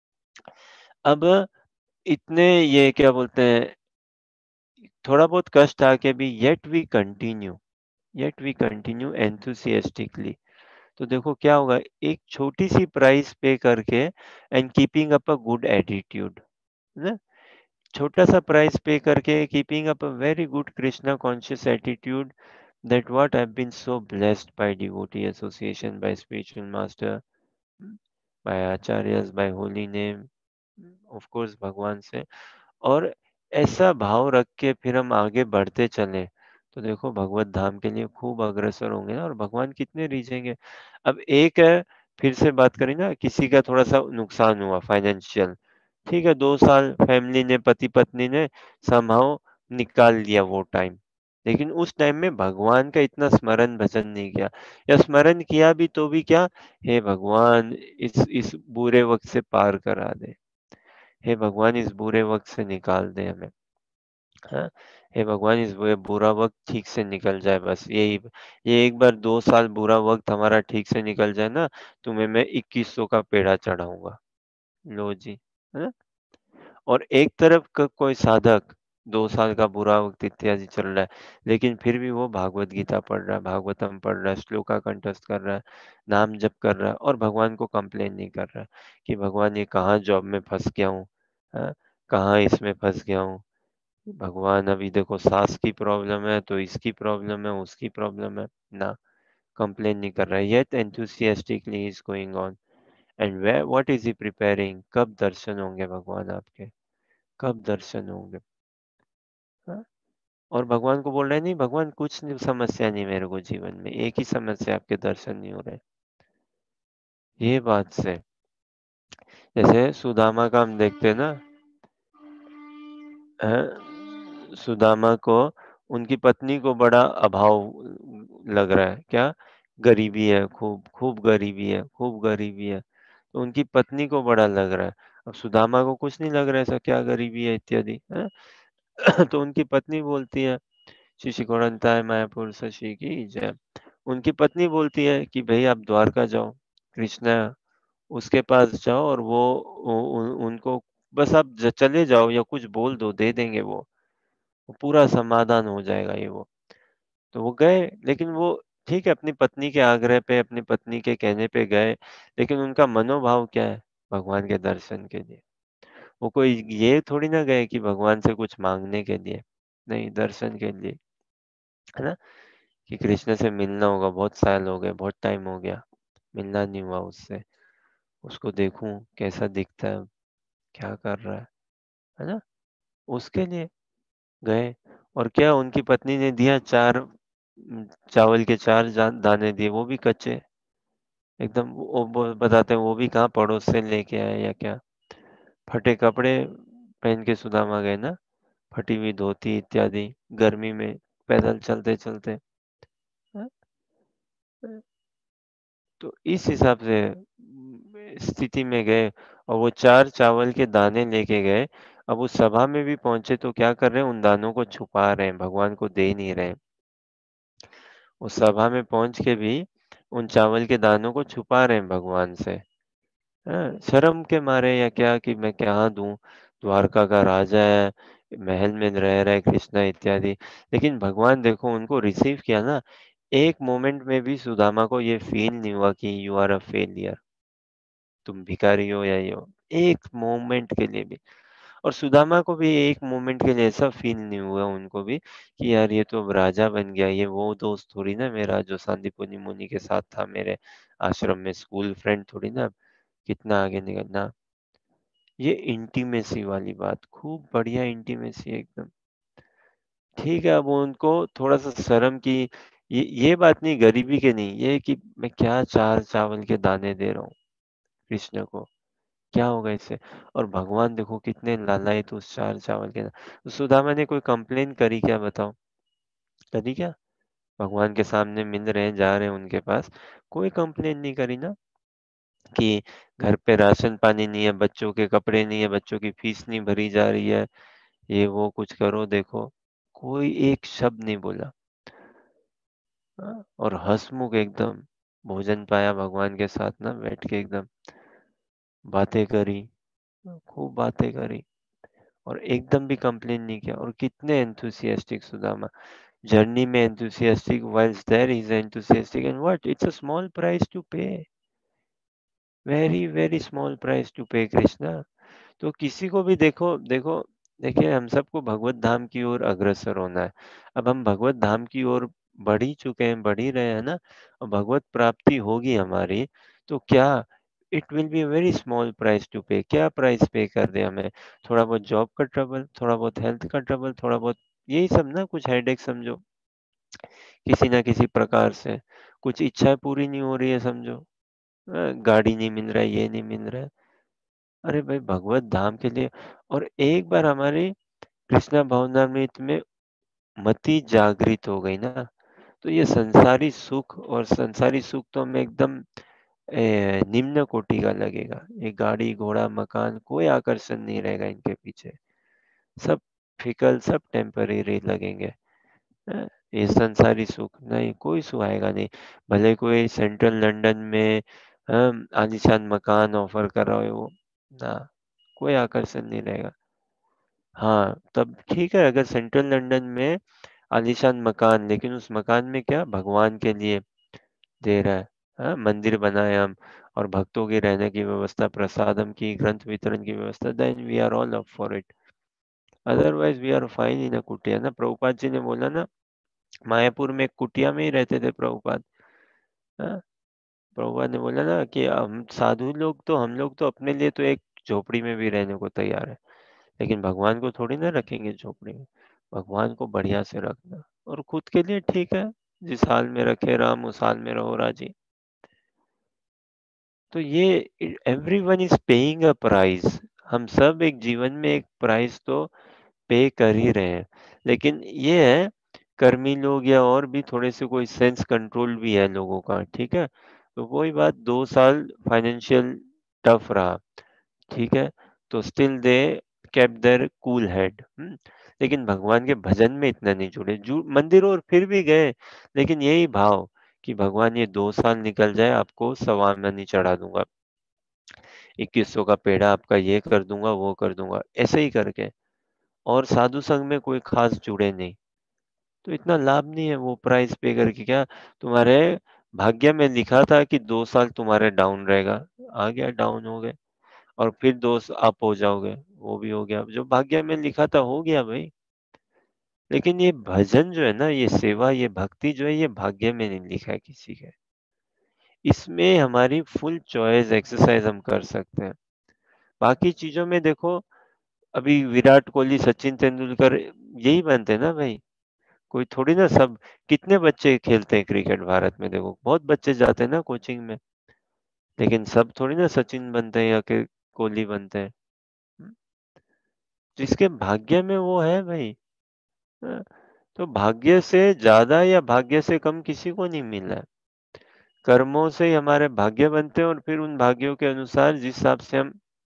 अब इतने ये क्या बोलते हैं, थोड़ा बहुत कष्ट आके भी येट वी कंटिन्यू एंथुसियास्टिकली। तो देखो क्या होगा, एक छोटी सी प्राइस पे करके and keeping up a good attitude, है ना? छोटा सा प्राइस पे करके keeping up a very good Krishna conscious attitude, that what I've been so blessed by devotee association, by spiritual master, by acharyas, by holy name, of course भगवान से। और ऐसा भाव रख के फिर हम आगे बढ़ते चलें, तो देखो भगवत धाम के लिए खूब अग्रसर होंगे ना, और भगवान कितने रीझेंगे। अब एक है, फिर से बात करें ना, किसी का थोड़ा सा नुकसान हुआ फाइनेंशियल, ठीक है, 2 साल फैमिली ने, पति पत्नी ने समहाउ निकाल लिया वो टाइम। लेकिन उस टाइम में भगवान का इतना स्मरण भजन नहीं किया, या स्मरण किया भी तो भी क्या, हे भगवान इस बुरे वक्त से पार करा दे, हे भगवान इस बुरे वक्त से निकाल दे हमें, हाँ? हे भगवान इस बुरा वक्त ठीक से निकल जाए, बस यही। ये एक बार 2 साल बुरा वक्त हमारा ठीक से निकल जाए ना, तुम्हें मैं 2100 का पेड़ा चढ़ाऊंगा, लो जी, है ना? और एक तरफ का कोई साधक 2 साल का बुरा वक्त इत्यादि चल रहा है, लेकिन फिर भी वो भागवत गीता पढ़ रहा है, भागवतम पढ़ रहा है, श्लोका कंठस्थ कर रहा है, नाम जप कर रहा है और भगवान को कंप्लेन नहीं कर रहा है कि भगवान ये कहाँ जॉब में फंस गया हूँ, कहाँ इसमें फंस गया हूँ। भगवान अभी देखो सास की प्रॉब्लम है तो इसकी प्रॉब्लम है, उसकी प्रॉब्लम है ना, कंप्लेन नहीं कर रहा है। Yet enthusiastically is going on and way what is he preparing, कब दर्शन होंगे भगवान आपके, कब दर्शन होंगे। हाँ? और भगवान को बोल रहे नहीं भगवान कुछ नहीं, समस्या नहीं मेरे को जीवन में, एक ही समस्या आपके दर्शन नहीं हो रहे। ये बात से जैसे सुदामा का हम देखते हैं ना, सुदामा को उनकी पत्नी को बड़ा अभाव लग रहा है, क्या गरीबी है, खूब खूब गरीबी है, खूब गरीबी है, तो उनकी पत्नी को बड़ा लग रहा है। अब सुदामा को कुछ नहीं लग रहा है ऐसा क्या गरीबी है इत्यादि है? तो उनकी पत्नी बोलती है, श्री श्री गौड़ंताय मायापुर शशि की जय, उनकी पत्नी बोलती है कि भाई आप द्वारका जाओ, कृष्णा उसके पास जाओ और वो उनको बस आप चले जाओ या कुछ बोल दो, दे देंगे वो पूरा समाधान हो जाएगा ये वो। तो वो गए, लेकिन वो ठीक है अपनी पत्नी के आग्रह पे, अपनी पत्नी के कहने पे गए, लेकिन उनका मनोभाव क्या है, भगवान के दर्शन के लिए। वो कोई ये थोड़ी ना गए कि भगवान से कुछ मांगने के लिए, नहीं, दर्शन के लिए, है ना, कि कृष्ण से मिलना होगा, बहुत साल हो गए, बहुत टाइम हो गया, मिलना नहीं हुआ उससे, उसको देखूं कैसा दिखता है, क्या कर रहा है ना, उसके लिए गए। और क्या उनकी पत्नी ने दिया, चावल के 4 दाने दिए, वो भी कच्चे एकदम, वो बताते हैं वो भी कहाँ पड़ोस से लेके आए या क्या, फटे कपड़े पहन के सुदामा गए ना, फटी हुई धोती इत्यादि, गर्मी में पैदल चलते चलते। हाँ? तो इस हिसाब से स्थिति में गए और वो 4 चावल के दाने लेके गए। अब उस सभा में भी पहुंचे तो क्या कर रहे हैं, उन दानों को छुपा रहे हैं, भगवान को दे नहीं रहे। उस सभा में पहुंच के भी उन चावल के दानों को छुपा रहे हैं भगवान से, शर्म के मारे या क्या, कि मैं क्या दूं, द्वारका का राजा है, महल में रह रहा है कृष्णा इत्यादि। लेकिन भगवान देखो उनको रिसीव किया ना, एक मोमेंट में भी सुदामा को ये फील नहीं हुआ कि यू आर अ फेलियर, तुम भिखारी हो या ये हो, एक मोमेंट के लिए भी। और सुदामा को भी एक मोमेंट के लिए ऐसा फील नहीं हुआ उनको भी कि यार ये तो अब राजा बन गया, ये वो दोस्त थोड़ी ना मेरा जो सांदीपनि मुनि के साथ था मेरे आश्रम में, स्कूल फ्रेंड थोड़ी ना, कितना आगे निकलना। ये इंटीमेसी वाली बात, खूब बढ़िया इंटीमेसी एकदम। ठीक है, अब उनको थोड़ा सा शर्म की, ये बात नहीं गरीबी के नहीं, ये कि मैं क्या 4 चावल के दाने दे रहा हूँ कृष्ण को, क्या होगा इससे। और भगवान देखो कितने लालायित उस 4 चावल के तो सुदामा ने कोई कंप्लेन करी क्या, बताओ, करी क्या? भगवान के सामने मिल रहे हैं, जा रहे हैं उनके पास, कोई कंप्लेन नहीं करी ना, कि घर पे राशन पानी नहीं है, बच्चों के कपड़े नहीं है, बच्चों की फीस नहीं भरी जा रही है, ये वो कुछ करो देखो, कोई एक शब्द नहीं बोला। और हंसमुख एकदम, भोजन पाया भगवान के साथ ना बैठ के, एकदम बातें करी, खूब बातें करी, और एकदम भी कंप्लेन नहीं किया। और कितने एंथुसियास्टिक सुदामा, जर्नी में enthusiastic, whilst there is enthusiastic, and what, it's a small price to pay, very very small price to pay Krishna. तो किसी को भी देखो देखो, देखिए हम सबको भगवत धाम की ओर अग्रसर होना है। अब हम भगवत धाम की ओर बढ़ ही चुके हैं, बढ़ ही रहे हैं ना, और भगवत प्राप्ति होगी हमारी, तो क्या, it will be very small price to pay, क्या प्राइस पे कर दे हमें, थोड़ा बहुत जॉब का ट्रबल, थोड़ा बहुत हेल्थ का ट्रबल, थोड़ा बहुत यही सब ना, कुछ हेडेक समझो, किसी ना किसी प्रकार से कुछ इच्छा पूरी नहीं हो रही है समझो, गाड़ी नहीं मिल रहा है, ये नहीं मिल रहा है, अरे भाई भगवत धाम के लिए। और एक बार हमारी कृष्णा भावनामृत में मति जागृत हो गई ना, तो ये संसारी सुख, और संसारी सुख तो हमें एकदम निम्न कोटि का लगेगा, ये गाड़ी घोड़ा मकान कोई आकर्षण नहीं रहेगा इनके पीछे, सब फिकल, सब टेम्परेरी लगेंगे। ये संसारी सुख नहीं, कोई सुहाएगा नहीं, भले कोई सेंट्रल लंदन में आलीशान मकान ऑफर कर रहा हो वो ना, कोई आकर्षण नहीं रहेगा। हाँ, तब ठीक है अगर सेंट्रल लंदन में आलीशान मकान, लेकिन उस मकान में क्या भगवान के लिए दे रहा है, हाँ? मंदिर बनाए हम और भक्तों के रहने की व्यवस्था, प्रसादम की, ग्रंथ वितरण की व्यवस्था, then we are all up for it. Otherwise we are fine in a कुटिया ना। प्रभुपाद जी ने बोला ना, मायापुर में एक कुटिया में ही रहते थे प्रभुपाद। हाँ? प्रभुपाद ने बोला ना कि हम साधु लोग तो, हम लोग तो अपने लिए तो एक झोपड़ी में भी रहने को तैयार है, लेकिन भगवान को थोड़ी ना रखेंगे झोपड़ी में। भगवान को बढ़िया से रखना और खुद के लिए ठीक है, जिस हाल में रखे राम उस हाल में रहो राजी। तो ये everyone is paying a price. हम सब एक जीवन में एक प्राइस तो पे कर ही रहे हैं, लेकिन ये है कर्मी लोग या और भी थोड़े से कोई सेंस कंट्रोल भी है लोगों का, ठीक है। तो वही बात, 2 साल फाइनेंशियल टफ रहा, ठीक है, तो still they kept their cool head. लेकिन भगवान के भजन में इतना नहीं जुड़े, मंदिर और फिर भी गए, लेकिन यही भाव कि भगवान ये 2 साल निकल जाए आपको सवामनी चढ़ा दूंगा, 2100 का पेड़ा आपका ये कर दूंगा वो कर दूंगा, ऐसे ही करके। और साधु संघ में कोई खास जुड़े नहीं, तो इतना लाभ नहीं है वो प्राइस पे करके। क्या तुम्हारे भाग्य में लिखा था कि 2 साल तुम्हारे डाउन रहेगा, आ गया डाउन हो गए, और फिर 2 अप हो जाओगे, वो भी हो गया, जो भाग्य में लिखा था हो गया भाई। लेकिन ये भजन जो है ना, ये सेवा, ये भक्ति जो है, ये भाग्य में नहीं लिखा है किसी के। इसमें हमारी फुल चॉइस एक्सरसाइज हम कर सकते हैं। बाकी चीजों में देखो, अभी विराट कोहली, सचिन तेंदुलकर यही बनते हैं ना भाई, कोई थोड़ी ना सब। कितने बच्चे खेलते हैं क्रिकेट भारत में, देखो बहुत बच्चे जाते हैं ना कोचिंग में, लेकिन सब थोड़ी ना सचिन बनते हैं या कि कोहली बनते हैं। हम्म, जिसके भाग्य में वो है भाई। हाँ, तो भाग्य से ज्यादा या भाग्य से कम किसी को नहीं मिला है। कर्मों से ही हमारे भाग्य बनते हैं, और फिर उन भाग्यों के अनुसार जिस हिसाब से हम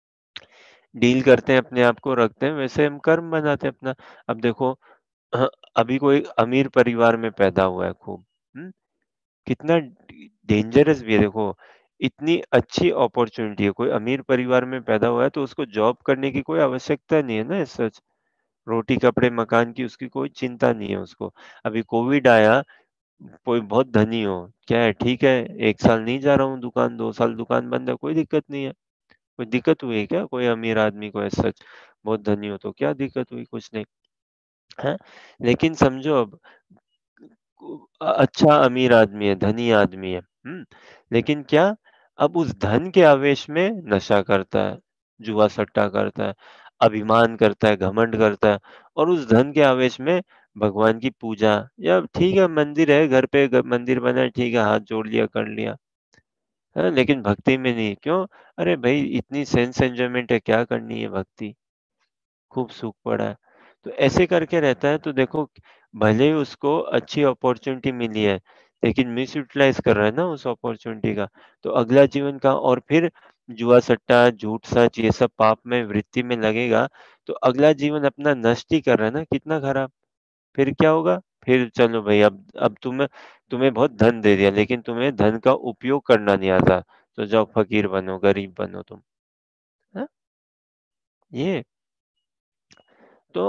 डील करते हैं, अपने आप को रखते हैं, वैसे हम कर्म बनाते हैं अपना। अब देखो, हाँ, अभी कोई अमीर परिवार में पैदा हुआ है खूब, कितना डेंजरस भी है देखो। इतनी अच्छी अपॉर्चुनिटी है, कोई अमीर परिवार में पैदा हुआ है तो उसको जॉब करने की कोई आवश्यकता नहीं है ना, सच। रोटी कपड़े मकान की उसकी कोई चिंता नहीं है उसको। अभी कोविड आया, कोई बहुत धनी हो, क्या है ठीक है, 1 साल नहीं जा रहा हूँ दुकान, 2 साल दुकान बंद है, कोई दिक्कत नहीं है। कोई दिक्कत हुई है क्या कोई अमीर आदमी को, ऐसा सच बहुत धनी हो तो क्या दिक्कत हुई, कुछ नहीं है। लेकिन समझो अब, अच्छा अमीर आदमी है, धनी आदमी है, लेकिन क्या, अब उस धन के आवेश में नशा करता है, जुआ सट्टा करता है, अभिमान करता है, घमंड करता है, और उस धन के आवेश में भगवान की पूजा, या ठीक है मंदिर है घर पे, मंदिर बना है, ठीक है हाथ जोड़ लिया कर लिया है, लेकिन भक्ति में नहीं, क्यों? अरे भाई इतनी सेंस एंजॉयमेंट है, क्या करनी है भक्ति, खूब सुख पड़ा है। तो ऐसे करके रहता है, तो देखो भले ही उसको अच्छी अपॉर्चुनिटी मिली है, लेकिन मिस यूटिलाइज कर रहा है ना उस अपॉर्चुनिटी का, तो अगला जीवन का, और फिर जुआ सट्टा झूठ सच ये सब पाप में वृत्ति में लगेगा, तो अगला जीवन अपना नष्ट ही कर रहा है ना, कितना खराब। फिर क्या होगा? फिर चलो भाई, अब तुम्हें तुम्हें बहुत धन दे दिया, लेकिन तुम्हें धन का उपयोग करना नहीं आता, तो जाओ फकीर बनो, गरीब बनो तुम। हाँ? ये तो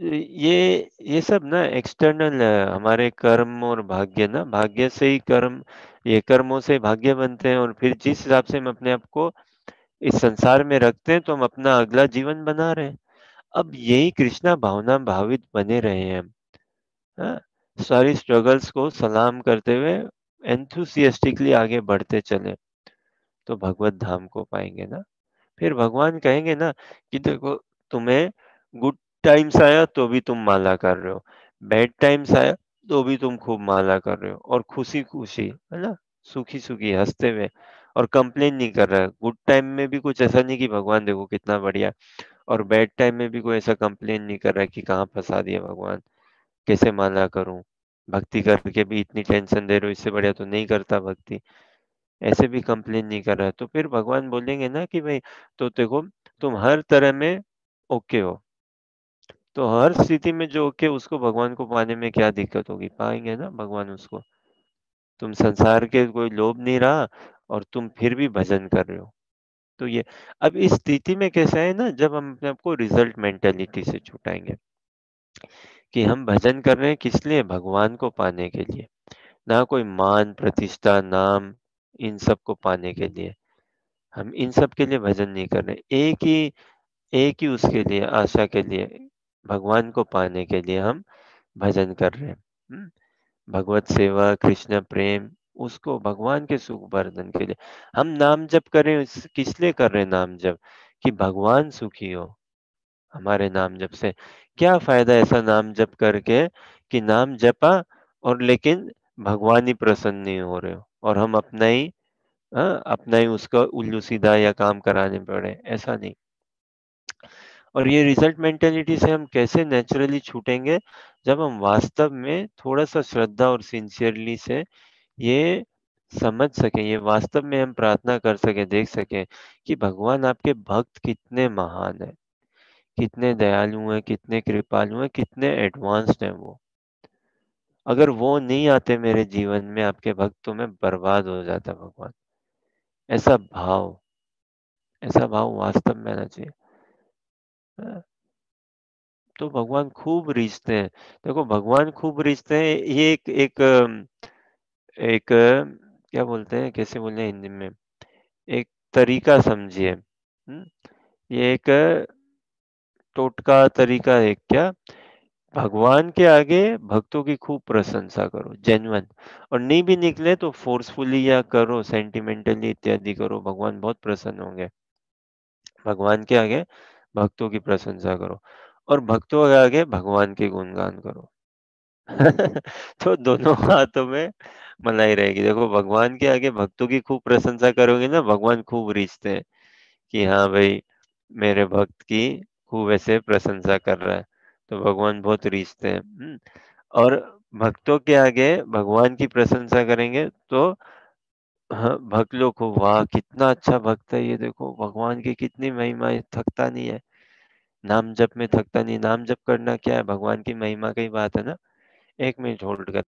ये सब ना एक्सटर्नल है, हमारे कर्म और भाग्य ना, भाग्य से ही कर्म, ये कर्मों से भाग्य बनते हैं, और फिर जिस हिसाब से हम अपने आप को इस संसार में रखते हैं, तो हम अपना अगला जीवन बना रहे हैं। अब यही कृष्णा भावना भावित बने रहे हैं हम, हाँ? सारी स्ट्रगल्स को सलाम करते हुए एंथुसियास्टिकली आगे बढ़ते चले, तो भगवत धाम को पाएंगे ना। फिर भगवान कहेंगे ना कि देखो, तुम्हें गुड टाइम्स आया तो भी तुम माला कर रहे हो, बैड टाइम्स आया तो भी तुम खूब माला कर रहे हो, और खुशी खुशी है ना, सुखी सुखी हंसते हुए, और कंप्लेन नहीं कर रहा है। गुड टाइम में भी कुछ ऐसा नहीं कि भगवान देखो कितना बढ़िया, और बैड टाइम में भी कोई ऐसा कंप्लेन नहीं कर रहा है कि कहाँ फंसा दिया भगवान, कैसे माला करूं, भक्ति करके भी इतनी टेंशन दे रहे हो, इससे बढ़िया तो नहीं करता भक्ति, ऐसे भी कंप्लेन नहीं कर रहा है। तो फिर भगवान बोलेंगे ना कि भाई, तो देखो तुम हर तरह में ओके हो, तो हर स्थिति में जो ओके, उसको भगवान को पाने में क्या दिक्कत होगी, पाएंगे ना भगवान उसको। तुम संसार के कोई लोभ नहीं रहा, और तुम फिर भी भजन कर रहे हो, तो ये अब इस स्थिति में कैसा है ना, जब हम अपने आप को रिजल्ट मेंटेलिटी से छुटाएंगे कि हम भजन कर रहे हैं किस लिए, भगवान को पाने के लिए, ना कोई मान प्रतिष्ठा नाम इन सब को पाने के लिए। हम इन सब के लिए भजन नहीं कर रहे, एक ही उसके लिए, आशा के लिए, भगवान को पाने के लिए हम भजन कर रहे हैं। भगवत सेवा, कृष्ण प्रेम, उसको भगवान के सुख वर्धन के लिए हम नाम जप करें। किस लिए कर रहे हैं नाम जप, कि भगवान सुखी हो हमारे नाम जप से। क्या फायदा ऐसा नाम जप करके कि नाम जपा और लेकिन भगवान ही प्रसन्न नहीं हो रहे हो, और हम अपना ही उसका उल्लू सीधा या काम कराने पड़े, ऐसा नहीं। और ये रिजल्ट मेंटेलिटी से हम कैसे नेचुरली छूटेंगे, जब हम वास्तव में थोड़ा सा श्रद्धा और सिंसियरली से ये समझ सकें, ये वास्तव में हम प्रार्थना कर सकें, देख सकें कि भगवान आपके भक्त कितने महान है, कितने दयालु हैं, कितने कृपालु हैं, कितने एडवांस्ड हैं वो। अगर वो नहीं आते मेरे जीवन में, आपके भक्त, तो मैं बर्बाद हो जाता भगवान। ऐसा भाव वास्तव में आना चाहिए। तो भगवान खूब रिझते हैं। देखो भगवान खूब रिझते हैं, ये एक क्या बोलते हैं, कैसे बोले हिंदी में, एक तरीका समझिए। ये एक टोटका तरीका है क्या, भगवान के आगे भक्तों की खूब प्रशंसा करो, जेन्युइन, और नहीं भी निकले तो फोर्सफुली या करो सेंटिमेंटली इत्यादि करो, भगवान बहुत प्रसन्न होंगे। भगवान के आगे भक्तों की प्रशंसा करो, और भक्तों के आगे भगवान के गुणगान करो। तो दोनों हाथों में मलाई रहेगी। देखो भगवान के आगे भक्तों की खूब प्रशंसा करोगे ना, भगवान खूब रीझते हैं कि हाँ भाई, मेरे भक्त की खूब ऐसे प्रशंसा कर रहा है, तो भगवान बहुत रीझते हैं। और भक्तों के आगे भगवान की प्रशंसा करेंगे तो हाँ, भक्त लोग को, वाह कितना अच्छा भक्त है ये, देखो भगवान की कितनी महिमा है, थकता नहीं है, नाम जप में थकता नहीं। नाम जप करना क्या है, भगवान की महिमा की बात है ना। 1 मिनट होल्ड कर।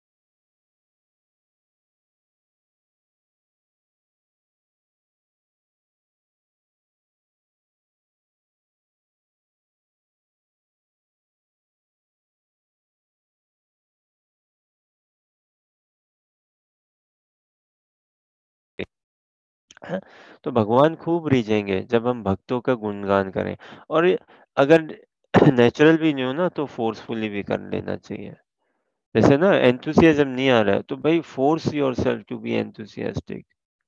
हैं? तो भगवान खूब रीझेंगे जब हम भक्तों का गुणगान करें। और अगर नेचुरल भी नहीं हो ना, तो फोर्सफुली भी कर लेना चाहिए। जैसे ना एंथुसियाज्म नहीं आ रहा है, तो भाई force yourself to be enthusiastic.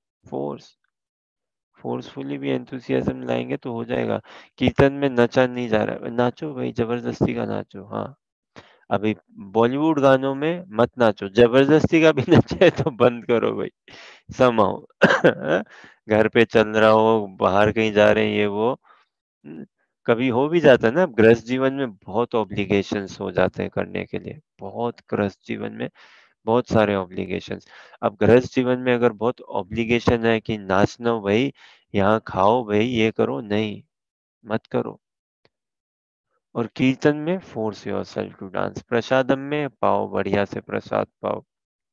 Forcefully भी एंथुसियाज्म लाएंगे तो हो जाएगा। कीर्तन में नचा नहीं जा रहा है, नाचो भाई, जबरदस्ती का नाचो। हाँ, अभी बॉलीवुड गानों में मत नाचो, जबरदस्ती का भी नचे तो बंद करो भाई। समाओ। घर पे चल रहा हो, बाहर कहीं जा रहे हैं, ये वो। कभी हो भी जाता है ना, गृहस्थ जीवन में बहुत ऑब्लिगेशंस हो जाते हैं करने के लिए, बहुत गृहस्थ जीवन में बहुत सारे ऑब्लिगेशंस। अब गृहस्थ जीवन में अगर बहुत ऑब्लिगेशन है कि नाचना भाई, यहाँ खाओ भाई, ये करो, नहीं, मत करो। और कीर्तन में force yourself to dance, prasadam में पाओ, बढ़िया से प्रसाद पाओ।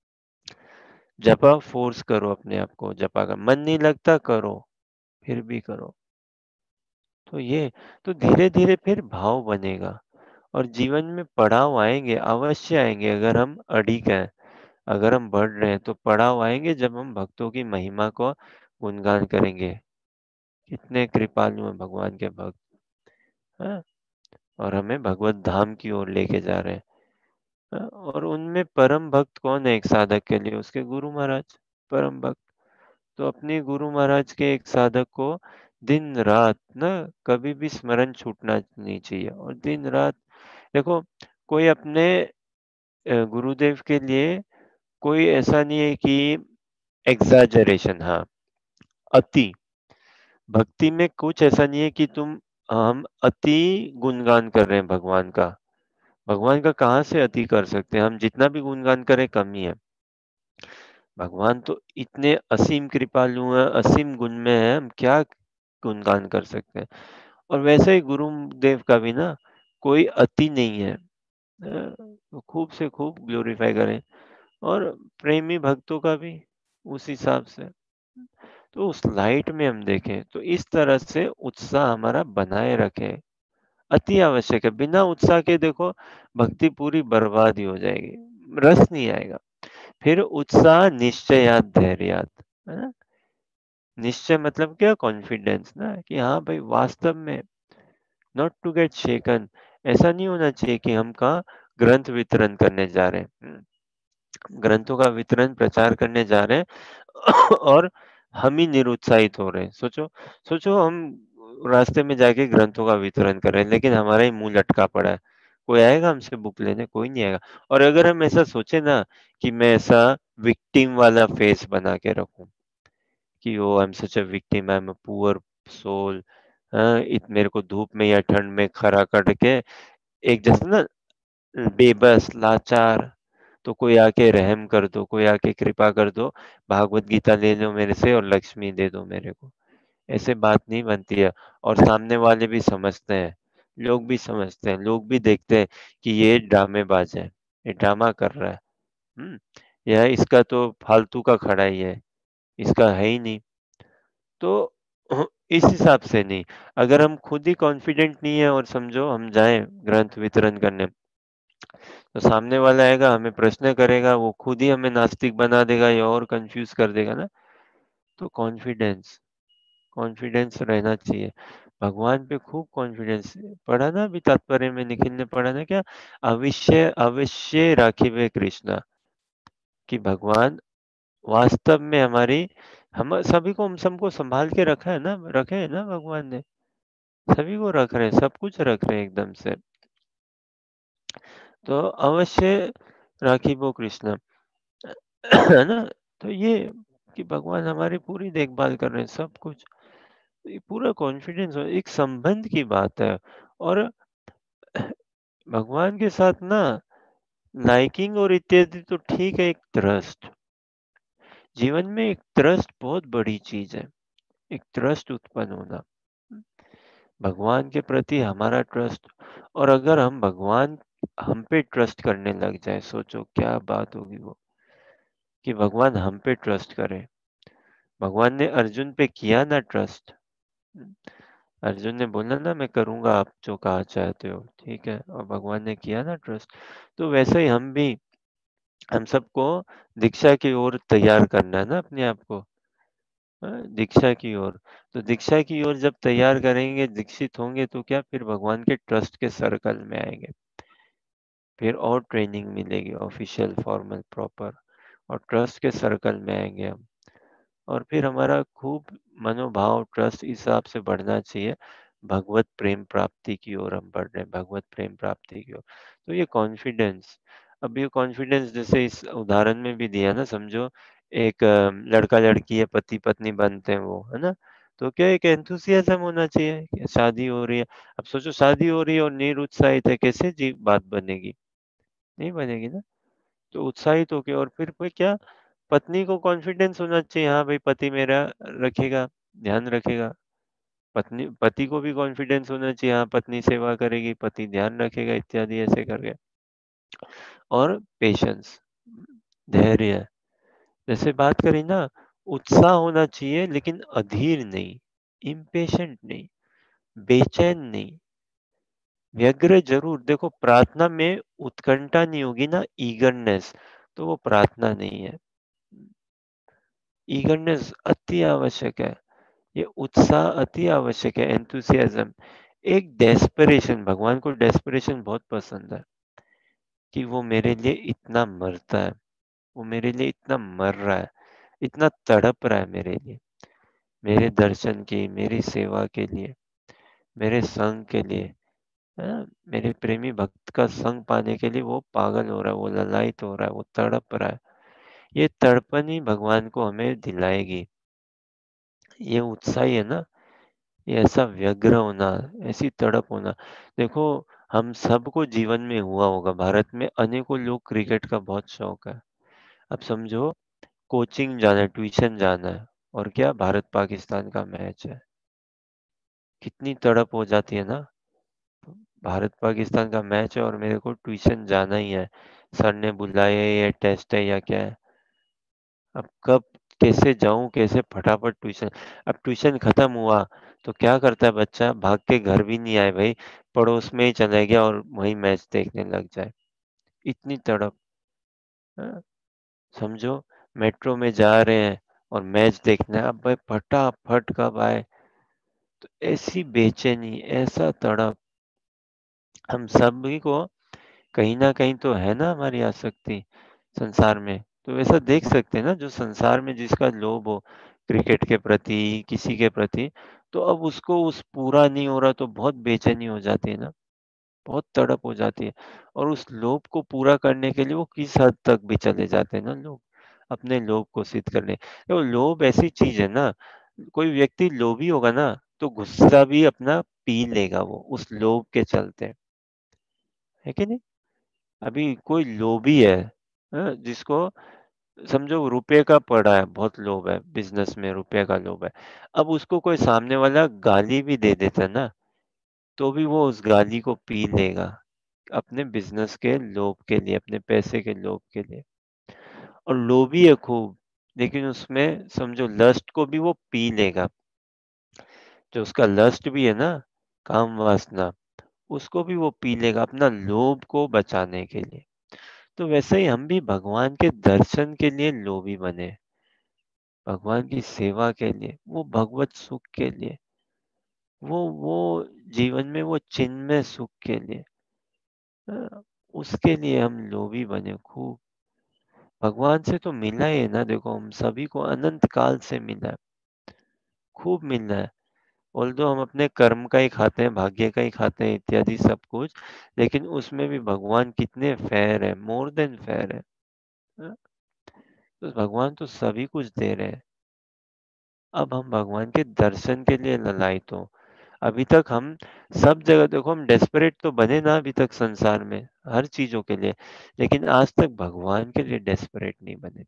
जपा फोर्स करो अपने आप को, जपा का मन नहीं लगता करो, फिर भी करो। तो ये, तो धीरे धीरे फिर भाव बनेगा, और जीवन में पड़ाव आएंगे, अवश्य आएंगे। अगर हम अडिग हैं, अगर हम बढ़ रहे हैं, तो पड़ाव आएंगे जब हम भक्तों की महिमा को गुणगान करेंगे। कितने कृपालु हैं भगवान के भक्त, हाँ? और हमें भगवत धाम की ओर लेके जा रहे हैं। हाँ? और उनमें परम भक्त कौन है एक साधक के लिए, उसके गुरु महाराज, परम भक्त। तो अपने गुरु महाराज के एक साधक को दिन रात ना, कभी भी स्मरण छूटना नहीं चाहिए। और दिन रात देखो, कोई अपने गुरुदेव के लिए कोई ऐसा नहीं है कि एग्जैजरेशन, हाँ, अति भक्ति में कुछ ऐसा नहीं है कि हम अति गुणगान कर रहे हैं भगवान का। भगवान का कहाँ से अति कर सकते हैं, हम जितना भी गुणगान करें कम ही है। भगवान तो इतने असीम कृपालु हैं, असीम गुण में है, हम क्या गुणगान कर सकते हैं। और वैसे ही गुरुदेव का भी ना कोई अति नहीं है। तो खूब से खूब ग्लोरीफाई करें, और प्रेमी भक्तों का भी उस हिसाब से। तो उस लाइट में हम देखें, तो इस तरह से उत्साह हमारा बनाए रखें अति आवश्यक है। बिना उत्साह के देखो भक्ति पूरी बर्बाद ही हो जाएगी, रस नहीं आएगा। फिर उत्साह निश्चयात धैर्यात, है ना? निश्चय मतलब क्या? कॉन्फिडेंस ना, कि हाँ भाई वास्तव में, नॉट टू गेट शेकन। ऐसा नहीं होना चाहिए कि हम कहाँ ग्रंथ वितरण करने जा रहे हैं, ग्रंथों का वितरण प्रचार करने जा रहे हैं और हम ही निरुत्साहित हो रहे हैं। सोचो सोचो, हम रास्ते में जाके ग्रंथों का वितरण कर रहे हैं लेकिन हमारा ही मुंह लटका पड़ा है, कोई आएगा हमसे बुक लेने? कोई नहीं आएगा। और अगर हम ऐसा सोचे ना कि मैं ऐसा विक्टिम वाला फेस बना के रखूं कि oh I am such a victim, I am a poor soul, मेरे को धूप में या ठंड में खड़ा करके एक जैसे ना बेबस लाचार, तो कोई आके रहम कर दो, कोई आके कृपा कर दो, भागवत गीता ले लो मेरे से और लक्ष्मी दे दो मेरे को। ऐसे बात नहीं बनती है। और सामने वाले भी समझते हैं, लोग भी समझते हैं, लोग भी देखते हैं कि ये ड्रामेबाज है, ये ड्रामा कर रहा है। यह इसका तो फालतू का खड़ा ही है, इसका है ही नहीं। तो इस हिसाब से नहीं, अगर हम खुद ही कॉन्फिडेंट नहीं है और समझो हम जाएं ग्रंथ वितरण करने, तो सामने वाला आएगा, हमें प्रश्न करेगा, वो खुद ही हमें नास्तिक बना देगा या और कंफ्यूज कर देगा ना। तो कॉन्फिडेंस, कॉन्फिडेंस रहना चाहिए। भगवान पे खूब कॉन्फिडेंस पढ़ा ना, अभी तात्पर्य में निखिल ने पढ़ा ना क्या? अवश्य अवश्य राखिबे कृष्णा, कि भगवान वास्तव में हमारी, हम सभी को, हम सबको संभाल के रखा है ना, रखे है ना भगवान ने, सभी को रख रहे हैं, सब कुछ रख रहे हैं एकदम से। तो अवश्य राखिबो कृष्णा, है ना? तो ये कि भगवान हमारी पूरी देखभाल कर रहे हैं, सब कुछ। तो ये पूरा कॉन्फिडेंस एक संबंध की बात है। और भगवान के साथ ना लाइकिंग और इत्यादि तो ठीक है, एक ट्रस्ट, जीवन में एक ट्रस्ट बहुत बड़ी चीज है, एक ट्रस्ट उत्पन्न होना भगवान के प्रति हमारा ट्रस्ट। और अगर हम भगवान हम पे ट्रस्ट करने लग जाए, सोचो क्या बात होगी वो, कि भगवान हम पे ट्रस्ट करे। भगवान ने अर्जुन पे किया ना ट्रस्ट, अर्जुन ने बोला ना मैं करूंगा आप जो कहा चाहते हो, ठीक है, और भगवान ने किया ना ट्रस्ट। तो वैसे ही हम भी, हम सबको दीक्षा की ओर तैयार करना है ना अपने आप को, दीक्षा की ओर। तो दीक्षा की ओर जब तैयार करेंगे, दीक्षित होंगे, तो क्या फिर भगवान के ट्रस्ट के सर्कल में आएंगे, फिर और ट्रेनिंग मिलेगी ऑफिशियल फॉर्मल प्रॉपर, और ट्रस्ट के सर्कल में आएंगे हम। और फिर हमारा खूब मनोभाव ट्रस्ट इस हिसाब से बढ़ना चाहिए, भगवत प्रेम प्राप्ति की ओर हम बढ़ रहे हैं, भगवत प्रेम प्राप्ति की ओर। तो ये कॉन्फिडेंस, अब ये कॉन्फिडेंस जैसे इस उदाहरण में भी दिया ना, समझो एक लड़का लड़की है, पति पत्नी बनते हैं वो, है ना? तो क्या एक एंथुसियाज्म होना चाहिए कि शादी हो रही है। अब सोचो शादी हो रही है और निरुत्साहित है, कैसे जी बात बनेगी? नहीं बनेगी ना। तो उत्साहित होके, और फिर कोई क्या, पत्नी को कॉन्फिडेंस होना चाहिए, हाँ भाई पति मेरा रखेगा, ध्यान रखेगा। पत्नी, पति को भी कॉन्फिडेंस होना चाहिए, हाँ पत्नी सेवा करेगी, पति ध्यान रखेगा, इत्यादि ऐसे करके। और पेशेंस, धैर्य, जैसे बात करी ना, उत्साह होना चाहिए लेकिन अधीर नहीं, इम्पेशेंट नहीं, बेचैन नहीं, व्यग्र जरूर। देखो प्रार्थना में उत्कंठा नहीं होगी ना, ईगरनेस, तो वो प्रार्थना नहीं है। ईगरनेस अति आवश्यक है, ये उत्साह अति आवश्यक है, एंथुसियाज्म। एक डेस्परेशन, भगवान को डेस्परेशन बहुत पसंद है, कि वो मेरे लिए इतना मरता है, वो मेरे लिए इतना मर रहा है, इतना तड़प रहा है मेरे लिए, मेरे दर्शन की, मेरी सेवा के लिए, मेरे संग के लिए, हाँ, मेरे प्रेमी भक्त का संग पाने के लिए वो पागल हो रहा है, वो ललायत हो रहा है, वो तड़प रहा है। ये तड़पन ही भगवान को हमें दिलाएगी। ये उत्साही है ना, ये ऐसा व्यग्र होना, ऐसी तड़प होना। देखो हम सबको जीवन में हुआ होगा, भारत में अनेकों लोग क्रिकेट का बहुत शौक है। अब समझो कोचिंग जाना है, ट्यूशन जाना है, और क्या भारत पाकिस्तान का मैच है, कितनी तड़प हो जाती है ना। भारत पाकिस्तान का मैच है और मेरे को ट्यूशन जाना ही है, सर ने बुलाया है, ये टेस्ट है या क्या है। अब कब कैसे जाऊं, कैसे फटाफट ट्यूशन। अब ट्यूशन खत्म हुआ तो क्या करता है बच्चा, भाग के घर भी नहीं आए भाई, पड़ोस में ही चला गया और वहीं मैच देखने लग जाए। इतनी तड़प। हाँ, समझो मेट्रो में जा रहे हैं और मैच देखना है, अब भाई फटाफट कब आए। तो ऐसी बेचैनी, ऐसा तड़प, हम सभी को कहीं ना कहीं तो है ना हमारी आसक्ति संसार में। तो वैसा देख सकते हैं ना, जो संसार में जिसका लोभ हो क्रिकेट के प्रति, किसी के प्रति, तो अब उसको उस पूरा नहीं हो रहा तो बहुत बेचैनी हो जाती है ना, बहुत तड़प हो जाती है। और उस लोभ को पूरा करने के लिए वो किस हद तक भी चले जाते हैं ना लोग, अपने लोभ को सिद्ध करने। तो लोभ ऐसी चीज है ना, कोई व्यक्ति लोभी होगा ना तो गुस्सा भी अपना पी लेगा वो उस लोभ के चलते, है कि नहीं। अभी कोई लोभी है, जिसको समझो रुपए का पड़ा है, बहुत लोभ है, बिजनेस में रुपए का लोभ है। अब उसको कोई सामने वाला गाली भी दे देता है ना, तो भी वो उस गाली को पी लेगा अपने बिजनेस के लोभ के लिए, अपने पैसे के लोभ के लिए। और लोभी है खूब, लेकिन उसमें समझो लस्ट को भी वो पी लेगा। जो उसका लस्ट भी है ना, काम वासना, उसको भी वो पी लेगा अपना लोभ को बचाने के लिए। तो वैसे ही हम भी भगवान के दर्शन के लिए लोभी बने, भगवान की सेवा के लिए, वो भगवत सुख के लिए, वो जीवन में वो चिन्मय सुख के लिए, उसके लिए हम लोभी बने खूब। भगवान से तो मिला ही है ना, देखो हम सभी को अनंत काल से मिला है, खूब मिला है। ऑल्दो हम अपने कर्म का ही खाते हैं, भाग्य का ही खाते हैं इत्यादि सब कुछ, लेकिन उसमें भी भगवान कितने फेयर है, मोर देन फेयर है। हाँ? तो भगवान तो सभी कुछ दे रहे हैं। अब हम भगवान के दर्शन के लिए ललायत हो। अभी तक हम सब जगह देखो, हम डेस्परेट तो बने ना अभी तक संसार में हर चीजों के लिए, लेकिन आज तक भगवान के लिए डेस्परेट नहीं बने।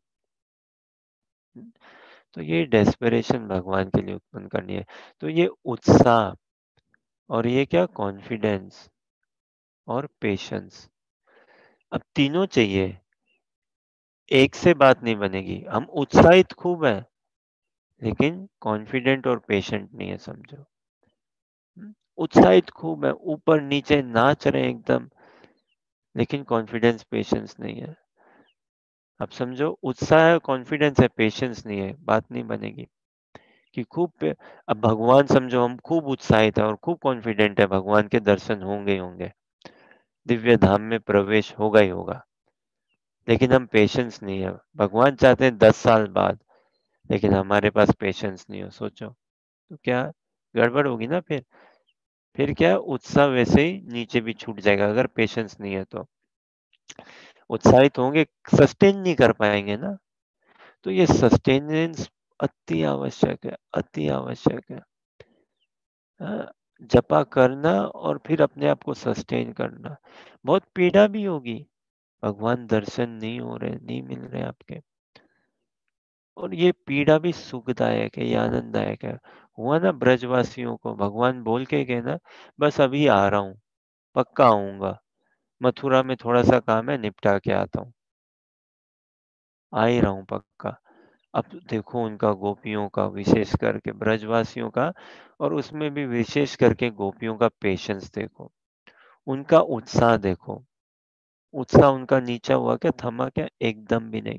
तो ये डेस्परेशन भगवान के लिए उत्पन्न करनी है। तो ये उत्साह और ये क्या, कॉन्फिडेंस और पेशेंस, अब तीनों चाहिए, एक से बात नहीं बनेगी। हम उत्साहित खूब है लेकिन कॉन्फिडेंट और पेशेंट नहीं है, समझो। उत्साहित खूब है, ऊपर नीचे नाच रहे हैं एकदम, लेकिन कॉन्फिडेंस पेशेंस नहीं है। अब समझो उत्साह है, कॉन्फिडेंस है, पेशेंस नहीं है, बात नहीं बनेगी। कि अब भगवान समझो, हम खूब उत्साहित है और खूब कॉन्फिडेंट है भगवान के दर्शन होंगे ही होंगे, दिव्य धाम में प्रवेश होगा ही होगा, लेकिन हम पेशेंस नहीं है। भगवान चाहते हैं 10 साल बाद, लेकिन हमारे पास पेशेंस नहीं हो, सोचो तो क्या गड़बड़ होगी ना। फिर क्या, उत्साह वैसे ही नीचे भी छूट जाएगा अगर पेशेंस नहीं है तो। उत्साहित होंगे, सस्टेन नहीं कर पाएंगे ना। तो ये सस्टेनेंस अति आवश्यक है, अति आवश्यक है। जपा करना और फिर अपने आप को सस्टेन करना। बहुत पीड़ा भी होगी, भगवान दर्शन नहीं हो रहे, नहीं मिल रहे आपके, और ये पीड़ा भी सुखदायक है, ये आनंददायक है। हुआ ना ब्रजवासियों को, भगवान बोल के गए ना, बस अभी आ रहा हूँ, पक्का आऊंगा, मथुरा में थोड़ा सा काम है, निपटा के आता हूँ, आ ही रहा हूँ पक्का। अब देखो उनका, गोपियों का, विशेष करके ब्रजवासियों का, और उसमें भी विशेष करके गोपियों का पेशेंस देखो, उनका उत्साह देखो। उत्साह उनका नीचा हुआ क्या, थमा क्या, एकदम भी नहीं।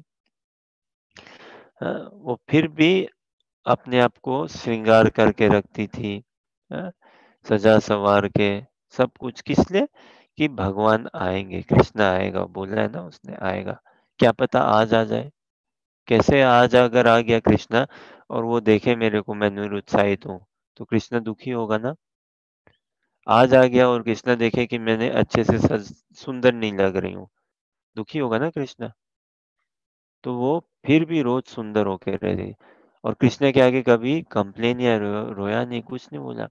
वो फिर भी अपने आप को श्रृंगार करके रखती थी, हाँ, सजा सवार के, सब कुछ किस लिए, कि भगवान आएंगे, कृष्ण आएगा, बोला है ना उसने आएगा, क्या पता आज आ जाए। कैसे आज अगर आ गया कृष्णा और वो देखे मेरे को, मैं निरुत्साहित हूँ, तो कृष्ण दुखी होगा ना। आज आ गया और कृष्णा देखे कि मैंने अच्छे से सुंदर नहीं लग रही हूँ, दुखी होगा ना कृष्ण। तो वो फिर भी रोज सुंदर होके रहे, और कृष्ण के आगे कभी कंप्लेन या रोया नहीं, कुछ नहीं बोला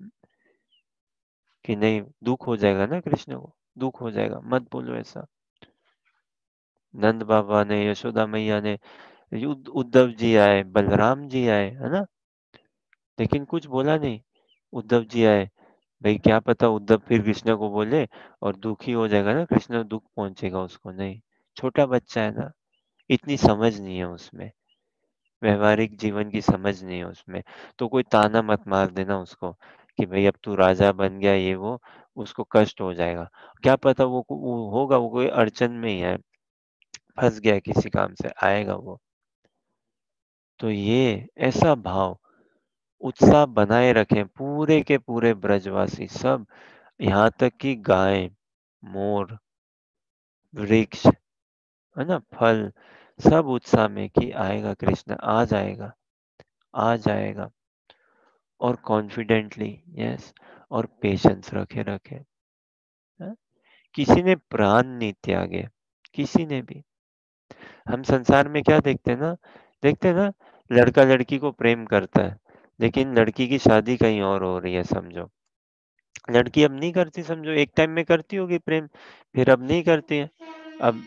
कि नहीं, दुख हो जाएगा ना कृष्ण को, दुख हो जाएगा, मत बोलो ऐसा। नंद बाबा ने, यशोदा मैया ने, उद्धव जी आए, बलराम जी आए, है ना, लेकिन कुछ बोला नहीं। उद्धव जी आए, भाई क्या पता उद्धव फिर कृष्ण को बोले और दुखी हो जाएगा ना कृष्ण, दुख पहुंचेगा उसको, नहीं, छोटा बच्चा है ना, इतनी समझ नहीं है उसमें। व्यवहारिक जीवन की समझ नहीं है उसमें, तो कोई ताना मत मार देना उसको कि भाई अब तू राजा बन गया ये वो, उसको कष्ट हो जाएगा। क्या पता वो होगा, वो कोई अड़चन में ही है, फंस गया किसी काम से, आएगा वो। तो ये ऐसा भाव, उत्साह बनाए रखें पूरे के पूरे ब्रजवासी सब, यहाँ तक कि गाय, मोर, वृक्ष, है ना, फल, सब उत्साह में कि आएगा कृष्ण, आ जाएगा, आ जाएगा। और कॉन्फिडेंटली, यस, और पेशेंस रखे, हाँ? किसी ने प्राण नहीं त्यागे, किसी ने भी। हम संसार में क्या देखते हैं ना, लड़का लड़की को प्रेम करता है, लेकिन लड़की की शादी कहीं और हो रही है समझो। लड़की अब नहीं करती समझो, एक टाइम में करती होगी प्रेम, फिर अब नहीं करती है। अब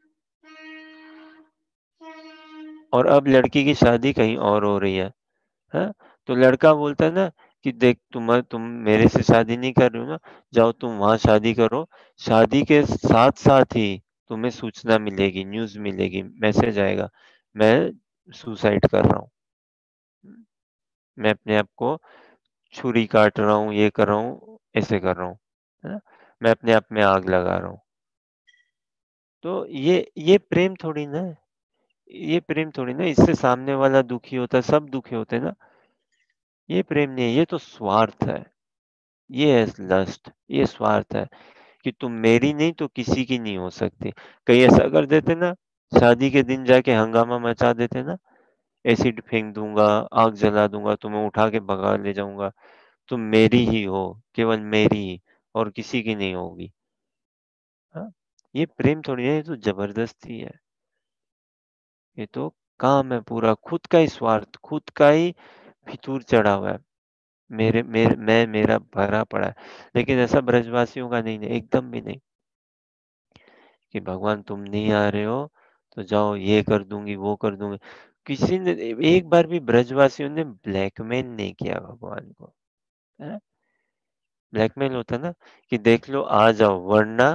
और अब लड़की की शादी कहीं और हो रही है, हाँ? तो लड़का बोलता है ना कि देख तुम मेरे से शादी नहीं कर रहे हो ना, जाओ तुम वहां शादी करो, शादी के साथ साथ ही तुम्हें सूचना मिलेगी, न्यूज मिलेगी, मैसेज आएगा, मैं सुसाइड कर रहा हूँ, मैं अपने आप को छुरी काट रहा हूँ, ये कर रहा हूँ, ऐसे कर रहा हूँ, है ना, मैं अपने आप में आग लगा रहा हूँ। तो ये प्रेम थोड़ी ना है, ये प्रेम थोड़ी ना, इससे सामने वाला दुखी होता है, सब दुखी होते हैं ना, ये प्रेम नहीं है, ये तो स्वार्थ है, ये है लस्ट, ये स्वार्थ है कि तुम मेरी नहीं तो किसी की नहीं हो सकती। कई ऐसा कर देते ना, शादी के दिन जाके हंगामा मचा देते ना, एसिड फेंक दूंगा, आग जला दूंगा, तुम्हें उठा के भगा ले जाऊंगा, तुम मेरी ही हो, केवल मेरी ही, और किसी की नहीं होगी। हाँ, ये प्रेम थोड़ी है, ये तो जबरदस्ती है, ये तो काम है पूरा, खुद का ही स्वार्थ, खुद का ही फितूर चढ़ा हुआ है, मेरे मेरे मैं मेरा भरा पड़ा है। लेकिन ऐसा ब्रजवासियों का नहीं है, एकदम भी नहीं कि भगवान तुम नहीं आ रहे हो तो जाओ ये कर दूंगी वो कर दूंगी। किसी ने एक बार भी ब्रजवासियों ने ब्लैकमेल नहीं किया भगवान को, है? ब्लैकमेल होता ना कि देख लो आ जाओ, वरना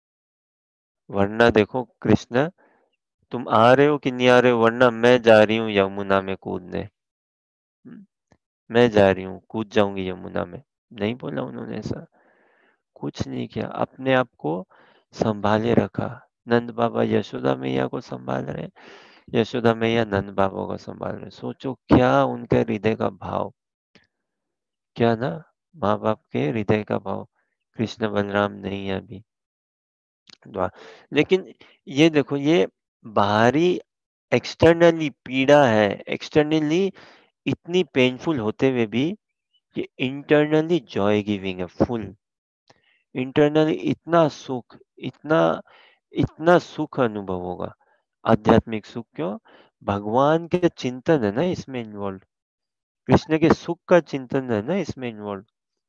वरना देखो कृष्ण तुम आ रहे हो कि नहीं आ रहे हो, वरना मैं जा रही हूँ यमुना में कूदने, हम्म, मैं जा रही हूँ, कूद जाऊंगी यमुना में। नहीं बोला उन्होंने ऐसा, कुछ नहीं किया, अपने आप को संभाले रखा। नंद बाबा यशोदा मैया को संभाल रहे, यशोदा मैया नंद बाबा को संभाल रहे, सोचो क्या उनके हृदय का भाव, क्या ना, माँ बाप के हृदय का भाव। कृष्ण बलराम नहीं है अभी लेकिन ये देखो, ये बाहरी एक्सटर्नली पीड़ा है, एक्सटर्नली इतनी पेनफुल होते हुए भी ये इंटरनली जॉय गिविंग है, फुल इंटरनली इतना सुख, इतना इतना सुख अनुभव होगा, आध्यात्मिक सुख। क्यों? भगवान के चिंतन है ना इसमें इन्वॉल्व, कृष्ण के सुख का चिंतन है ना इसमें इन्वॉल्व।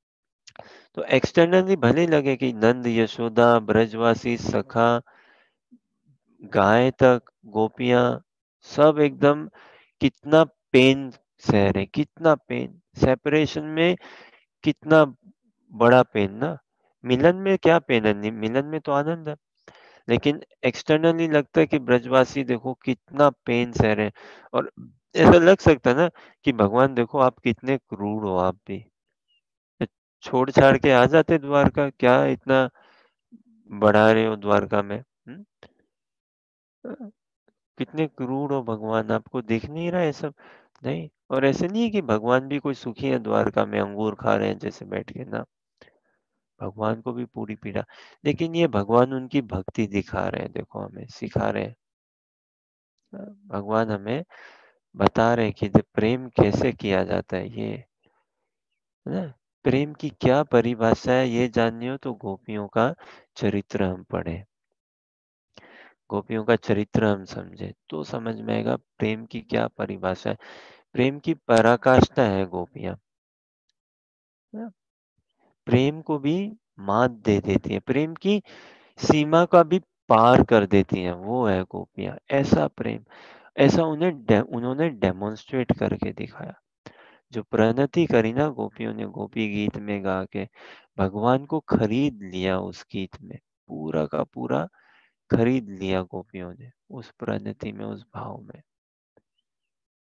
तो एक्सटर्नली भले लगे कि नंद यशोदा ब्रजवासी सखा गाय तक गोपियां सब एकदम कितना पेन सह रहे, कितना पेन सेपरेशन में, कितना बड़ा पेन ना। मिलन में क्या पेन है, मिलन में तो आनंद है, लेकिन एक्सटर्नली लगता है कि ब्रजवासी देखो कितना पेन सह रहे हैं। और ऐसा लग सकता है ना कि भगवान देखो आप कितने क्रूर हो, आप भी छोड़ छाड़ के आ जाते द्वारका, क्या इतना बढ़ा रहे हो द्वारका में, कितने क्रूर हो भगवान, आपको दिख नहीं रहा है सब? नहीं, और ऐसे नहीं है कि भगवान भी कोई सुखी है द्वारका में अंगूर खा रहे हैं जैसे बैठ के ना, भगवान को भी पूरी पीड़ा। लेकिन ये भगवान उनकी भक्ति दिखा रहे हैं, देखो हमें सिखा रहे हैं, भगवान हमें बता रहे हैं कि प्रेम कैसे किया जाता है, ये है ना, प्रेम की क्या परिभाषा है ये जाननी हो तो गोपियों का चरित्र हम पढ़े, गोपियों का चरित्र हम समझे तो समझ में आएगा प्रेम की क्या परिभाषा है। प्रेम की पराकाष्ठा है गोपियां, है ना? प्रेम को भी मात दे देती है, प्रेम की सीमा का भी पार कर देती हैं, वो है गोपियां, ऐसा प्रेम, ऐसा उन्होंने डेमोन्स्ट्रेट करके दिखाया। जो प्रणति करी ना गोपियों ने, गोपी गीत में गा के भगवान को खरीद लिया, उस गीत में पूरा का पूरा खरीद लिया गोपियों ने, उस प्रणति में, उस भाव में।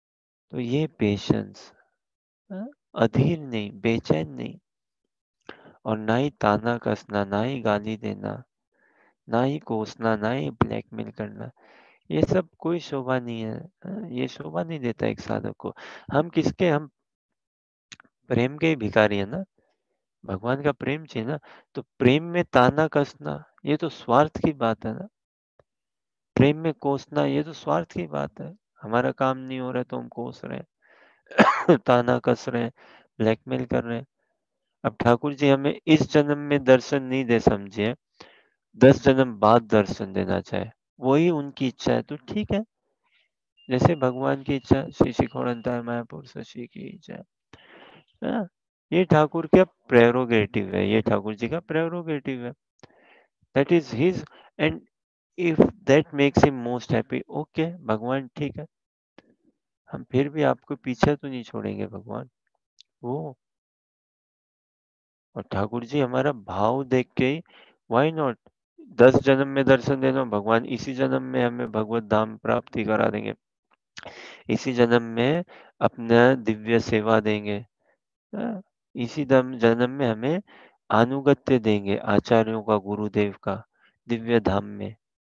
तो ये पेशेंस, अधीर नहीं, बेचैन नहीं, और ना ही ताना कसना, ना ही गाली देना, ना ही कोसना, ना ही ब्लैकमेल करना, ये सब कोई शोभा नहीं है। ये शोभा नहीं देता एक साधक को। हम किसके, हम प्रेम के ही भिखारी है ना, भगवान का प्रेम चाहिए ना। तो प्रेम में ताना कसना, ये तो स्वार्थ की बात है ना। प्रेम में कोसना, ये तो स्वार्थ की बात है। हमारा काम नहीं हो रहा है तो हम कोस रहे हैं, ताना कस रहे हैं, ब्लैकमेल कर रहे हैं। अब ठाकुर जी हमें इस जन्म में दर्शन नहीं दे समझिए, 10 जन्म बाद दर्शन देना चाहे, वही उनकी इच्छा है तो ठीक है। जैसे भगवान की इच्छा, श्री शिखोड़ंताय मायापुर शशि की इच्छा है ना। ये ठाकुर का प्रेरोगेटिव है, ये ठाकुर जी का प्रेरोगेटिव है। That is his, and if that makes him most happy, okay भगवान ठीक है, हम फिर भी आपको पीछे तो नहीं छोड़ेंगे भगवान वो। और ठाकुर जी हमारा भाव देख के ही, व्हाई नॉट, 10 जन्म में दर्शन देना, भगवान इसी जन्म में हमें भगवत धाम प्राप्ति करा देंगे, इसी जन्म में अपना दिव्य सेवा देंगे, इसी जन्म में हमें अनुगत्य देंगे आचार्यों का, गुरुदेव का, दिव्य धाम में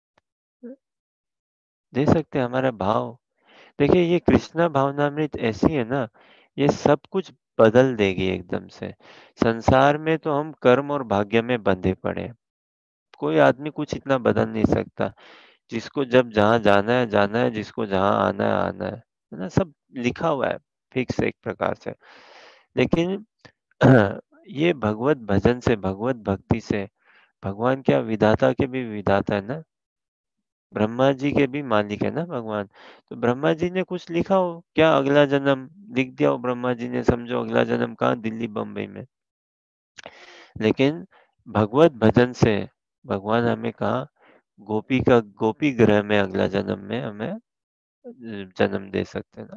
दे सकते हैं। हमारा भाव देखिए, ये कृष्णा भावनामृत ऐसी है ना, ये सब कुछ बदल देगी एकदम से। संसार में तो हम कर्म और भाग्य में बंधे पड़े हैं, कोई आदमी कुछ इतना बदल नहीं सकता। जिसको जब जहाँ जाना है जाना है, जिसको जहाँ आना है आना है ना, सब लिखा हुआ है फिक्स एक प्रकार से। लेकिन ये भगवत भजन से, भगवत भक्ति से, भगवान क्या विधाता के भी विधाता है ना, ब्रह्मा जी के भी मालिक है ना भगवान। तो ब्रह्मा जी ने कुछ लिखा हो क्या, अगला जन्म लिख दिया हो ब्रह्मा जी ने, समझो अगला जन्म कहाँ, दिल्ली बम्बई में। लेकिन भगवत भजन से भगवान हमें कहा, गोपी का, गोपी ग्रह में अगला जन्म में हमें जन्म दे सकते हैं ना।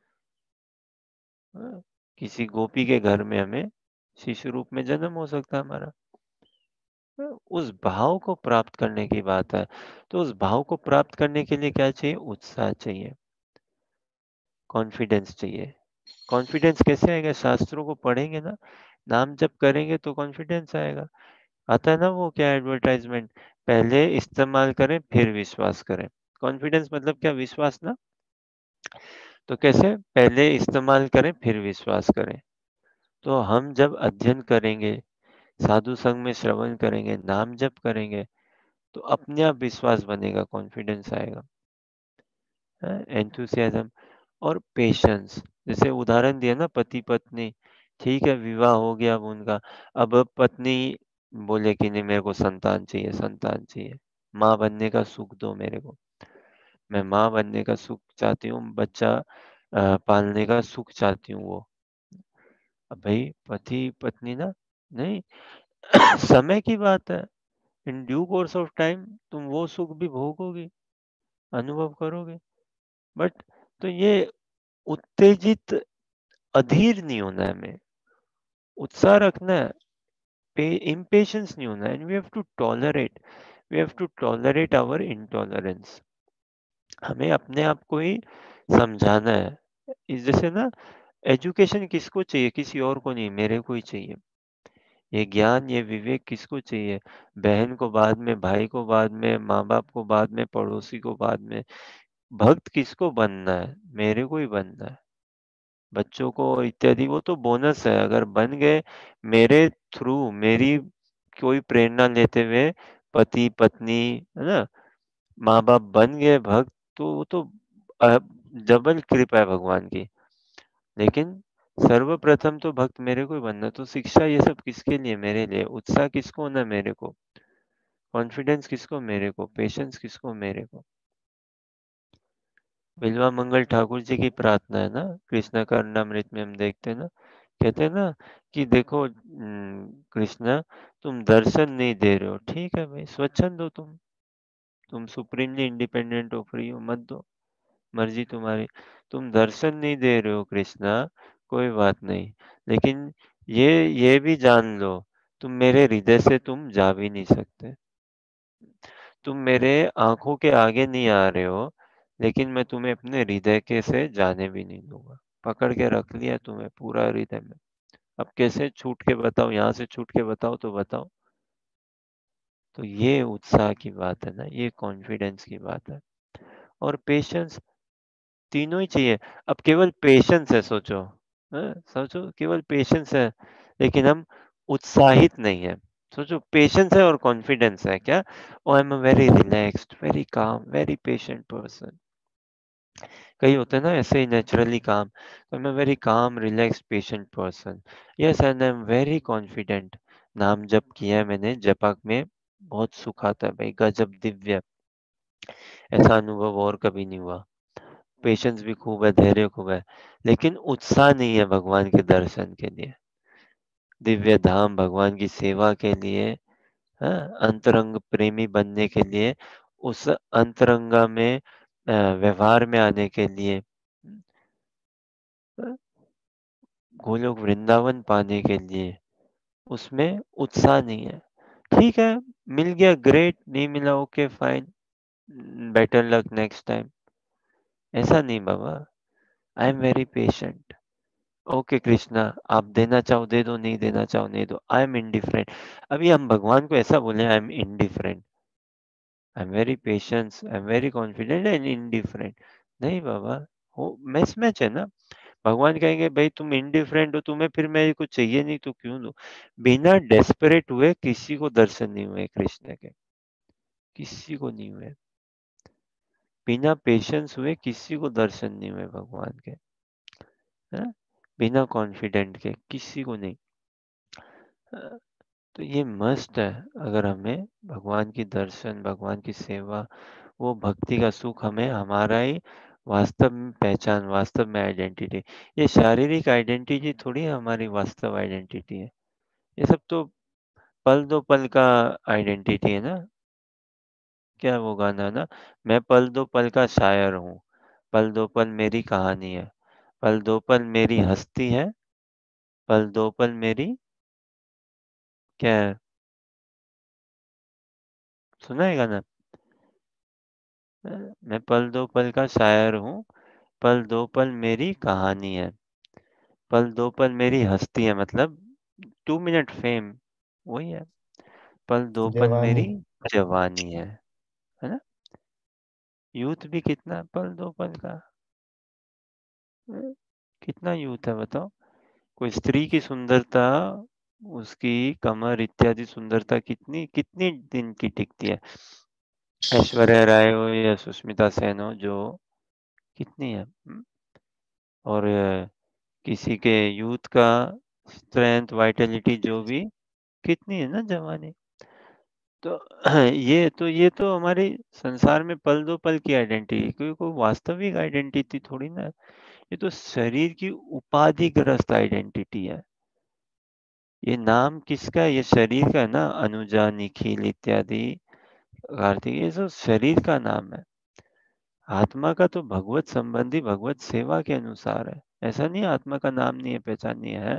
हाँ, किसी गोपी के घर में हमें शिशु रूप में जन्म हो सकता है हमारा। उस भाव को प्राप्त करने की बात है। तो उस भाव को प्राप्त करने के लिए क्या चाहिए, उत्साह चाहिए, कॉन्फिडेंस चाहिए। कॉन्फिडेंस कैसे आएगा, शास्त्रों को पढ़ेंगे ना, नाम जप करेंगे तो कॉन्फिडेंस आएगा। आता है ना वो क्या एडवर्टाइजमेंट, पहले इस्तेमाल करें फिर विश्वास करें। कॉन्फिडेंस मतलब क्या, विश्वास ना। तो कैसे, पहले इस्तेमाल करें फिर विश्वास करें। तो हम जब अध्ययन करेंगे, साधु संग में श्रवण करेंगे, नाम जप करेंगे, तो अपने आप विश्वास बनेगा, कॉन्फिडेंस आएगा, एंथुसियाज्म और पेशेंस। जैसे उदाहरण दिया ना, पति पत्नी, ठीक है विवाह हो गया अब उनका, अब पत्नी बोले कि नहीं मेरे को संतान चाहिए, संतान चाहिए, माँ बनने का सुख दो मेरे को, मैं माँ बनने का सुख चाहती हूँ, बच्चा पालने का सुख चाहती हूँ वो। अब भाई पति पत्नी ना, नहीं, समय की बात है, in due course of time तुम वो सुख भी भोगोगे, अनुभव करोगे। बट तो ये उत्तेजित, अधीर नहीं होना है, हमें उत्साह रखना है, इम्पेशंस नहीं होना है, and we have to tolerate our intolerance. हमें अपने आप को ही समझाना है। इस जैसे ना, एजुकेशन किसको चाहिए, किसी और को नहीं, मेरे को ही चाहिए। ये ज्ञान, ये विवेक किसको चाहिए, बहन को बाद में, भाई को बाद में, माँ बाप को बाद में, पड़ोसी को बाद में। भक्त किसको बनना है, मेरे को ही बनना है, बच्चों को इत्यादि वो तो बोनस है। अगर बन गए मेरे थ्रू, मेरी कोई प्रेरणा लेते हुए, पति पत्नी है ना, माँ बाप बन गए भक्त, तो वो तो डबल कृपा है भगवान की। लेकिन सर्वप्रथम तो भक्त मेरे को ही बनना। तो शिक्षा ये सब किसके लिए, मेरे लिए। उत्साह किसको होना, मेरे को। कॉन्फिडेंस किसको, मेरे को। पेशेंस किसको, मेरे को। बिल्वा मंगल ठाकुर जी की प्रार्थना है ना, कृष्ण कर्णामृत में हम देखते हैं ना, कहते हैं ना कि देखो कृष्णा, तुम दर्शन नहीं दे रहे हो, ठीक है भाई, स्वच्छंद हो तुम सुप्रीमली इंडिपेंडेंट हो, फ्री हो, मत दो, मर्जी तुम्हारी। तुम दर्शन नहीं दे रहे हो कृष्णा, कोई बात नहीं, लेकिन ये भी जान लो, तुम मेरे हृदय से तुम जा भी नहीं सकते, तुम मेरे आंखों के आगे नहीं आ रहे हो, लेकिन मैं तुम्हें अपने हृदय के से जाने भी नहीं दूंगा। पकड़ के रख लिया तुम्हें पूरा हृदय में। अब कैसे छूट के बताओ, यहाँ से छूट के बताओ तो बताओ। तो ये उत्साह की बात है ना, ये कॉन्फिडेंस की बात है। और पेशेंस, तीनों ही चाहिए। अब केवल पेशेंस है, सोचो, सोचो केवल पेशेंस है, लेकिन हम उत्साहित नहीं है। सोचो पेशेंस है और कॉन्फिडेंस है क्या? Oh I am a very relaxed, very calm, very patient person. कई होते हैं ना ऐसे ही नेचुरली काम। तो I am a very calm, relaxed, patient person. Yes, and I am very confident. नाम जप किया है मैंने, जपक में बहुत सुख आता है भाई, गजब दिव्य। ऐसा अनुभव और कभी नहीं हुआ। पेशेंस भी खूब है, धैर्य खूब है, लेकिन उत्साह नहीं है भगवान के दर्शन के लिए, दिव्य धाम भगवान की सेवा के लिए, हाँ, अंतरंग प्रेमी बनने के लिए, उस अंतरंगा में व्यवहार में आने के लिए, हाँ, गोलोक वृंदावन पाने के लिए, उसमें उत्साह नहीं है। ठीक है, मिल गया ग्रेट, नहीं मिला okay fine, better luck next time. ऐसा नहीं बाबा, I am very patient. Okay Krishna, आप देना चाहो दे दो, नहीं देना चाहो नहीं दो, आई एम इंडिफरेंट। अभी हम भगवान को ऐसा बोले, I am indifferent, I am very patience, I am very confident and indifferent. नहीं बाबा, हो मैच मैच है ना। भगवान कहेंगे भाई तुम इंडिफरेंट हो, तुम्हें फिर मेरे को चाहिए नहीं तो क्यों दो। बिना डेस्परेट हुए किसी को दर्शन नहीं हुए कृष्ण के, किसी को नहीं हुए। बिना पेशेंस हुए किसी को दर्शन नहीं हुए भगवान के, है? बिना कॉन्फिडेंट के किसी को नहीं। तो ये मस्ट है, अगर हमें भगवान की दर्शन, भगवान की सेवा, वो भक्ति का सुख हमें हमारा ही वास्तव में पहचान, वास्तव में आइडेंटिटी। ये शारीरिक आइडेंटिटी थोड़ी है हमारी वास्तव आइडेंटिटी है। ये सब तो पल दो पल का आइडेंटिटी है ना। क्या वो गाना ना, मैं पल दो पल का शायर हूँ, पल दो पल मेरी कहानी है, पल दो पल मेरी हस्ती है, पल दो पल मेरी क्या है? सुना है गाना? मैं पल दो पल का शायर हूँ, पल दो पल मेरी कहानी है, पल दो पल मेरी हस्ती है, मतलब 2 मिनट फेम, वही है। पल दो पल जवानी। मेरी जवानी है ना। यूथ भी कितना पल दो पल का, कितना यूथ है बताओ। कोई स्त्री की सुंदरता, उसकी कमर इत्यादि सुंदरता कितनी कितनी दिन की टिकती है। ऐश्वर्या राय हो या सुष्मिता सेन हो, जो कितनी है। और किसी के यूथ का स्ट्रेंथ, वाइटलिटी जो भी कितनी है ना जवानी। तो ये तो हमारी संसार में पल दो पल की आइडेंटिटी, कोई वास्तविक आइडेंटिटी थोड़ी ना है। ये तो शरीर की उपाधिग्रस्त आइडेंटिटी है। ये नाम किसका है? ये शरीर का है ना, अनुजा, निखिल इत्यादि, कार्तिक, ये सब शरीर का नाम है। आत्मा का तो भगवत संबंधी, भगवत सेवा के अनुसार है। ऐसा नहीं आत्मा का नाम नहीं है, पहचान नहीं है।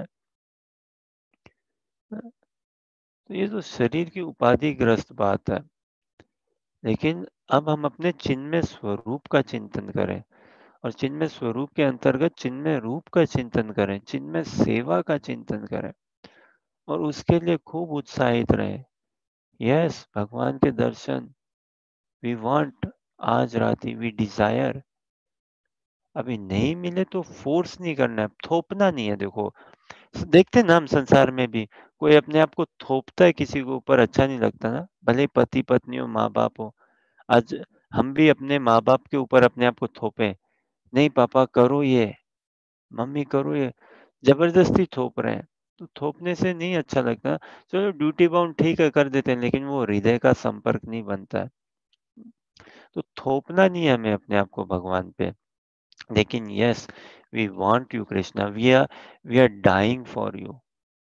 तो ये तो शरीर की उपाधिग्रस्त बात है। लेकिन अब हम अपने चिन्मय स्वरूप का चिंतन करें, और चिन्मय स्वरूप के अंतर्गत चिन्मय रूप का चिंतन करें, चिन्मय सेवा का चिंतन करें, और उसके लिए खूब उत्साहित रहे। यस, भगवान के दर्शन वी वांट, आज रात ही वी डिजायर। अभी नहीं मिले तो फोर्स नहीं करना है, थोपना नहीं है। देखो, देखते ना हम संसार में भी, कोई अपने आप को थोपता है किसी के ऊपर, अच्छा नहीं लगता ना, भले ही पति पत्नी हो, माँ बाप हो। आज हम भी अपने माँ बाप के ऊपर अपने आप को थोपे, नहीं पापा करो ये, मम्मी करो ये, जबरदस्ती थोप रहे हैं। तो थोपने से नहीं अच्छा लगता। चलो ड्यूटी बाउंड ठीक है कर देते हैं, लेकिन वो हृदय का संपर्क नहीं बनता है। तो थोपना नहीं है हमें अपने आप को भगवान पे। लेकिन yes, we want you Krishna, we are dying for you,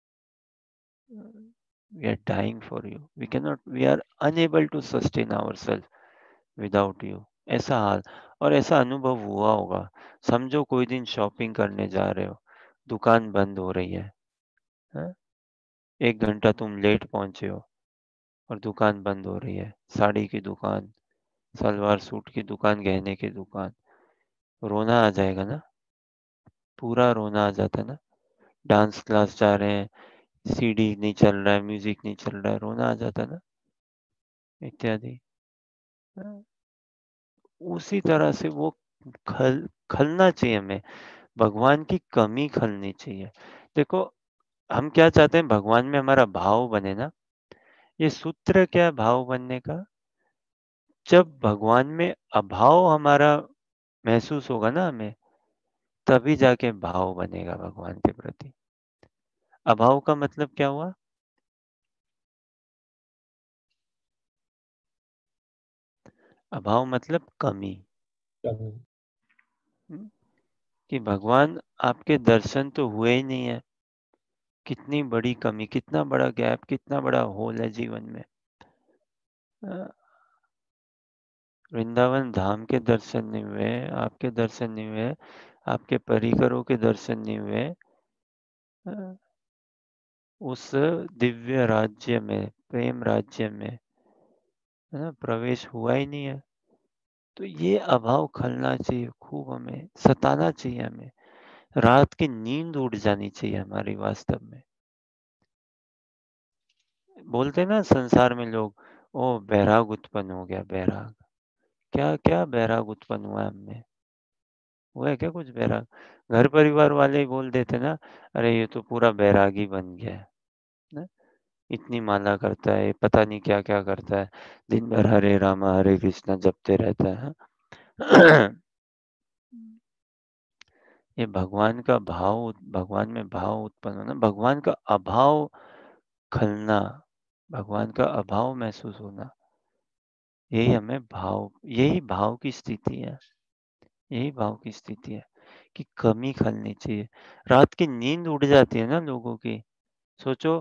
we are dying for you, we can not, we are unable to sustain ourselves without you. ऐसा हाल, और ऐसा अनुभव हुआ होगा। समझो कोई दिन शॉपिंग करने जा रहे हो, दुकान बंद हो रही है, हाँ? 1 घंटा तुम लेट पहुंचे हो और दुकान बंद हो रही है, साड़ी की दुकान, सलवार सूट की दुकान, गहने की दुकान, रोना आ जाएगा ना, पूरा रोना आ जाता है ना। डांस क्लास जा रहे हैं, सीडी नहीं चल रहा है, म्यूजिक नहीं चल रहा है, रोना आ जाता है ना, इत्यादि। उसी तरह से वो खलना चाहिए हमें, भगवान की कमी खलनी चाहिए। देखो, हम क्या चाहते हैं, भगवान में हमारा भाव बने ना। ये सूत्र क्या है भाव बनने का? जब भगवान में अभाव हमारा महसूस होगा ना हमें, तभी जाके भाव बनेगा भगवान के प्रति। अभाव का मतलब क्या हुआ? अभाव मतलब कमी। कि भगवान आपके दर्शन तो हुए ही नहीं है, कितनी बड़ी कमी, कितना बड़ा गैप, कितना बड़ा होल है जीवन में। वृंदावन धाम के दर्शन नहीं हुए, आपके दर्शन नहीं हुए, आपके परिकरों के दर्शन नहीं हुए, उस दिव्य राज्य में, प्रेम राज्य में, है ना, प्रवेश हुआ ही नहीं है। तो ये अभाव खलना चाहिए, खूब हमें सताना चाहिए, हमें रात की नींद उड़ जानी चाहिए हमारी वास्तव में। बोलते ना संसार में लोग, ओ बैराग उत्पन्न हो गया, बैराग। क्या क्या बैराग उत्पन्न हुआ है हमें? हुआ है क्या कुछ बैराग? घर परिवार वाले ही बोल देते ना, अरे ये तो पूरा बैरागी बन गया है ना? इतनी माला करता है, पता नहीं क्या क्या करता है, दिन भर हरे रामा हरे कृष्णा जपते रहता है। ये भगवान का भाव, भगवान में भाव उत्पन्न होना, भगवान का अभाव खलना, भगवान का अभाव महसूस होना, यही हमें भाव, यही भाव की स्थिति है, यही भाव की स्थिति है कि कमी खलनी चाहिए। रात की नींद उड़ जाती है ना लोगों की। सोचो,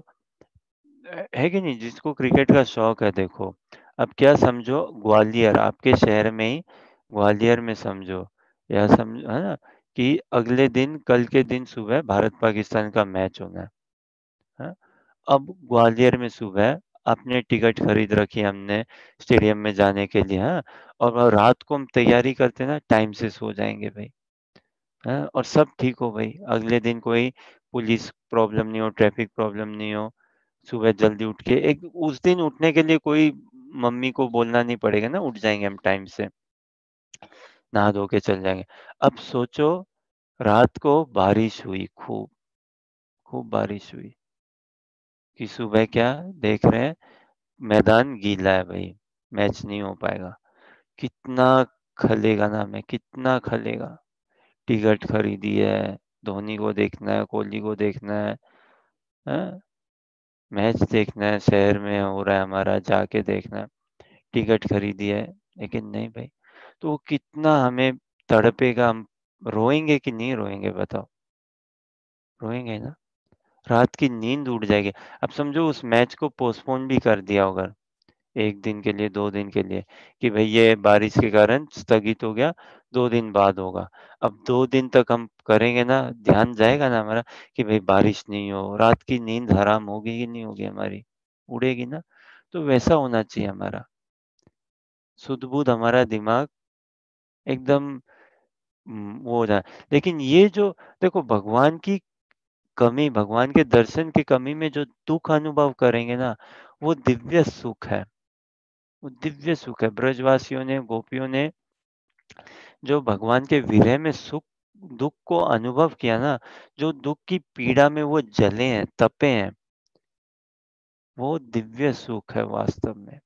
है कि नहीं, जिसको क्रिकेट का शौक है, देखो अब क्या समझो, ग्वालियर आपके शहर में ही, ग्वालियर में समझो, या समझो है ना, कि अगले दिन, कल के दिन सुबह भारत पाकिस्तान का मैच होना है, हाँ? अब ग्वालियर में सुबह अपने टिकट खरीद रखी हमने स्टेडियम में जाने के लिए, हाँ, और रात को हम तैयारी करते ना, टाइम से सो जाएंगे भाई, हाँ, और सब ठीक हो भाई, अगले दिन कोई पुलिस प्रॉब्लम नहीं हो, ट्रैफिक प्रॉब्लम नहीं हो, सुबह जल्दी उठ के, एक उस दिन उठने के लिए कोई मम्मी को बोलना नहीं पड़ेगा ना, उठ जाएंगे हम टाइम से, नहा धो के चल जाएंगे। अब सोचो, रात को बारिश हुई, खूब खूब बारिश हुई, कि सुबह क्या देख रहे हैं, मैदान गीला है भाई, मैच नहीं हो पाएगा। कितना खलेगा ना हमें, कितना खलेगा। टिकट खरीदी है, धोनी को देखना है, कोहली को देखना है, हाँ? मैच देखना है, शहर में हो रहा है हमारा, जाके देखना है, टिकट खरीदी है, लेकिन नहीं भाई। तो वो कितना हमें तड़पेगा, हम रोएंगे कि नहीं रोएंगे बताओ? रोएंगे ना, रात की नींद उड़ जाएगी। अब समझो उस मैच को पोस्टपोन भी कर दिया होगा, 1 दिन के लिए, 2 दिन के लिए, कि भई ये बारिश के कारण स्थगित हो गया, 2 दिन बाद होगा। अब 2 दिन तक हम करेंगे ना, ध्यान जाएगा ना हमारा, कि भई बारिश नहीं हो, रात की नींद हराम होगी कि नहीं होगी हमारी? उड़ेगी ना। तो वैसा होना चाहिए हमारा, सुध-बुध हमारा दिमाग एकदम वो हो जाए। लेकिन ये जो देखो, भगवान की कमी, भगवान के दर्शन की कमी में जो दुःख अनुभव करेंगे ना, वो दिव्य सुख है, वो दिव्य सुख है। ब्रजवासियों ने, गोपियों ने जो भगवान के विरह में सुख, दुःख को अनुभव किया ना, जो दुःख की पीड़ा में वो जले हैं, तपे हैं, वो दिव्य सुख है वास्तव में।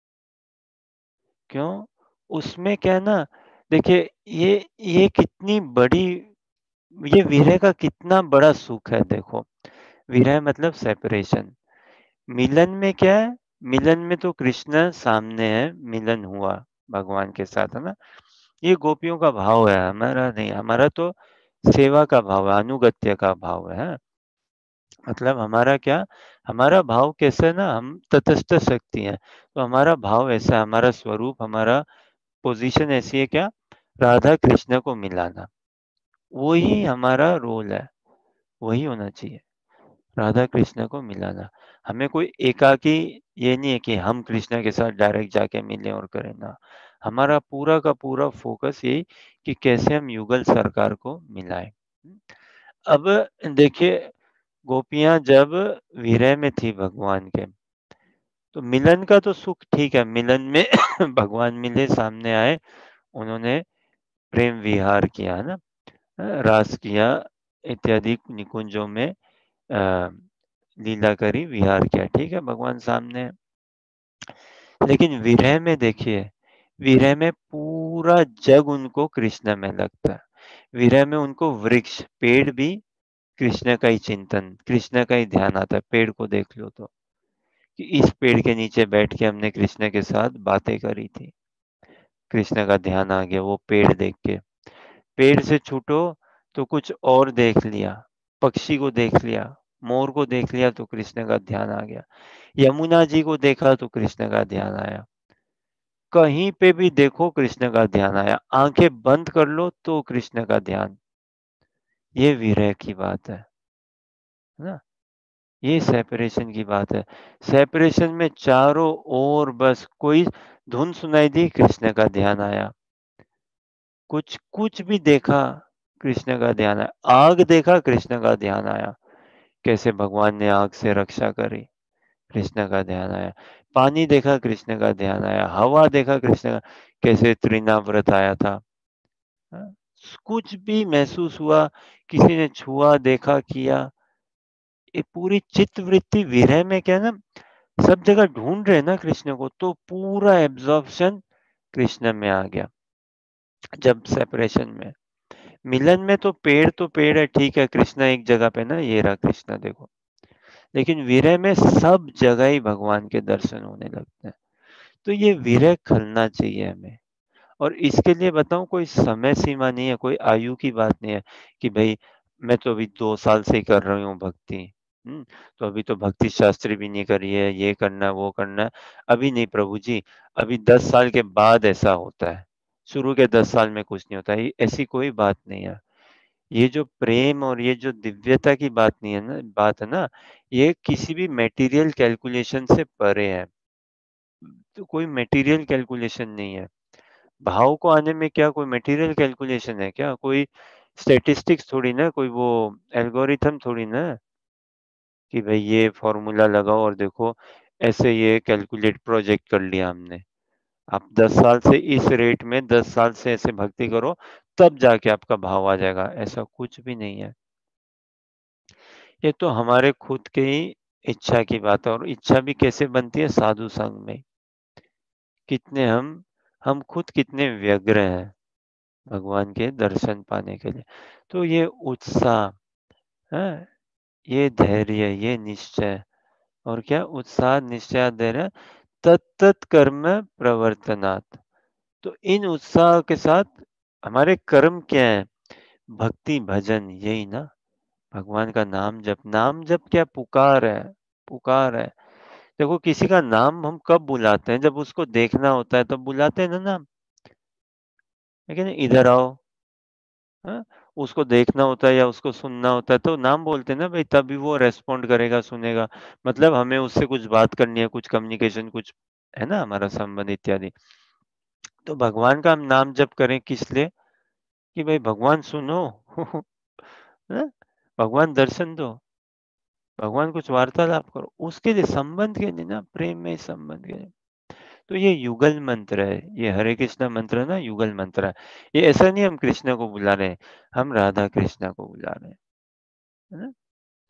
क्यों? उसमें क्या है ना, देखिए, ये कितनी बड़ी, ये विरह का कितना बड़ा सुख है देखो। विरह मतलब सेपरेशन। मिलन में क्या है? मिलन में तो कृष्ण सामने है, मिलन हुआ भगवान के साथ, है ना? ये गोपियों का भाव है, हमारा नहीं। हमारा तो सेवा का भाव है, अनुगत्य का भाव है, हाँ? मतलब हमारा क्या, हमारा भाव कैसा है ना, हम तटस्थ शक्ति हैं, तो हमारा भाव ऐसा है, हमारा स्वरूप, हमारा पोजीशन ऐसी है, क्या, राधा कृष्ण को मिलाना, वही हमारा रोल है, वही होना चाहिए। राधा कृष्ण को मिलाना। हमें कोई एकाकी ये नहीं है कि हम कृष्ण के साथ डायरेक्ट जाके मिलें और करें ना। हमारा पूरा का पूरा फोकस यही कि कैसे हम युगल सरकार को मिलाएं। अब देखिए, गोपियां जब विरह में थी भगवान के, तो मिलन का तो सुख ठीक है, मिलन में भगवान मिले, सामने आए, उन्होंने प्रेम विहार किया, है ना, रास किया, इत्यादि निकुंजों में लीला करी, विहार किया, ठीक है, भगवान सामने है। लेकिन विरह में देखिए, विरह में पूरा जग उनको कृष्ण में लगता है। विरह में उनको वृक्ष, पेड़ भी कृष्ण का ही चिंतन, कृष्ण का ही ध्यान आता है। पेड़ को देख लो तो, कि इस पेड़ के नीचे बैठ के हमने कृष्ण के साथ बातें करी थी, कृष्ण का ध्यान आ गया वो पेड़ देख के। पेड़ से छूटो तो कुछ और देख लिया, पक्षी को देख लिया, मोर को देख लिया तो कृष्ण का ध्यान आ गया, यमुना जी को देखा तो कृष्ण का ध्यान आया, कहीं पे भी देखो कृष्ण का ध्यान आया, आंखें बंद कर लो तो कृष्ण का ध्यान। ये विरह की बात है ना, ये सेपरेशन की बात है। सेपरेशन में चारों ओर बस कोई धुन सुनाई दी, कृष्ण का ध्यान आया, कुछ कुछ भी देखा, कृष्ण का ध्यान आया, आग देखा, कृष्ण का ध्यान आया, कैसे भगवान ने आग से रक्षा करी, कृष्ण का ध्यान आया, पानी देखा, कृष्ण का ध्यान आया, हवा देखा, कृष्ण का, कैसे त्रिनाव्रत आया था, हाँ? कुछ भी महसूस हुआ, किसी ने छुआ, देखा, किया, ये पूरी चित्त वृत्ति विरह में क्या है ना, सब जगह ढूंढ रहे ना कृष्ण को, तो पूरा एब्जॉर्प्शन कृष्ण में आ गया। जब सेपरेशन में, मिलन में तो पेड़ है, ठीक है, कृष्ण एक जगह पे ना, ये रहा कृष्ण देखो, लेकिन विरह में सब जगह ही भगवान के दर्शन होने लगते हैं। तो ये विरह खलना चाहिए हमें। और इसके लिए बताऊं, कोई समय सीमा नहीं है, कोई आयु की बात नहीं है कि भाई मैं तो अभी 2 साल से ही कर रही हूँ भक्ति, तो अभी तो भक्ति शास्त्री भी नहीं करी है, ये करना है, वो करना है, अभी नहीं प्रभु जी, अभी 10 साल के बाद ऐसा होता है, शुरू के 10 साल में कुछ नहीं होता है, ऐसी कोई बात नहीं है। ये जो प्रेम और ये जो दिव्यता की बात नहीं है ना, बात है ना, ये किसी भी मटेरियल कैलकुलेशन से परे है। तो कोई मटेरियल कैलकुलेशन नहीं है। भाव को आने में क्या कोई मटेरियल कैलकुलेशन है क्या? कोई स्टैटिस्टिक्स थोड़ी ना, कोई वो एल्गोरिथम थोड़ी ना, कि भाई ये फॉर्मूला लगाओ और देखो ऐसे ये कैलकुलेट प्रोजेक्ट कर लिया हमने। आप 10 साल से इस रेट में 10 साल से ऐसे भक्ति करो, तब जाके आपका भाव आ जाएगा, ऐसा कुछ भी नहीं है। ये तो हमारे खुद के ही इच्छा की बात है, और इच्छा भी कैसे बनती है? साधु संग में। कितने हम खुद कितने व्यग्र हैं भगवान के दर्शन पाने के लिए। तो ये उत्साह है, ये धैर्य, ये निश्चय, और क्या उत्साह, निश्चय, धैर्य, तत्त कर्म प्रवर्तनात्। तो इन उत्साह के साथ हमारे कर्म क्या है? भक्ति, भजन, यही ना, भगवान का नाम जप। नाम जप क्या? पुकार है, पुकार है। देखो किसी का नाम हम कब बुलाते हैं? जब उसको देखना होता है तब बुलाते हैं ना नाम, लेकिन इधर आओ, हाँ? उसको देखना होता है या उसको सुनना होता है तो नाम बोलते हैं ना भाई, तभी वो रेस्पॉन्ड करेगा, सुनेगा। मतलब हमें उससे कुछ बात करनी है, कुछ कम्युनिकेशन, कुछ है ना हमारा संबंध इत्यादि। तो भगवान का हम नाम जप करें किस लिए? कि भाई भगवान सुनो, हाँ? भगवान दर्शन दो, भगवान कुछ वार्तालाप करो, उसके लिए, संबंध के लिए ना, प्रेम में संबंध के लिए। तो ये युगल मंत्र है, ये हरे कृष्णा मंत्र ना, युगल मंत्र है। ये ऐसा नहीं हम कृष्ण को बुला रहे हैं, हम राधा कृष्णा को बुला रहे हैं, है ना।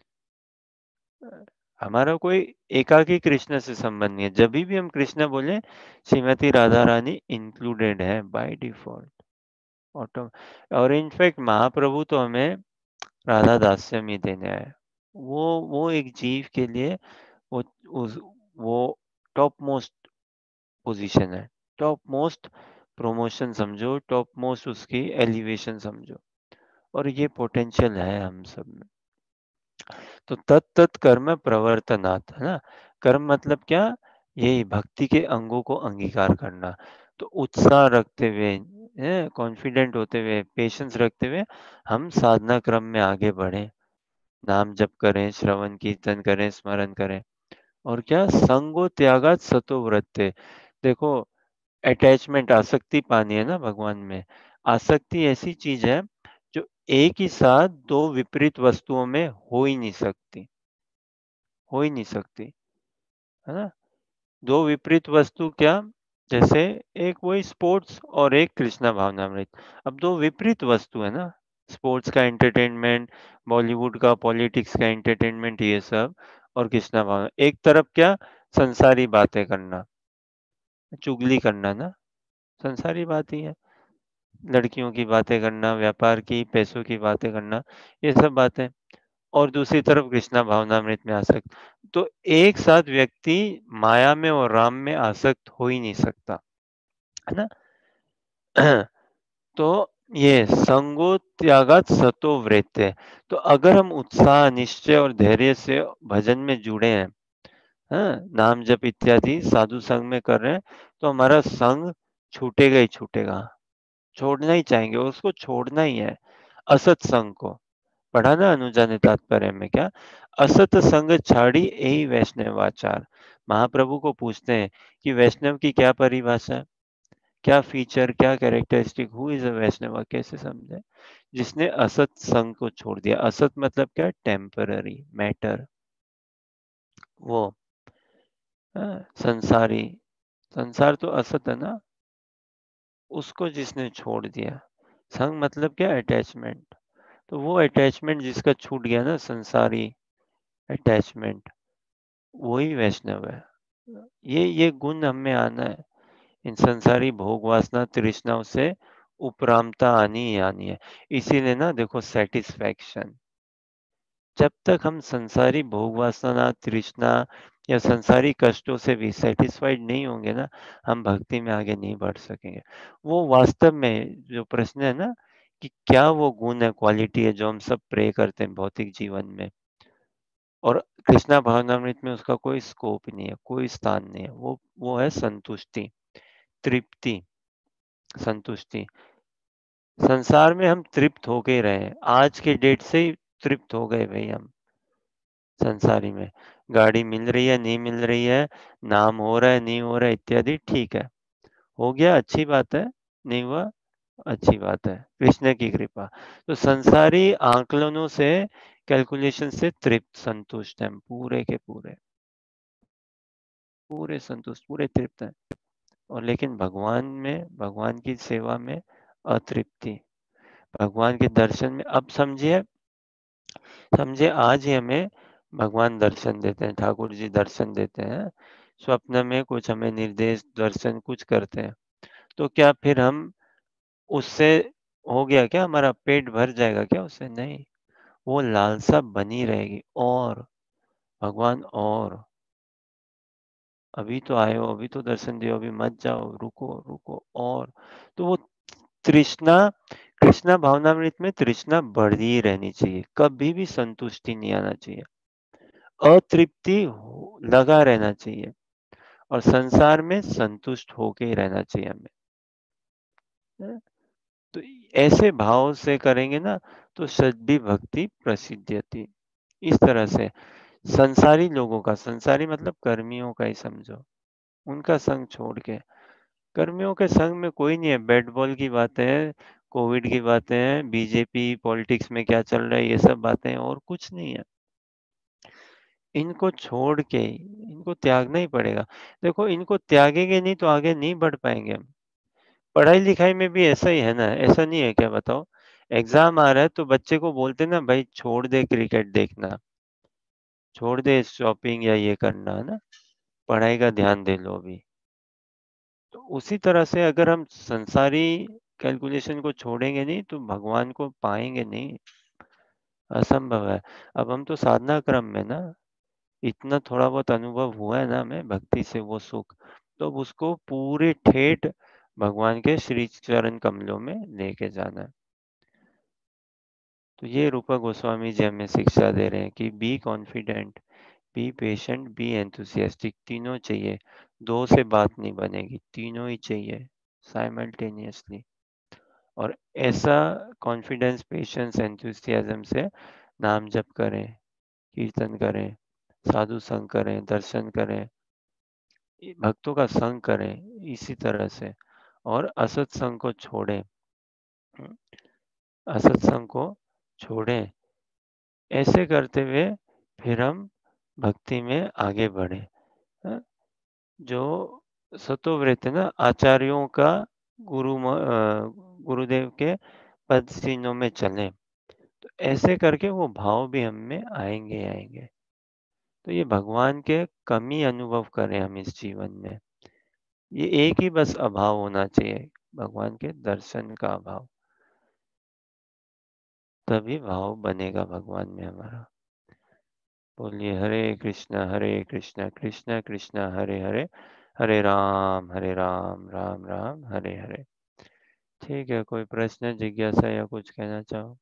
हमारा कोई एकाकी कृष्ण से संबंध नहीं है। जब भी हम कृष्ण बोले, श्रीमती राधा रानी इंक्लूडेड है बाय डिफॉल्ट, ऑटो। और इनफैक्ट महाप्रभु तो हमें राधा दास्यम ही देने आए। वो एक जीव के लिए वो उस वो टॉप मोस्ट पोजीशन है, टॉप मोस्ट प्रमोशन समझो, टॉप मोस्ट उसकी एलिवेशन समझो, और ये पोटेंशियल है हम सब में। तो तत्त कर्म प्रवर्तनात्, है ना। कर्म मतलब क्या? यही भक्ति के अंगों को अंगीकार करना। तो उत्साह रखते हुए, कॉन्फिडेंट होते हुए, पेशेंस रखते हुए हम साधना क्रम में आगे बढ़े, नाम जप करें, श्रवण कीर्तन करें, स्मरण करें। और क्या संगो त्यागात सतो वृत्ते। देखो अटैचमेंट आसक्ति पानी है ना भगवान में। आसक्ति ऐसी चीज है जो एक ही साथ दो विपरीत वस्तुओं में हो ही नहीं सकती, हो ही नहीं सकती, है ना। दो विपरीत वस्तु क्या, जैसे एक वही स्पोर्ट्स और एक कृष्णा भावनामृत। अब दो विपरीत वस्तु है ना, स्पोर्ट्स का एंटरटेनमेंट, बॉलीवुड का पॉलिटिक्स का एंटरटेनमेंट, ये सब, और कृष्णा भावना। एक तरफ क्या, संसारी बातें करना, चुगली करना ना, संसारी बात ही है। लड़कियों की बातें करना, व्यापार की, पैसों की बातें करना, ये सब बातें। और दूसरी तरफ कृष्णा भावनामृत में आसक्त। तो एक साथ व्यक्ति माया में और राम में आसक्त हो ही नहीं सकता, है ना। तो ये संगो त्यागात सतो वृत्ते। तो अगर हम उत्साह, निश्चय और धैर्य से भजन में जुड़े हैं, हाँ, नाम जप इत्यादि साधु संग में कर रहे हैं, तो हमारा संग छूटेगा ही छूटेगा, छोड़ना ही चाहेंगे, उसको छोड़ना ही है। असत संग को पढ़ा ना अनुजा ने तात्पर्य में, क्या, असत संग छाड़ी यही वैष्णवाचार। महाप्रभु को पूछते हैं कि वैष्णव की क्या परिभाषा है, क्या फीचर, क्या characteristic, who is a Vaishnava, कैसे समझे। जिसने असत संग को छोड़ दिया। असत मतलब क्या, टेम्पररी मैटर, वो, हाँ, संसारी, संसार तो असत है ना, उसको जिसने छोड़ दिया। संग मतलब क्या, अटैचमेंट। तो वो अटैचमेंट जिसका छूट गया ना, संसारी अटैचमेंट, वही वैष्णव है। ये गुण हमें आना है। इन संसारी भोग वासना तृष्णाओं से उपरामता आनी ही आनी है। इसीलिए ना देखो, सेटिस्फैक्शन, जब तक हम संसारी भोग वासना तृष्णा या संसारी कष्टों से भी सेटिस्फाइड नहीं होंगे ना, हम भक्ति में आगे नहीं बढ़ सकेंगे। वो वास्तव में जो प्रश्न है ना, कि क्या वो गुण है, क्वालिटी है जो हम सब प्रे करते हैं भौतिक जीवन में, और कृष्णा भावनामृत में उसका कोई स्कोप नहीं है, कोई स्थान नहीं है। वो है संतुष्टि, तृप्ति, संतुष्टि। संसार में हम तृप्त हो के रहे हैं, आज के डेट से ही तृप्त हो गए भाई हम। संसारी में गाड़ी मिल रही है, नहीं मिल रही है, नाम हो रहा है, नहीं हो रहा है, इत्यादि, ठीक है, हो गया, अच्छी बात है, नहीं हुआ, अच्छी बात है, कृष्ण की कृपा। तो संसारी आंकलनों से, कैलकुलेशन से तृप्त, संतुष्ट हैं पूरे के पूरे, पूरे संतुष्ट, पूरे तृप्त हैं। और लेकिन भगवान में, भगवान की सेवा में अतृप्ति, भगवान के दर्शन में। अब समझिए, समझे आज ही हमें भगवान दर्शन देते हैं, ठाकुर जी दर्शन देते हैं, स्वप्न में कुछ हमें निर्देश, दर्शन कुछ करते हैं, तो क्या फिर हम उससे, हो गया क्या, हमारा पेट भर जाएगा क्या उससे, नहीं। वो लालसा बनी रहेगी, और भगवान, और अभी तो आए हो, अभी तो दर्शन दियो, अभी मत जाओ, रुको रुको, और। तो वो तृष्णा, कृष्णा भावनामृत में तृष्णा बढ़ी ही रहनी चाहिए, कभी भी संतुष्टि नहीं आना चाहिए, अतृप्ति लगा रहना चाहिए, और संसार में संतुष्ट होके ही रहना चाहिए हमें, है? तो ऐसे भाव से करेंगे ना, तो सद्दी भक्ति प्रसिद्ध्यति। इस तरह से संसारी लोगों का, संसारी मतलब कर्मियों का ही समझो, उनका संग छोड़ के, कर्मियों के संग में कोई नहीं है, बैट बॉल की बातें हैं, कोविड की बातें हैं, बीजेपी पॉलिटिक्स में क्या चल रहा है, ये सब बातें हैं, और कुछ नहीं है। इनको छोड़ के, इनको त्यागना ही पड़ेगा। देखो, इनको त्यागेंगे नहीं तो आगे नहीं बढ़ पाएंगे हम। पढ़ाई लिखाई में भी ऐसा ही है ना, ऐसा नहीं है क्या, बताओ। एग्जाम आ रहा है तो बच्चे को बोलते ना, भाई छोड़ दे क्रिकेट देखना, छोड़ दे शॉपिंग या ये करना, है ना, पढ़ाई का ध्यान दे लो अभी। तो उसी तरह से अगर हम संसारी कैलकुलेशन को छोड़ेंगे नहीं, तो भगवान को पाएंगे नहीं, असंभव है। अब हम तो साधना क्रम में ना, इतना थोड़ा बहुत अनुभव हुआ है ना हमें भक्ति से, वो सुख, तो अब उसको पूरे ठेठ भगवान के श्री चरण कमलों में लेके जाना है। तो ये रूपा गोस्वामी जी हमें शिक्षा दे रहे हैं कि be confident, be patient, be enthusiastic, तीनों चाहिए। दो से बात नहीं बनेगी, तीनों ही चाहिए साइमल्टेनियसली। और ऐसा कॉन्फिडेंस, पेशेंस, एंथुसियाज्म से नाम जप करें, कीर्तन करें, साधु संग करें, दर्शन करें, भक्तों का संग करें इसी तरह से, और असत संग को छोड़ें, असत संग को छोड़ें। ऐसे करते हुए फिर हम भक्ति में आगे बढ़े। जो सतोव्रत है ना, आचार्यों का गुरुदेव के पद चिन्हों में चलें, तो ऐसे करके वो भाव भी हम में आएंगे। तो ये भगवान के कमी अनुभव करें हम इस जीवन में, ये एक ही बस अभाव होना चाहिए, भगवान के दर्शन का अभाव, तभी भाव बनेगा भगवान में हमारा। बोलिए हरे कृष्णा कृष्णा कृष्णा हरे हरे, हरे राम राम राम हरे हरे। ठीक है, कोई प्रश्न, जिज्ञासा या कुछ कहना चाहो?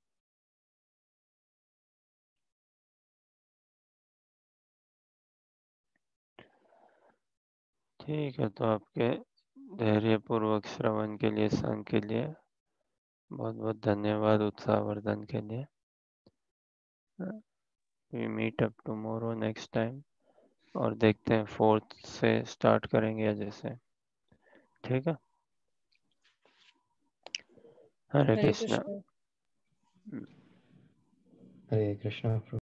ठीक है, तो आपके धैर्यपूर्वक श्रवण के लिए, संग के लिए बहुत बहुत धन्यवाद, उत्साहवर्धन के लिए। We meet up tomorrow next time, और देखते हैं 4th से स्टार्ट करेंगे या जैसे। ठीक है, हरे हरे कृष्णा। कृष्ण। हरे कृष्णा।